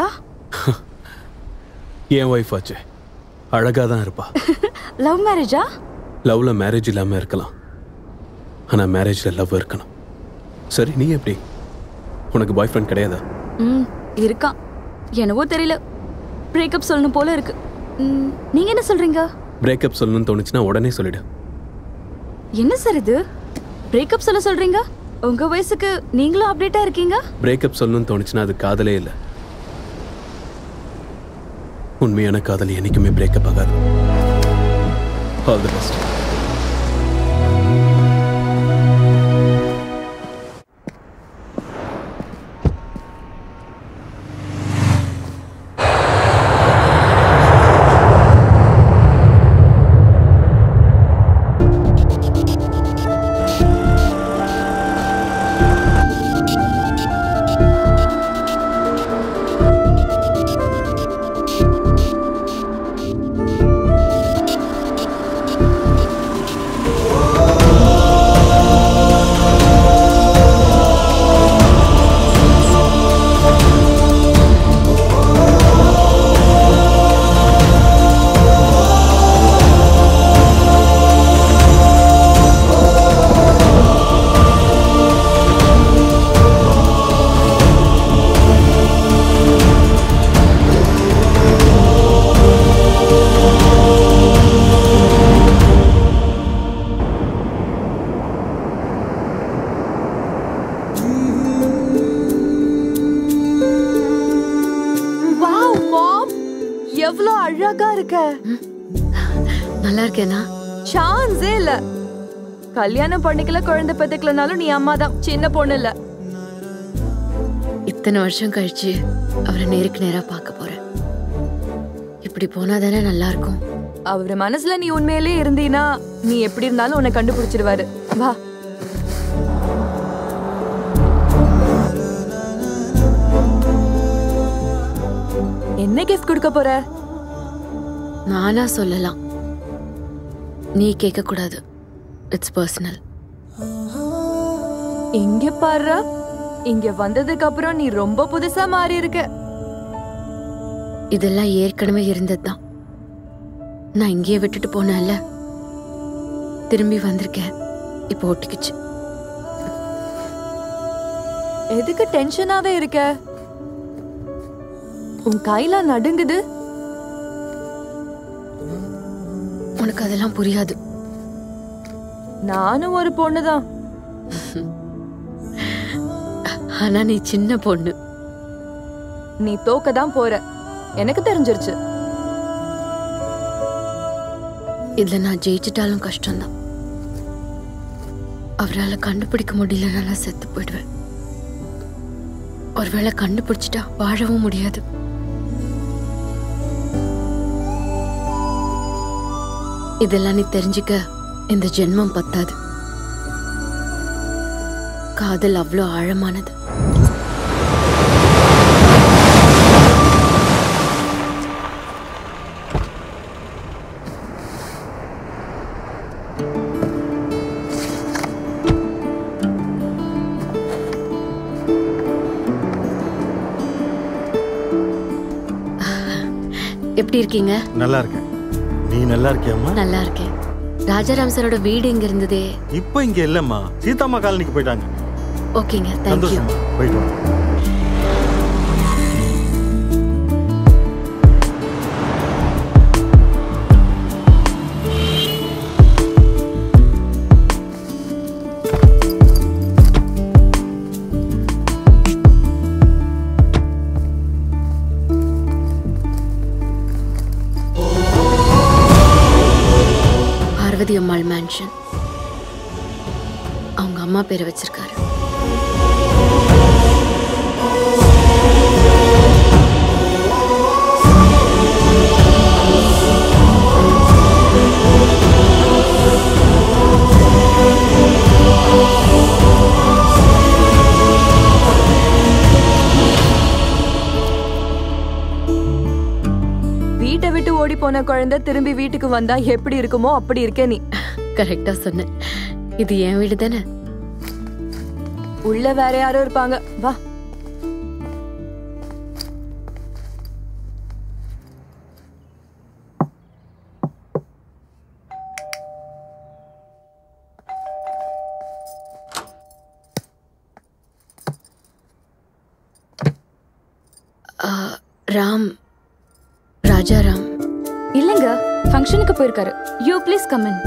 என் ஒய்ஃப் ஆச்சு, அழகா தான் இருப்பா. லவ் மேரேஜா? லவ்ல மேரேஜ் இல்லாம இருக்கலாம், ஆனா மேரேஜ்ல லவ் இருக்கணும். சரி, நீ எப்படி? உனக்கு பாய் ஃப்ரெண்ட் கிடையாதா? ம், இருக்கான். என்னவோ தெரியல, பிரேக்கப் சொல்லணும் போல இருக்கு. நீங்க என்ன சொல்றீங்க? பிரேக்கப் சொல்லணும்னு தோணுச்சுன்னா உடனே சொல்லிடு. என்ன சார் இது, பிரேக்கப் சொல்ல சொல்றீங்க? உங்க வயசுக்கு நீங்களும் அப்டேட்டா இருக்கீங்க. பிரேக்கப் சொல்லணும்னு தோணுச்சுன்னா அது காதலே இல்லை. உண்மையான காதல் என்னைக்குமே பிரேக்கப் ஆகாது. All the best. நல்லா இருக்கேனா? சான்ஸே இல்ல. கல்யாணம் பண்ணிக்கல, குழந்தை பெத்துக்கலனாலும் நீ அம்மா தான், சின்ன பொண்ணு இல்ல. இத்தனை வருஷம் கழிச்சு அவரை நேருக்கு நேரா பார்க்க போறேன். இப்படி போனா தானே நல்லா இருக்கும். அவர் மனசுல நீ உண்மையிலேயே இருந்தீனா நீ எப்படி இருந்தாலும் உன்னை கண்டுபிடிச்சிருவாரு. வா. என்ன கிஃப்ட் கொடுக்க போற? நானா சொல்லலாம், நீ கேட்க கூடாது. It's personal. இங்க பாரு, இங்க வந்ததுக்கு அப்புறம் நீ ரொம்ப புதுசா மாறி இருக்க. இதெல்லாம் ஏற்கனவே இருந்ததுதான். நான் இங்கேயே விட்டுட்டு போனேன்ல, திரும்பி வந்திருக்கேன். இப்போ ஒட்டிக்குச்சு. எதுக்கு டென்ஷனாவே இருக்க? உன் கையில நடுங்குது. உனக்கு அதெல்லாம் புரியாது. நானும் ஒரு பொண்ணுதான். ஆனா நீ சின்ன பொண்ணு. நீ தோக்கதான் போற, எனக்கு தெரிஞ்சிருச்சு. இதுல நான் ஜெயிச்சிட்டாலும் கஷ்டம்தான். அவரால் கண்டுபிடிக்க முடியலன்னா நான் செத்து போயிடுவேன். ஒருவேளை கண்டுபிடிச்சிட்டா வாழவும் முடியாது. இதெல்லாம் நீ தெரிஞ்சுக்க இந்த ஜென்மம் பத்தாது. காதல் அவ்வளோ ஆழமானது. எப்படி இருக்கீங்க? நல்லா இருக்கேன். நீ நல்லா இருக்கியாம்மா? நல்லா இருக்கேன். ராஜாராம் சாரோட வீடு இங்க இருந்ததே. இப்போ இங்க இல்லம்மா, சீதாம்மா காலனிக்கு போயிட்டாங்க. ஓகேங்க, தேங்க் யூ. போயிட்டு வாங்க. பார்வதி அம்மாள் மேன்ஷன். அவங்க அம்மா பேரை வச்சிருக்காரு. வீட்டை விட்டு ஓடி போன குழந்தை திரும்பி வீட்டுக்கு வந்தா எப்படி இருக்குமோ அப்படி இருக்கே நீ. கரெக்டா சொன்ன. இது என் வீடு தானே. உள்ள வேற யாரும் இருப்பாங்க. வா. ராம், ராஜாராம் இல்லங்க, ஃபங்க்ஷனுக்கு போயிருக்காரு. You please come in.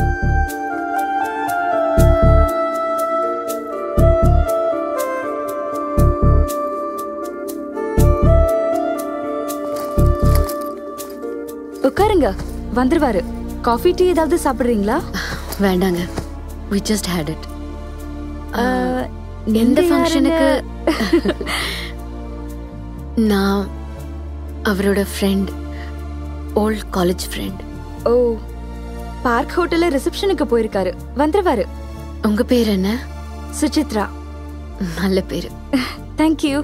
உட்காருங்க, வந்துருவாரு. காஃபி டீ ஏதாவது சாப்பிடுறீங்களா? வேண்டாங்க, we just had it. எந்த ஃபங்க்ஷனுக்கு? நான் அவரோட friend, old college friend. Oh, park ஹோட்டல்ல ரிசப்ஷனுக்கு போயிருக்காரு. வந்துருவாரு. உங்க பேர் என்ன? சுசித்ரா. நல்ல பேரு. Thank you.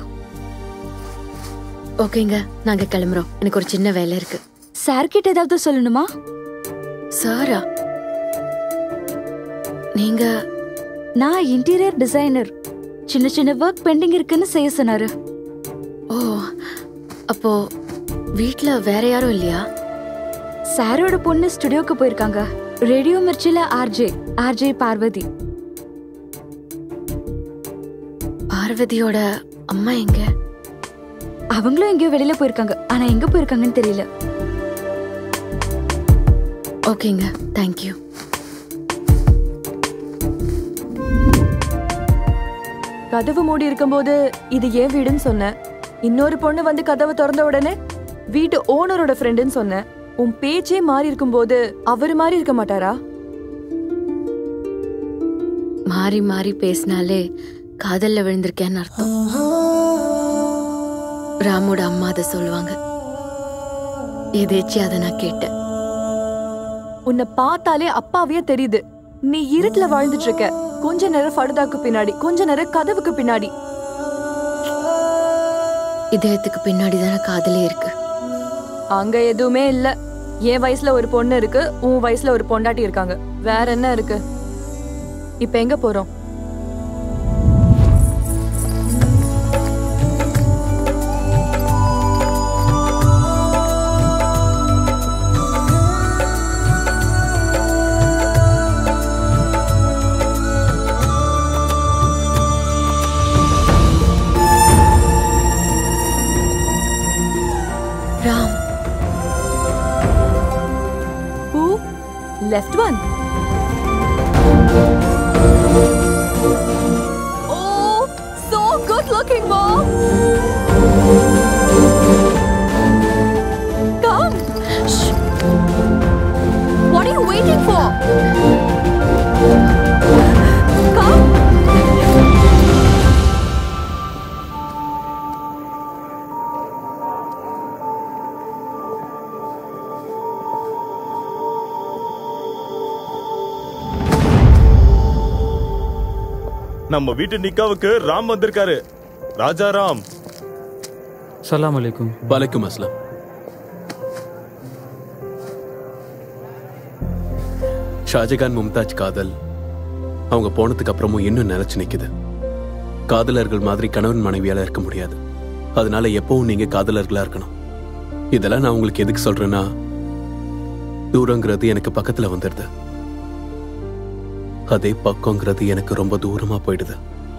ஓகேங்க, நாங்க கிளம்புறோம். எனக்கு ஒரு சின்ன வேலை இருக்கு. சார் கிட்ட ஏதாவது சொல்லணுமா? சாரா? நீங்க? நான் இன்டீரியர் டிசைனர். சின்ன சின்ன ஒர்க் பெண்டிங் இருக்குன்னு செய்ய சொன்னாரு. ஓ, அப்போ வீட்ல வேற யாரும் இல்லையா? சாரோட பொண்ணு ஸ்டுடியோக்கு போயிருக்காங்க. ரேடியோ மிர்ச்சில ஆர்ஜே ஆர்ஜே பார்வதி. பார்வதியோட அம்மா எங்க? அவங்களும் எங்கேயோ வெளியில போயிருக்காங்க. ஆனா எங்க போயிருக்காங்கன்னு தெரியல. ஓகேங்க, தேங்க்யூ. கதவு மூடி இருக்கும்போது இது ஏன் வீடுன்னு சொன்ன. இன்னொரு பொண்ணு வந்து கதவை திறந்த உடனே வீட்டு ஓனரோட ஃப்ரெண்டுன்னு சொன்ன. உன் பேச்சே மாறி இருக்கும்போது அவரு மாறி இருக்க மாட்டாரா? மாறி மாறி பேசினாலே காதல்ல விழுந்திருக்கேன்னு அர்த்தம். ராமோட அம்மா அதை சொல்லுவாங்க. எதேச்சி அதை நான் கேட்டேன். உன்னை பார்த்தாலே அப்பாவியே தெரியுது. நீ இருட்டுல வாழ்ந்துட்டு இருக்க. கொஞ்ச நேரம் ஃபடுதாக்கு பின்னாடி, கொஞ்ச நேரம் கதவுக்கு பின்னாடி. இதயத்துக்கு பின்னாடி தானே காதலே இருக்கு. அங்க எதுவுமே இல்ல. என் வயசுல ஒரு பொண்ணு இருக்கு, உன் வயசுல ஒரு பொண்டாட்டி இருக்காங்க. வேற என்ன இருக்கு? இப்ப எங்க போறோம்? Ram. Who? Left one. Oh, so good looking, Mom. Come. Shh. What are you waiting for? Come. நம்ம வீட்டு நிக்காவுக்கு ராம் வந்திருக்காரு. ராஜா ராம். சலாம் அலைக்கும். வலைக்கும் அஸ்லாம். ஷாஜகான் மும்தாஜ் காதல் அவங்க போனதுக்கு அப்புறமும் இன்னும் நிலைச்சு நிக்குது. காதலர்கள் மாதிரி கணவன் மனைவியால இருக்க முடியாது. அதனால எப்பவும் நீங்க காதலர்களா இருக்கணும். இதெல்லாம் நான் உங்களுக்கு எதுக்கு சொல்றேன்னா, தூரங்கிறது எனக்கு பக்கத்துல வந்துடுது, அதே பக்கங்கிறது எனக்கு ரொம்ப தூரமா போயிடுது.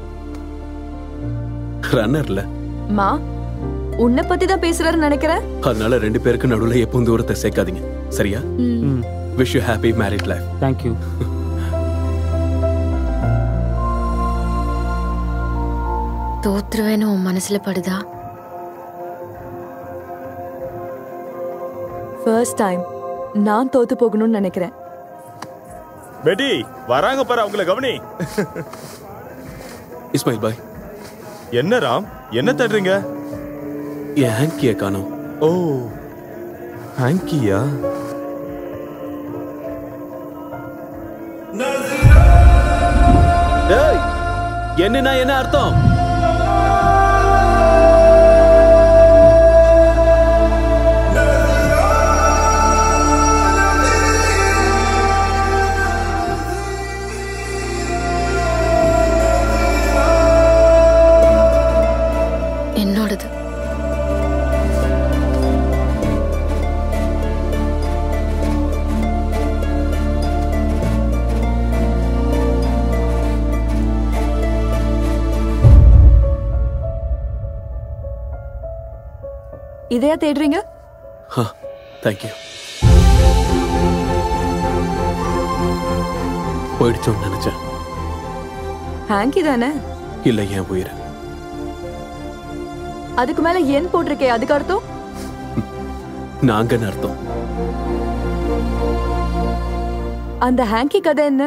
ரன்னர்ல மா உன்னை பத்தி தான் பேசுறாரு நினைக்கிறேன். அதனால ரெண்டு பேருக்கு நடுவுல எப்பவும் தூரத்தை சேர்க்காதீங்க, சரியா? Wish you happy married life. Thank you. தோத்துருவேன்னு உன் மனசுல படுதா? ஃபர்ஸ்ட் டைம் நான் தோத்து போகணும்னு நினைக்கிறேன். பெட்டி வராங்க பாரு, அவங்கள கவனி. இஸ்மாயில் பாய். என்ன ராம், என்ன தேடுறீங்க? என் ஹேங்கிய காணோம். ஓ, ஹேங்கியா? டேய், என்னன்னா என்ன அர்த்தம்? என்னோடது. இதையா தேடுறீங்க? தேங்க்யூ. போயிடுச்சோன்னு நினைச்சேன். ஹேங்கி தானே? இல்ல, என் உயிர். அதுக்கு மேல என் போட்டிருக்கே, அதுக்கு அர்த்தம்? நாங்கன்னு அர்த்தம். அந்த ஹேங்கி கதை என்ன?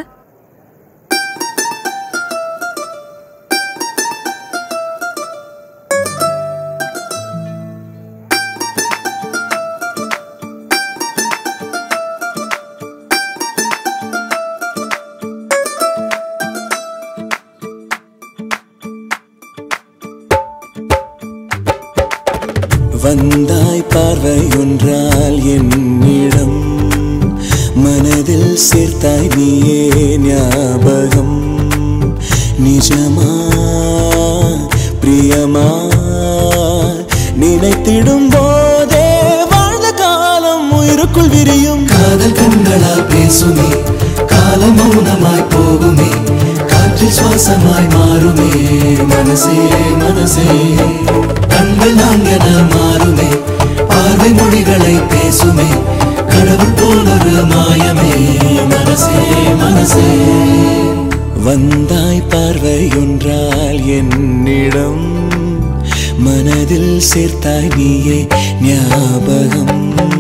வந்தாய் பார்வையொன்றால் என்னிடம், மனதில் சேர்த்தாய் நீயே ஞாபகம். நிஜமா பிரியமா நினைத்திடும் போதே வாழ்ந்த காலம் உயிருக்குள் விரியும். காதல் கண்களால் பேசுமே, காலம் மௌனமாய் போகுமே, காற்றில் சுவாசமாய் மாறுமே. மனசே மனசே கண்கள் நாங்கென மாறுமே, பார்வை மொழிகளை பேசுமே, கடவுள் போலொரு மாயமே. மனசே மனசே வந்தாய் பார்வையொன்றால் என்னிடம், மனதில் சேர்த்தாய் நீயே ஞாபகம்.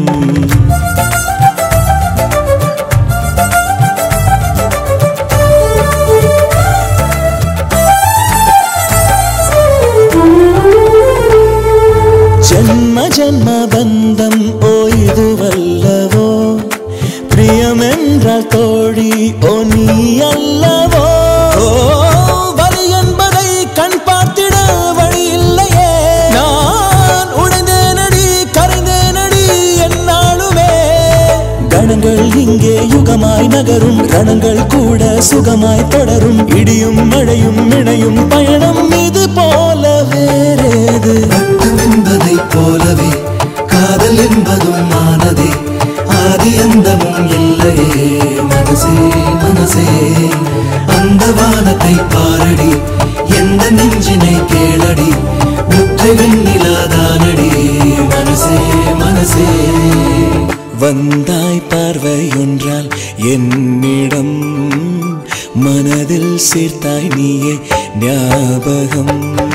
ஜன்ம ஜன்ம பந்தம் ஓ இதுவல்லவோ, பிரியம் என்றால் தோழி ஓ நீ அல்லவோ. வலி என்பதை கண் பார்த்திட வழி இல்லையே, நான் உடைந்தேனடி கரைந்தேனடி என்னாலுமே. கணங்கள் இங்கே யுகமாய் நகரும், ரணங்கள் கூட சுகமாய் தொடரும். இடியும் மழையும் இணையும் பயணம் இது போல வேறேது. என்பதை போலவே காதல் என்பதும் ஆனதே, ஆதி அந்தமும் இல்லையே. மனசே மனசே அந்த வானத்தை பாரடி, எந்த நெஞ்சினை கேளடி, முற்றை வெண்ணிலாதானடி. மனசே மனசே வந்தாய் பார்வையொன்றால் என்னிடம், மனதில் சேர்த்தாய் நீயே ஞாபகம்.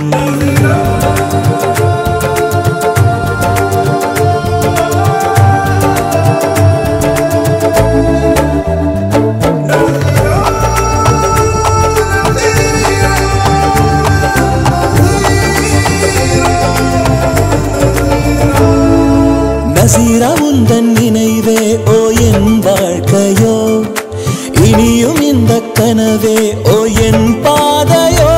நசீரா உந்தன் நினைவே ஓ என் வாழ்க்கையோ, இனியும் இந்த கனவே ஓ என் பாதையோ.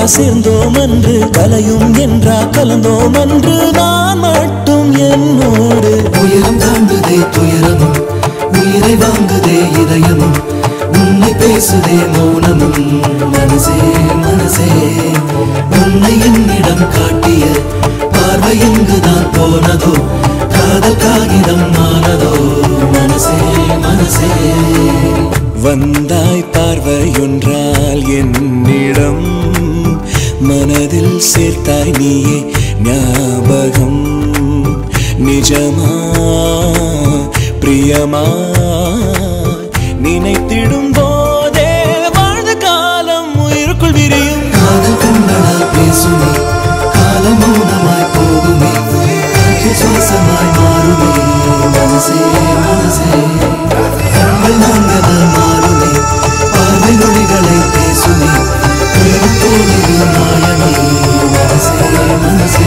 சேர்ந்தோம் அன்று கலையும் என்றா கலந்தோம் அன்று நான் மட்டும் என்னோடு உயரம் தாண்டுதே துயரமும் உயிரை வாங்குதே இதயமும் உன்னை பேசுதே மௌனமும் மனசே மனசே உன்னை என்னிடம் காட்டிய பார்வை எங்குதான் போனதோ காதல் காகிதம் மானதோ மனசே மனசே வந்தாய் பார்வையொன்றால் என்னிடம் மனதில் சேர்த்தாய் நீயே ஞாபகம் நிஜமா பிரியமா நினைத்திடும் போதே வாழ்ந்த காலம் உயிருக்குள் விரியும் காதல் கண்களால் பேசுமே காலம் மௌனமாய் போகுமே சுவாசமாய் மாறுமே மனசே மனசே கண்கள் நாங்கள் மாறுமே பார்வை நொடிகளை பேசுமே போனது மாயமே மனசே மனசே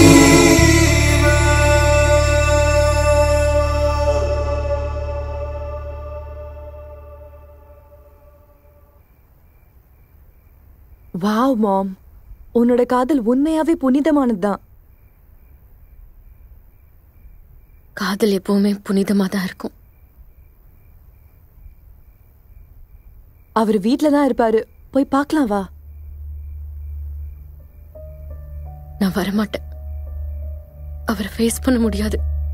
வாவ் மாம், உன்னோட காதல் உண்மையாவே புனிதமானதுதான். காதல் எப்பவுமே புனிதமா தான் இருக்கும். அவர் வீட்ல தான் இருப்பாரு, போய் பார்க்கலாம் வா. நான் வரமாட்டேன். அவரை ஃபேஸ் பண்ண முடியாது.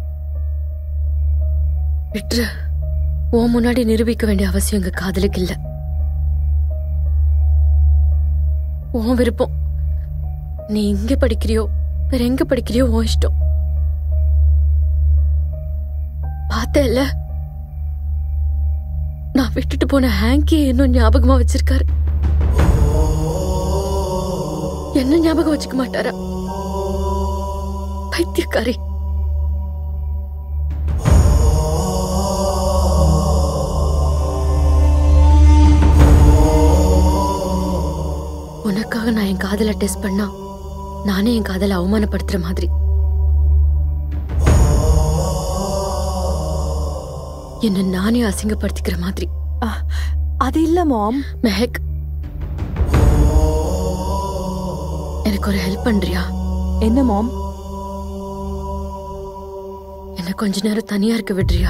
விட்டு உன் முன்னாடி நிரூபிக்க வேண்டிய அவசியம் எங்க காதலுக்கு இல்ல. உன் விருப்பம். நீ இங்க படிக்கிறியோ வேற எங்க படிக்கிறியோ உன் இஷ்டம். பார்த்தேல்ல, நான் விட்டுட்டு போன ஹேங்கி இன்னும் ஞாபகமா வச்சிருக்காரு. என்ன ஞாபகம் வச்சுக்க மாட்டாரா? பைத்தியக்காரி. உனக்காக நான் என் காதலை டெஸ்ட் பண்ணா நானே என் காதலை அவமானப்படுத்துற மாதிரி. என்ன நானே அசிங்கப்படுத்திக்கிற மாதிரி. அது இல்ல மாம். மெஹக், எனக்கு ஒரு ஹெல்ப் பண்றியா? என்ன மாம்? என்ன கொஞ்ச நேரம் தனியா இருக்க விடுறியா?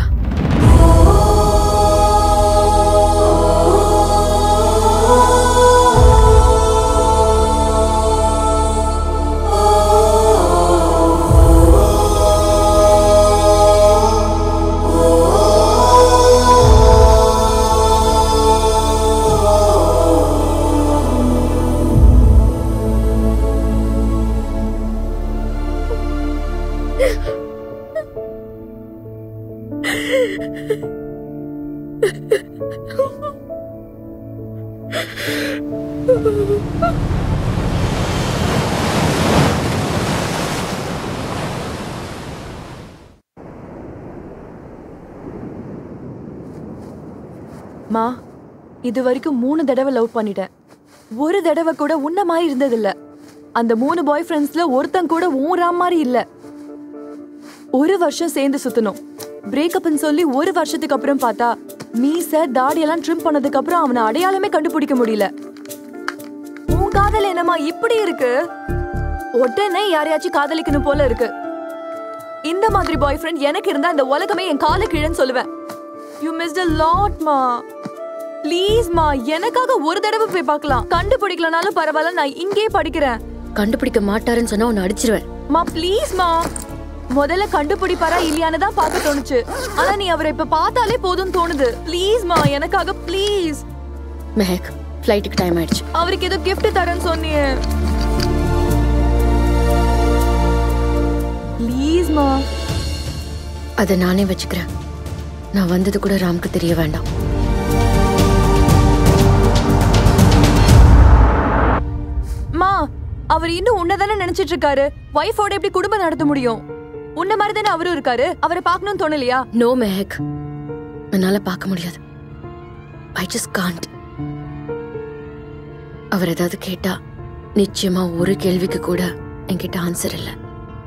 மா, இது வரைக்கும் மூணு தடவை லவ் பண்ணிட்டேன். ஒரு தடவை கூட உன்ன மாதிரி இருந்ததில்ல. அந்த மூணு பாய் ஃப்ரெண்ட்ஸ்ல ஒருத்தன் கூட ஊரா மாதிரி இல்ல. ஒரு வருஷம் சேர்ந்து சுத்தணும். பிரேக்கப்னு சொல்லி ஒரு வருஷத்துக்கு அப்புறம் பார்த்தா மீச தாடியெல்லாம் ட்ரிம் பண்ணதுக்கு அப்புறம் அவனை அடையாளமே கண்டுபிடிக்க முடியல. உன் காதல் என்னமா இப்படி இருக்கு? உடனே யாரையாச்சும் காதலிக்கணும் போல இருக்கு. இந்த மாதிரி பாய் ஃப்ரெண்ட் எனக்கு இருந்தா இந்த உலகமே என் கால கீழன்னு சொல்லுவேன். You missed a lot, ma. Please, ma. எனக்காக ஒரு தடவை போய் பார்க்கலாம். கண்டுபிடிக்கலனாலும் பரவாயில்ல, நான் இங்கே படிக்கிறேன். கண்டுபிடிக்க மாட்டாருன்னு சொன்னா உன்னை அடிச்சிருவேன். மா, ப்ளீஸ் மா. முதல்ல கண்டுபிடிப்பாரா இல்லையான்னு தான் பார்க்க தோணுச்சு. ஆனா நீ அவரை இப்ப பார்த்தாலே போதும் தோணுது. ப்ளீஸ் மா, எனக்காக ப்ளீஸ். மெஹக், ஃப்ளைட்டுக்கு டைம் ஆயிடுச்சு. அவருக்கு ஏதோ gift தரேன்னு சொன்னியே. ப்ளீஸ் மா. அதை நானே வச்சுக்கிறேன். நான் வந்தது கூட ராம்க்கு தெரிய வேண்டாம். மா, அவர் இன்னும் உன்னதானே நினைச்சிட்டு இருக்காரு. வைஃபோட எப்படி குடும்பம் நடத்த முடியும்? உன்ன மாதிரி தானே அவரும் இருக்காரு. அவரை பார்க்கணும்னு தோணலையா? நோ மெஹக், என்னால பார்க்க முடியாது. I just Gantt. அவர் ஏதாவது கேட்டா நிச்சயமா ஒரு கேள்விக்கு கூட என்கிட்ட ஆன்சர் இல்லை.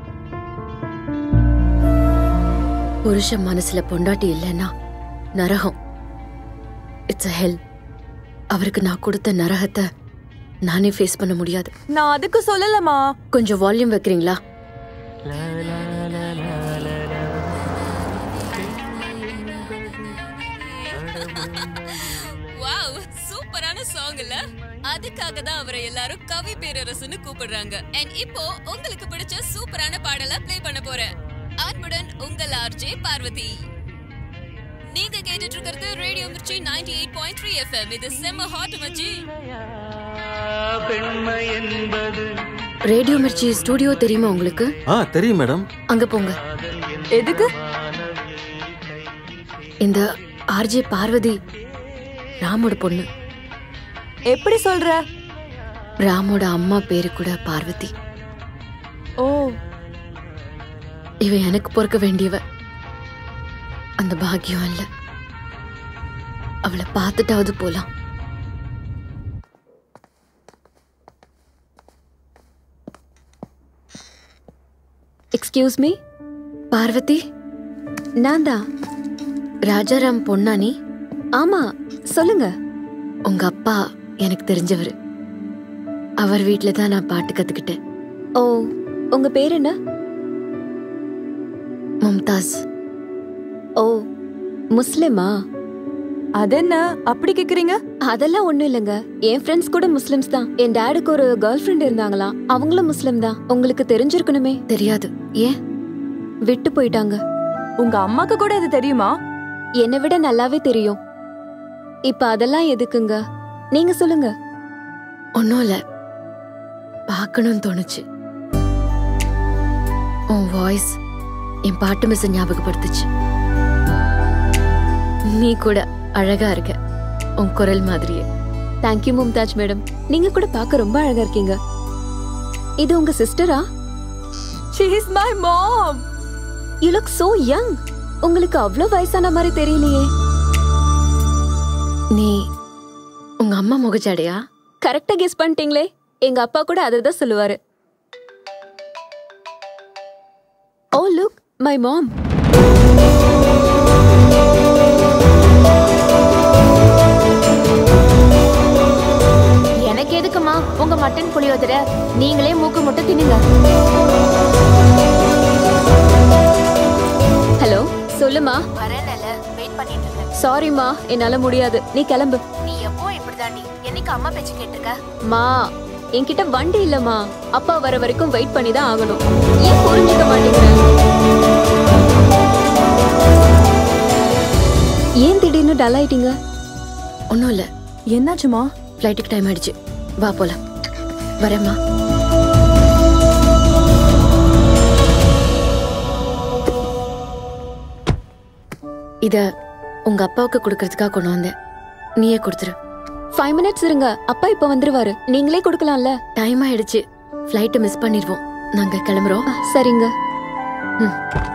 புருஷன் மனசுல பொண்டாட்டி இல்லைன்னா நரகம். It's a hell. அவருக்கு நான் கொடுத்த நரகத்தை நானே ஃபேஸ் பண்ண முடியாது. நான் அதுக்கு சொல்லலமா. கொஞ்சம் வால்யூம் வைக்கிறீங்களா? வாவ், சூப்பரான சாங் இல்ல? அதுக்காக தான் அவரை எல்லாரும் கவி பேரரசுன்னு கூப்பிடுறாங்க. and இப்போ உங்களுக்கு பிடிச்ச சூப்பரான பாடலை ப்ளே பண்ண போறேன். அன்புடன் உங்கள் ஆர்ஜே பார்வதி. நீங்க கேட்டுட்டு இருக்கிறது radio Mirchi ninety eight point three FM. இது செம்ம ஹாட் மச்சி. ரேடியோ மிர்ச்சி ஸ்டுடியோ தெரியுமா உங்களுக்கு? ஆ தெரியும் மேடம். அங்க போங்க. எதுக்கு? இந்த ஆர்ஜே பார்வதி ராமோட பொண்ணு. எப்படி சொல்ற? ராமோட அம்மா பேரு கூட பார்வதி. ஓ, இவ எனக்கு பொறுக்க வேண்டியவ. அந்த பாக்கியம் இல்ல. அவளை பார்த்துட்டாவது போலாம். Excuse me. பார்வதி, நான் தான். ராஜாராம் பொண்ணா நீ? ஆமா, சொல்லுங்க. உங்க அப்பா எனக்கு தெரிஞ்சவர். அவர் வீட்டுல தான் நான் பாட்டு கத்துக்கிட்டேன். ஓ, உங்க பேர் என்ன? மும்தாஸ். ஓ, முஸ்லிமா? அதென்ன அப்படி கேக்குறீங்க? அதெல்லாம் ஒண்ணும் இல்லைங்க. என் ஃப்ரெண்ட்ஸ் கூட முஸ்லிம்ஸ் தான். என் டாடுக்கு ஒரு கேர்ள் ஃப்ரெண்ட் இருந்தாங்களாம். அவங்களும் முஸ்லிம் தான். உங்களுக்கு தெரிஞ்சிருக்கணுமே. தெரியாது. ஏன்? விட்டு போயிட்டாங்க. உங்க அம்மாக்கு கூட இது தெரியுமா? என்னை விட நல்லாவே தெரியும். இப்ப அதெல்லாம் எதுக்குங்க? நீங்க சொல்லுங்க. ஒன்னும் இல்ல, பார்க்கணும்னு தோணுச்சு. உன் வாய்ஸ் என் பாட்டு மிஸ் ஞாபகப்படுத்துச்சு. நீ கூட அழகா இருக்க, உன் குரல் மாதிரியே. Thank you Mumtaz madam. நீங்க கூட பார்க்க ரொம்ப அழகா இருக்கீங்க. இது உங்க சிஸ்டரா? She is my mom. You look so young. உங்களுக்கு அவ்ளோ வயசான மாதிரி தெரியலையே. நீ உங்க அம்மா முகஜாடையா? கரெக்டா கெஸ் பண்ணிட்டீங்களே. எங்க அப்பா கூட அதை தான் சொல்லுவாரு. Oh look, my mom. எனக்கு எதுக்குமா உங்க மட்டன் புளியோதரை? நீங்களே மூக்கு முட்டை தின்னுங்க. ஹலோ, சொல்லுமா. வரேன்ல, வெயிட் பண்ணிட்டு இருக்கேன். சாரிமா, என்னால முடியாது. நீ கிளம்பு. நீ எப்போ இப்படிதாண்டி? என்னைக்கு அம்மா பேச்சு கேட்டிருக்க? மா, என்கிட்ட வண்டி இல்லம்மா. அப்பா வர வரைக்கும் வெயிட் பண்ணி தான் ஆகணும். ஏன் புரிஞ்சுக்க மாட்டேங்கிற? ஏன் திடீர்னு டல் ஆயிட்டீங்க? ஒன்னும் இல்ல. என்னாச்சுமா? ஃப்ளைட்டுக்கு டைம் ஆயிடுச்சு. வா போலாம். வரேம்மா. இத உங்க அப்பாவுக்கு கொடுக்கறதுக்காக கொண்டு வந்தேன். நீயே கொடுத்துரு. ஃபைவ் மினிட்ஸ் இருங்க, அப்பா இப்ப வந்துருவாரு. நீங்களே கொடுக்கலாம்ல. டைம் ஆயிடுச்சு, ஃப்ளைட்டை மிஸ் பண்ணிடுவோம். நாங்க கிளம்புறோம். சரிங்க. ம்.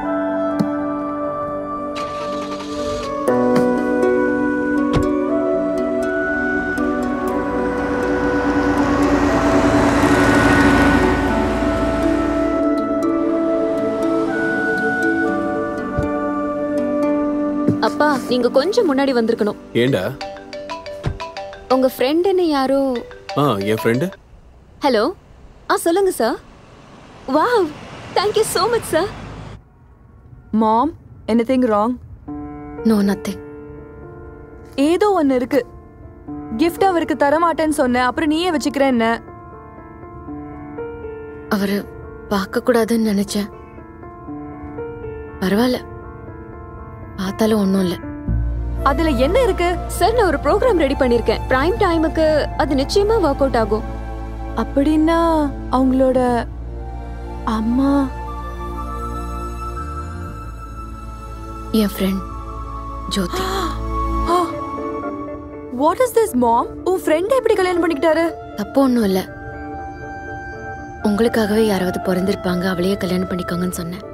அப்பா, நீங்க கொஞ்சம் முன்னாடி வந்திருக்கணும். ஏண்டா? உங்க ஃப்ரெண்ட் என்ன யாரோ? ஆ, என் ஃப்ரெண்ட். ஹலோ. ஆ, சொல்லுங்க sir. Wow, thank you so much sir. Mom, anything wrong? No, nothing. ஏதோ ஒன்னு இருக்கு. கிஃப்ட் அவருக்கு தர மாட்டேன்னு சொன்னேன், அப்புறம் நீயே வச்சுக்கிறேன். என்ன? அவரு பார்க்க கூடாதுன்னு நினைச்சேன். பரவாயில்ல, பார்த்தாலும் ஒண்ணும் இல்ல. அதுல என்ன இருக்கு? சார், நான் ஒரு ப்ரோக்ராம் ரெடி பண்ணிருக்கேன். பிரைம் டைமுக்கு அது நிச்சயமா வொர்க் அவுட் ஆகும். அப்படின்னா அவங்களோட அம்மா? என் friend Jothi. What is this mom? உன் ஃப்ரெண்ட் எப்படி கல்யாணம் பண்ணிக்கிட்டாரு? தப்பு ஒண்ணும் இல்ல. உங்களுக்காகவே யாராவது பிறந்திருப்பாங்க, அவளையே கல்யாணம் பண்ணிக்கோங்கன்னு சொன்னேன்.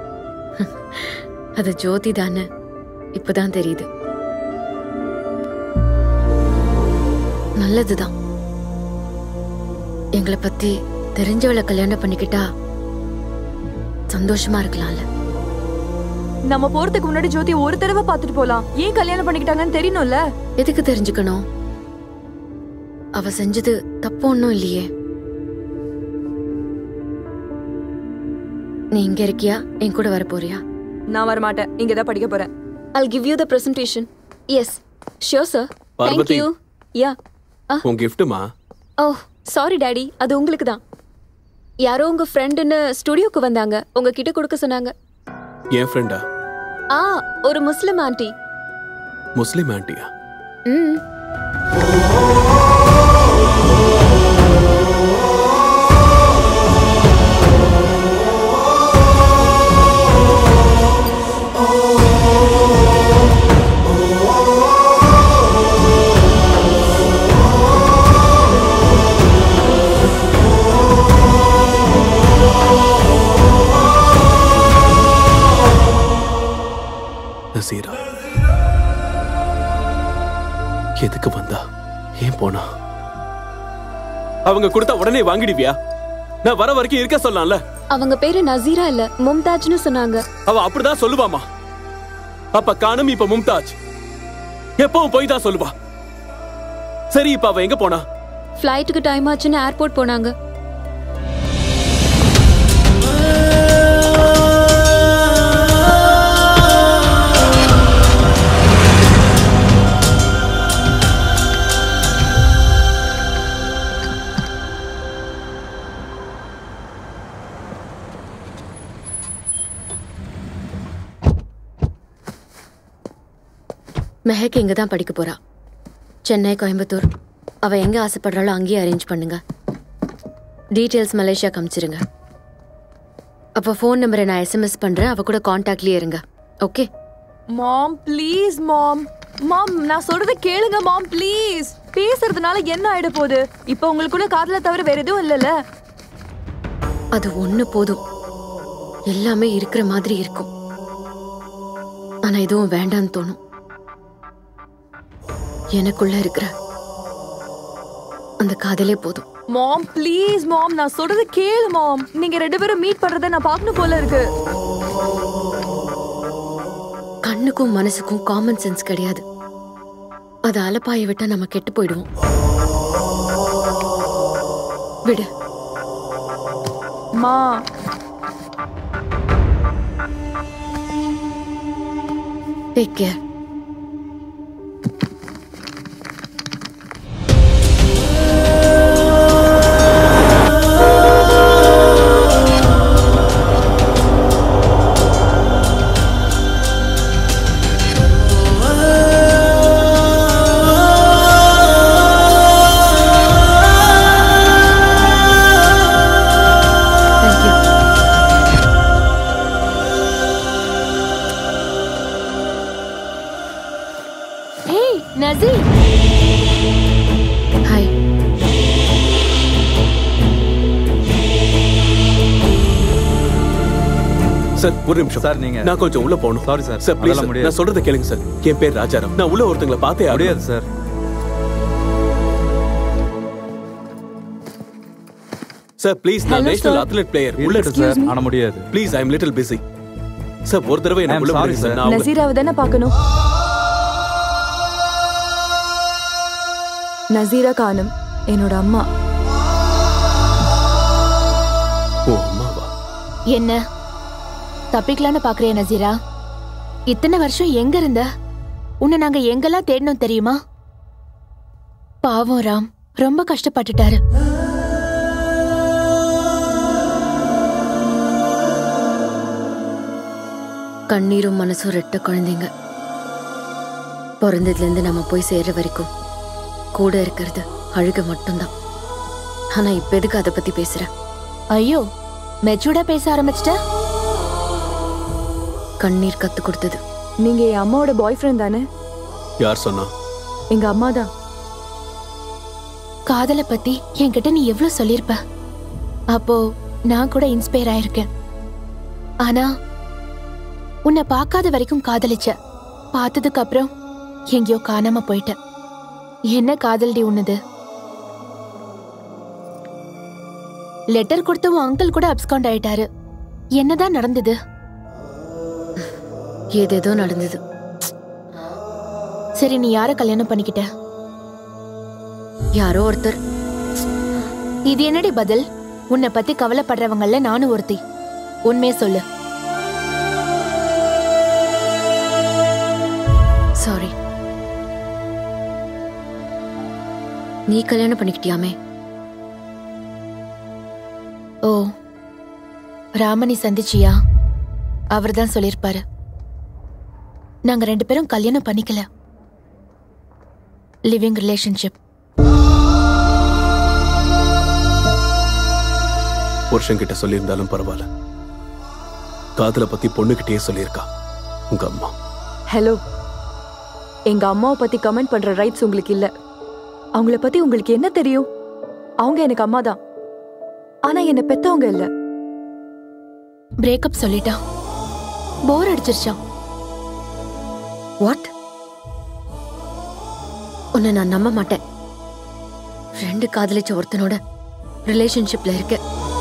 அது ஜோதி தானே, இப்பதான் தெரியுது. நல்லதுதான். எங்களை பத்தி தெரிஞ்சவளை கல்யாணம் பண்ணிக்கிட்டா சந்தோஷமா இருக்கலாம்ல. நம்ம போறதுக்கு முன்னாடி ஜோதி ஒரு தடவை பார்த்துட்டு போலாம். ஏன் கல்யாணம் பண்ணிக்கிட்டாங்கன்னு தெரியணும்ல. எதுக்கு தெரிஞ்சுக்கணும்? அவ செஞ்சது தப்பு ஒன்றும் இல்லையே. நீ இங்க இருக்கியா, என் கூட வர போறியா? நான் வர மாட்டேன், இங்க தான் படிக்க போறேன். I'll give you the presentation. Yes, sure sir. Thank Parvati. you. Yeah. உன் கிஃப்ட்டுமா? Oh, sorry டாடி, அது உங்களுக்கு தான். யாரோ உங்க ஃப்ரெண்டுன்னு ஸ்டுடியோக்கு வந்தாங்க, உங்ககிட்ட கொடுக்க சொன்னாங்க. என் ஃப்ரெண்டா? ஆ, ஒரு முஸ்லிம் ஆண்டி. முஸ்லிம் ஆண்டியா? ம். நசீரா எதுக்கு வந்தா, ஏன் போனா? அவங்க கொடுத்தா உடனே வாங்கிடுவியா? நான் வர வரைக்கும் இருக்க சொல்லலாம்ல. அவங்க பேரு நசீரா இல்ல, மும்தாஜ்னு சொன்னாங்க. அவ அப்படிதான் சொல்லுவாமா. அப்ப காணும், இப்ப மும்தாஜ். எப்பவும் போய் தான் சொல்லுவா. சரி, இப்ப அவ எங்க போனா? ஃப்ளைட்டுக்கு டைம் ஆச்சுன்னு ஏர்போர்ட் போனாங்க. மெஹக் இங்க தான் படிக்க போறா. சென்னை, கோயம்புத்தூர். அவ எங்க ஆசைப்படுறாளோ அங்கேயே அரேஞ்ச் பண்ணுங்க. டீட்டெயில்ஸ் மலேசியா காமிச்சிருங்க. அப்போ ஃபோன் நம்பரை நான் எஸ்எம்எஸ் பண்றேன், அவ கூட கான்டாக்ட்லயே இருங்க. ஓகே? மாம் ப்ளீஸ் மாம். மாம், நான் சொல்றத கேளுங்க மாம் ப்ளீஸ். பேசுறதுனால என்ன ஆயிட போகுது? இப்போ உங்களுக்குள்ள காதல தவிர வேற எதுவும் இல்லைல்ல? அது ஒண்ணு போதும், எல்லாமே இருக்கிற மாதிரி இருக்கும். ஆனா எதுவும் வேண்டான்னு தோணும். எனக்குள்ள இருக்கிற அந்த காதலே போதும். மாம் ப்ளீஸ் மாம், நான் சொல்றத கேளு மாம். நீங்க ரெண்டு பேரும் மீட் பண்றத நான் பார்க்கணும் போல இருக்கு. கண்ணுக்கும் மனசுக்கும் காமன் சென்ஸ் கிடையாது. அது அலப்பாய விட்டா நம்ம கெட்டு போயிடுவோம். விடு மா. Take care. சார், ஒரு நிமிஷம் சார். நீங்க நான் கொஞ்சம் உள்ள போகணும். Sorry sir. சார் ப்ளீஸ், நான் சொல்றத கேளுங்க சார். என் பேர் ராஜாராம். நான் உள்ள ஒருத்தங்கள பார்த்தே முடியாது சார். சார் ப்ளீஸ், நான் நேஷனல் அத்லெட் பிளேயர். உள்ள சார் ஆன முடியாது. Please, I am little busy. Sir ஒரு தடவை என்ன உள்ள விடுங்க சார். நான் நசீராவை தானே பார்க்கணும். நசீரா காணும், என்னோட அம்மா. ஓ, அம்மாவா? என்ன தப்பிக்கலான்னு பாக்குறியா நசீரா? இத்தனை வருஷம் எங்க இருந்த? உன்னை நாங்க எங்கெல்லாம் தேடணும் தெரியுமா? பாவம் ராம் ரொம்ப கஷ்டப்பட்டுட்டாரு. கண்ணீரும் மனசும் ரெட்ட குழந்தைங்க. பிறந்ததுல இருந்து நம்ம போய் சேர்ற வரைக்கும் கூட இருக்கிறது அழுக மட்டும்தான். ஆனா இப்ப எதுக்கு அதை பத்தி பேசுற? ஐயோ, மெச்சூர்டா பேச ஆரம்பிச்சிட்ட. கண்ணீர் கத்து கொடுத்தது. நீங்க என் அம்மாவோட பாய் ஃப்ரெண்ட் தானே? யார் சொன்னா? எங்க அம்மா தான். காதலை பத்தி என்கிட்ட நீ எவ்வளவு சொல்லிருப்ப. அப்போ நான் கூட இன்ஸ்பயர் ஆயிருக்கேன். ஆனா உன்னை பார்க்காத வரைக்கும் காதலிச்ச. பார்த்ததுக்கு அப்புறம் எங்கேயோ காணாம போயிட்ட. என்ன காதல்டி உன்னது? லெட்டர் கொடுத்த உன் அங்கிள் கூட அப்ஸ்காண்ட் ஆயிட்டாரு. என்னதான் நடந்தது? ஏதேதோ நடந்தது. சரி, நீ யார கல்யாணம் பண்ணிக்கிட்ட? யாரோ ஒருத்தர். இது என்னடி பதில்? உன்னை பத்தி கவலைப்படுறவங்கள நானும் ஒருத்தி. உண்மையை சொல்லு. சாரி. நீ கல்யாணம் பண்ணிக்கிட்டியாமே? ஓ, ராமனை சந்திச்சியா? அவர் தான் சொல்லியிருப்பாரு. நாங்க ரெண்டு பேரும் கல்யாணம் பண்ணிக்கல, லிவிங் ரிலேஷன்ஷிப். புருஷன் கிட்ட சொல்லியிருந்தாலும் பரவாயில்ல, காதலை பத்தி பொண்ணுகிட்டயே சொல்லியிருக்கா உங்க அம்மா. ஹலோ, எங்க அம்மாவை பத்தி கமெண்ட் பண்ற ரைட்ஸ் உங்களுக்கு இல்ல. அவங்கள பத்தி உங்களுக்கு என்ன தெரியும்? அவங்க எனக்கு அம்மா தான், ஆனா என்ன பெத்தவங்க இல்ல. பிரேக்கப் சொல்லிட்டான், போர் அடிச்சிருச்சான். வாட்? உன்னை நான் நம்ப மாட்டேன். ரெண்டு காதலிச்ச ஒருத்தனோட ரிலேஷன்ஷிப்ல இருக்க.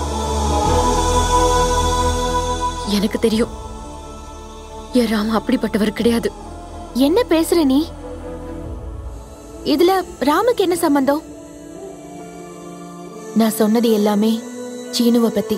எனக்கு தெரியும் என் ராம அப்படிப்பட்டவர் கிடையாது. என்ன பேசுற நீ? இதுல ராமுக்கு என்ன சம்பந்தம்? நான் சொன்னது எல்லாமே சீனுவை பத்தி.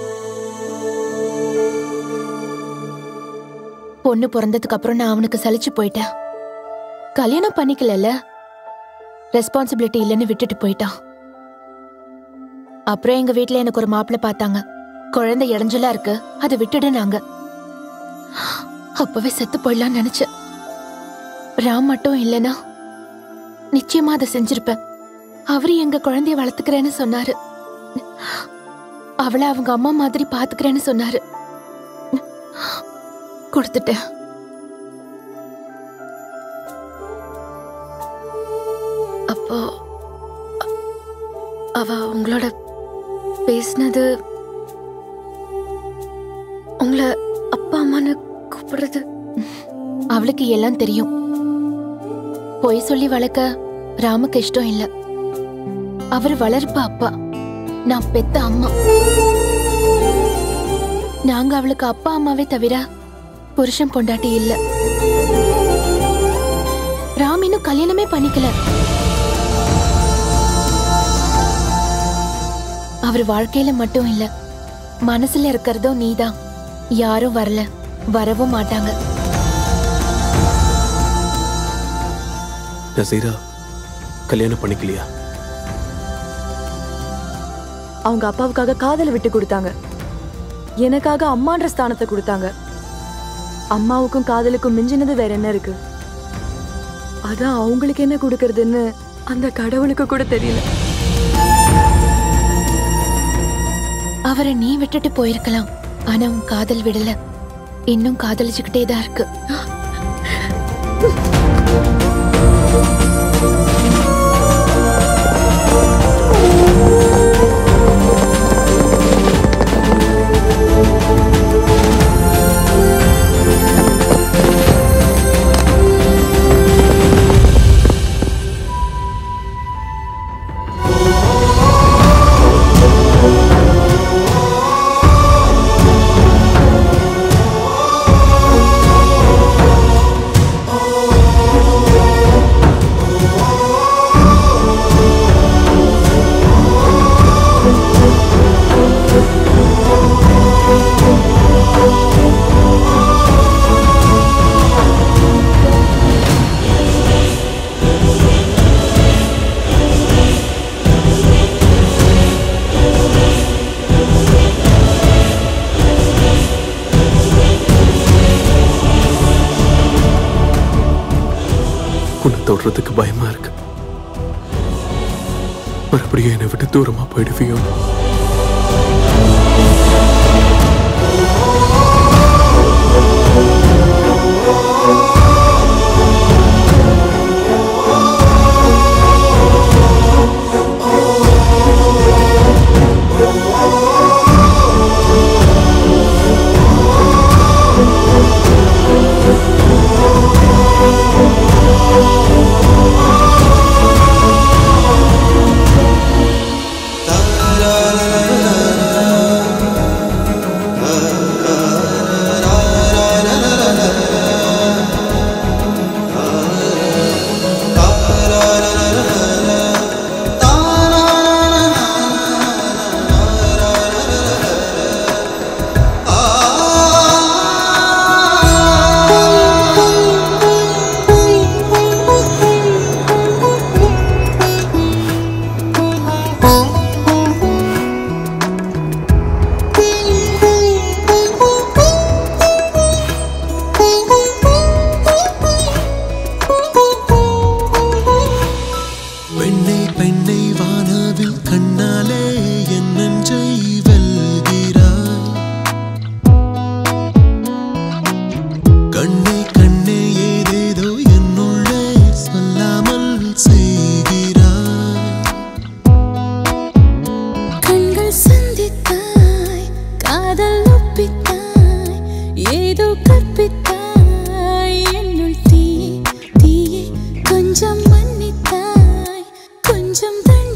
பொண்ணு பிறந்ததுக்கு அப்புறம் நான் அவனுக்கு சலிச்சு போயிட்டேன். கல்யாணம் பண்ணிக்கல, ரெஸ்பான்சிபிலிட்டி இல்லைன்னு விட்டுட்டு போயிட்டான். அப்புறம் எங்க வீட்டுல எனக்கு ஒரு மாப்பிள்ளை பார்த்தாங்க. குழந்தை இடைஞ்சலா இருக்கு, அதை விட்டுடு நாங்க. அப்பவே செத்து போயிடலான்னு நினைச்சேன். ராம் மட்டும் இல்லைன்னா நிச்சயமா அதை செஞ்சிருப்பேன். அவரு எங்க குழந்தைய வளர்த்துக்கிறேன்னு சொன்னாரு. அவளை அவங்க அம்மா மாதிரி பாத்துக்கிறேன்னு சொன்னாரு. கொடுத்துட்டேன். அப்போ அவ உங்களோட பேசினது, உங்களை அப்பா அம்மான்னு கூப்பிடுறது, அவளுக்கு எல்லாம் தெரியும். பொய் சொல்லி வளர்க்க ராமுக்கு இஷ்டம் இல்ல. அவர் வளர்ப்ப அப்பா, நான் பெத்த அம்மா. நாங்க அவளுக்கு அப்பா அம்மாவே தவிர புருஷன் பொண்டாட்டி இல்ல. ராம் இன்னும் கல்யாணமே பண்ணிக்கல. அவர் வாழ்க்கையில மட்டும் இல்ல, மனசுல இருக்கிறதோ நீதான். யாரும் வரல, வரவும் மாட்டாங்க. நசீரா கல்யாணம் பண்ணிக்கலையா? அவங்க அப்பாவுக்காக காதலை விட்டு கொடுத்தாங்க, எனக்காக அம்மான்ற ஸ்தானத்தை கொடுத்தாங்க. அம்மாவுக்கும் காதலுக்கும் மிஞ்சினது வேற என்ன இருக்கு? அதான் அவங்களுக்கு என்ன கொடுக்கறதுன்னு அந்த கடவுளுக்கு கூட தெரியல. அவரை நீ விட்டுட்டு போயிருக்கலாம், ஆனா உன் காதல் விடல. இன்னும் காதலிச்சுக்கிட்டே தான் இருக்கு. தொடுறதுக்கு பயமா இருக்கு. மறுபடியும் என்னை விட்டு தூரமா போயிடுவியோ? la கற்பித்தாய் என்னுள் தீயே தீயே கொஞ்சம் மன்னித்தாய் கொஞ்சம் தண்ணி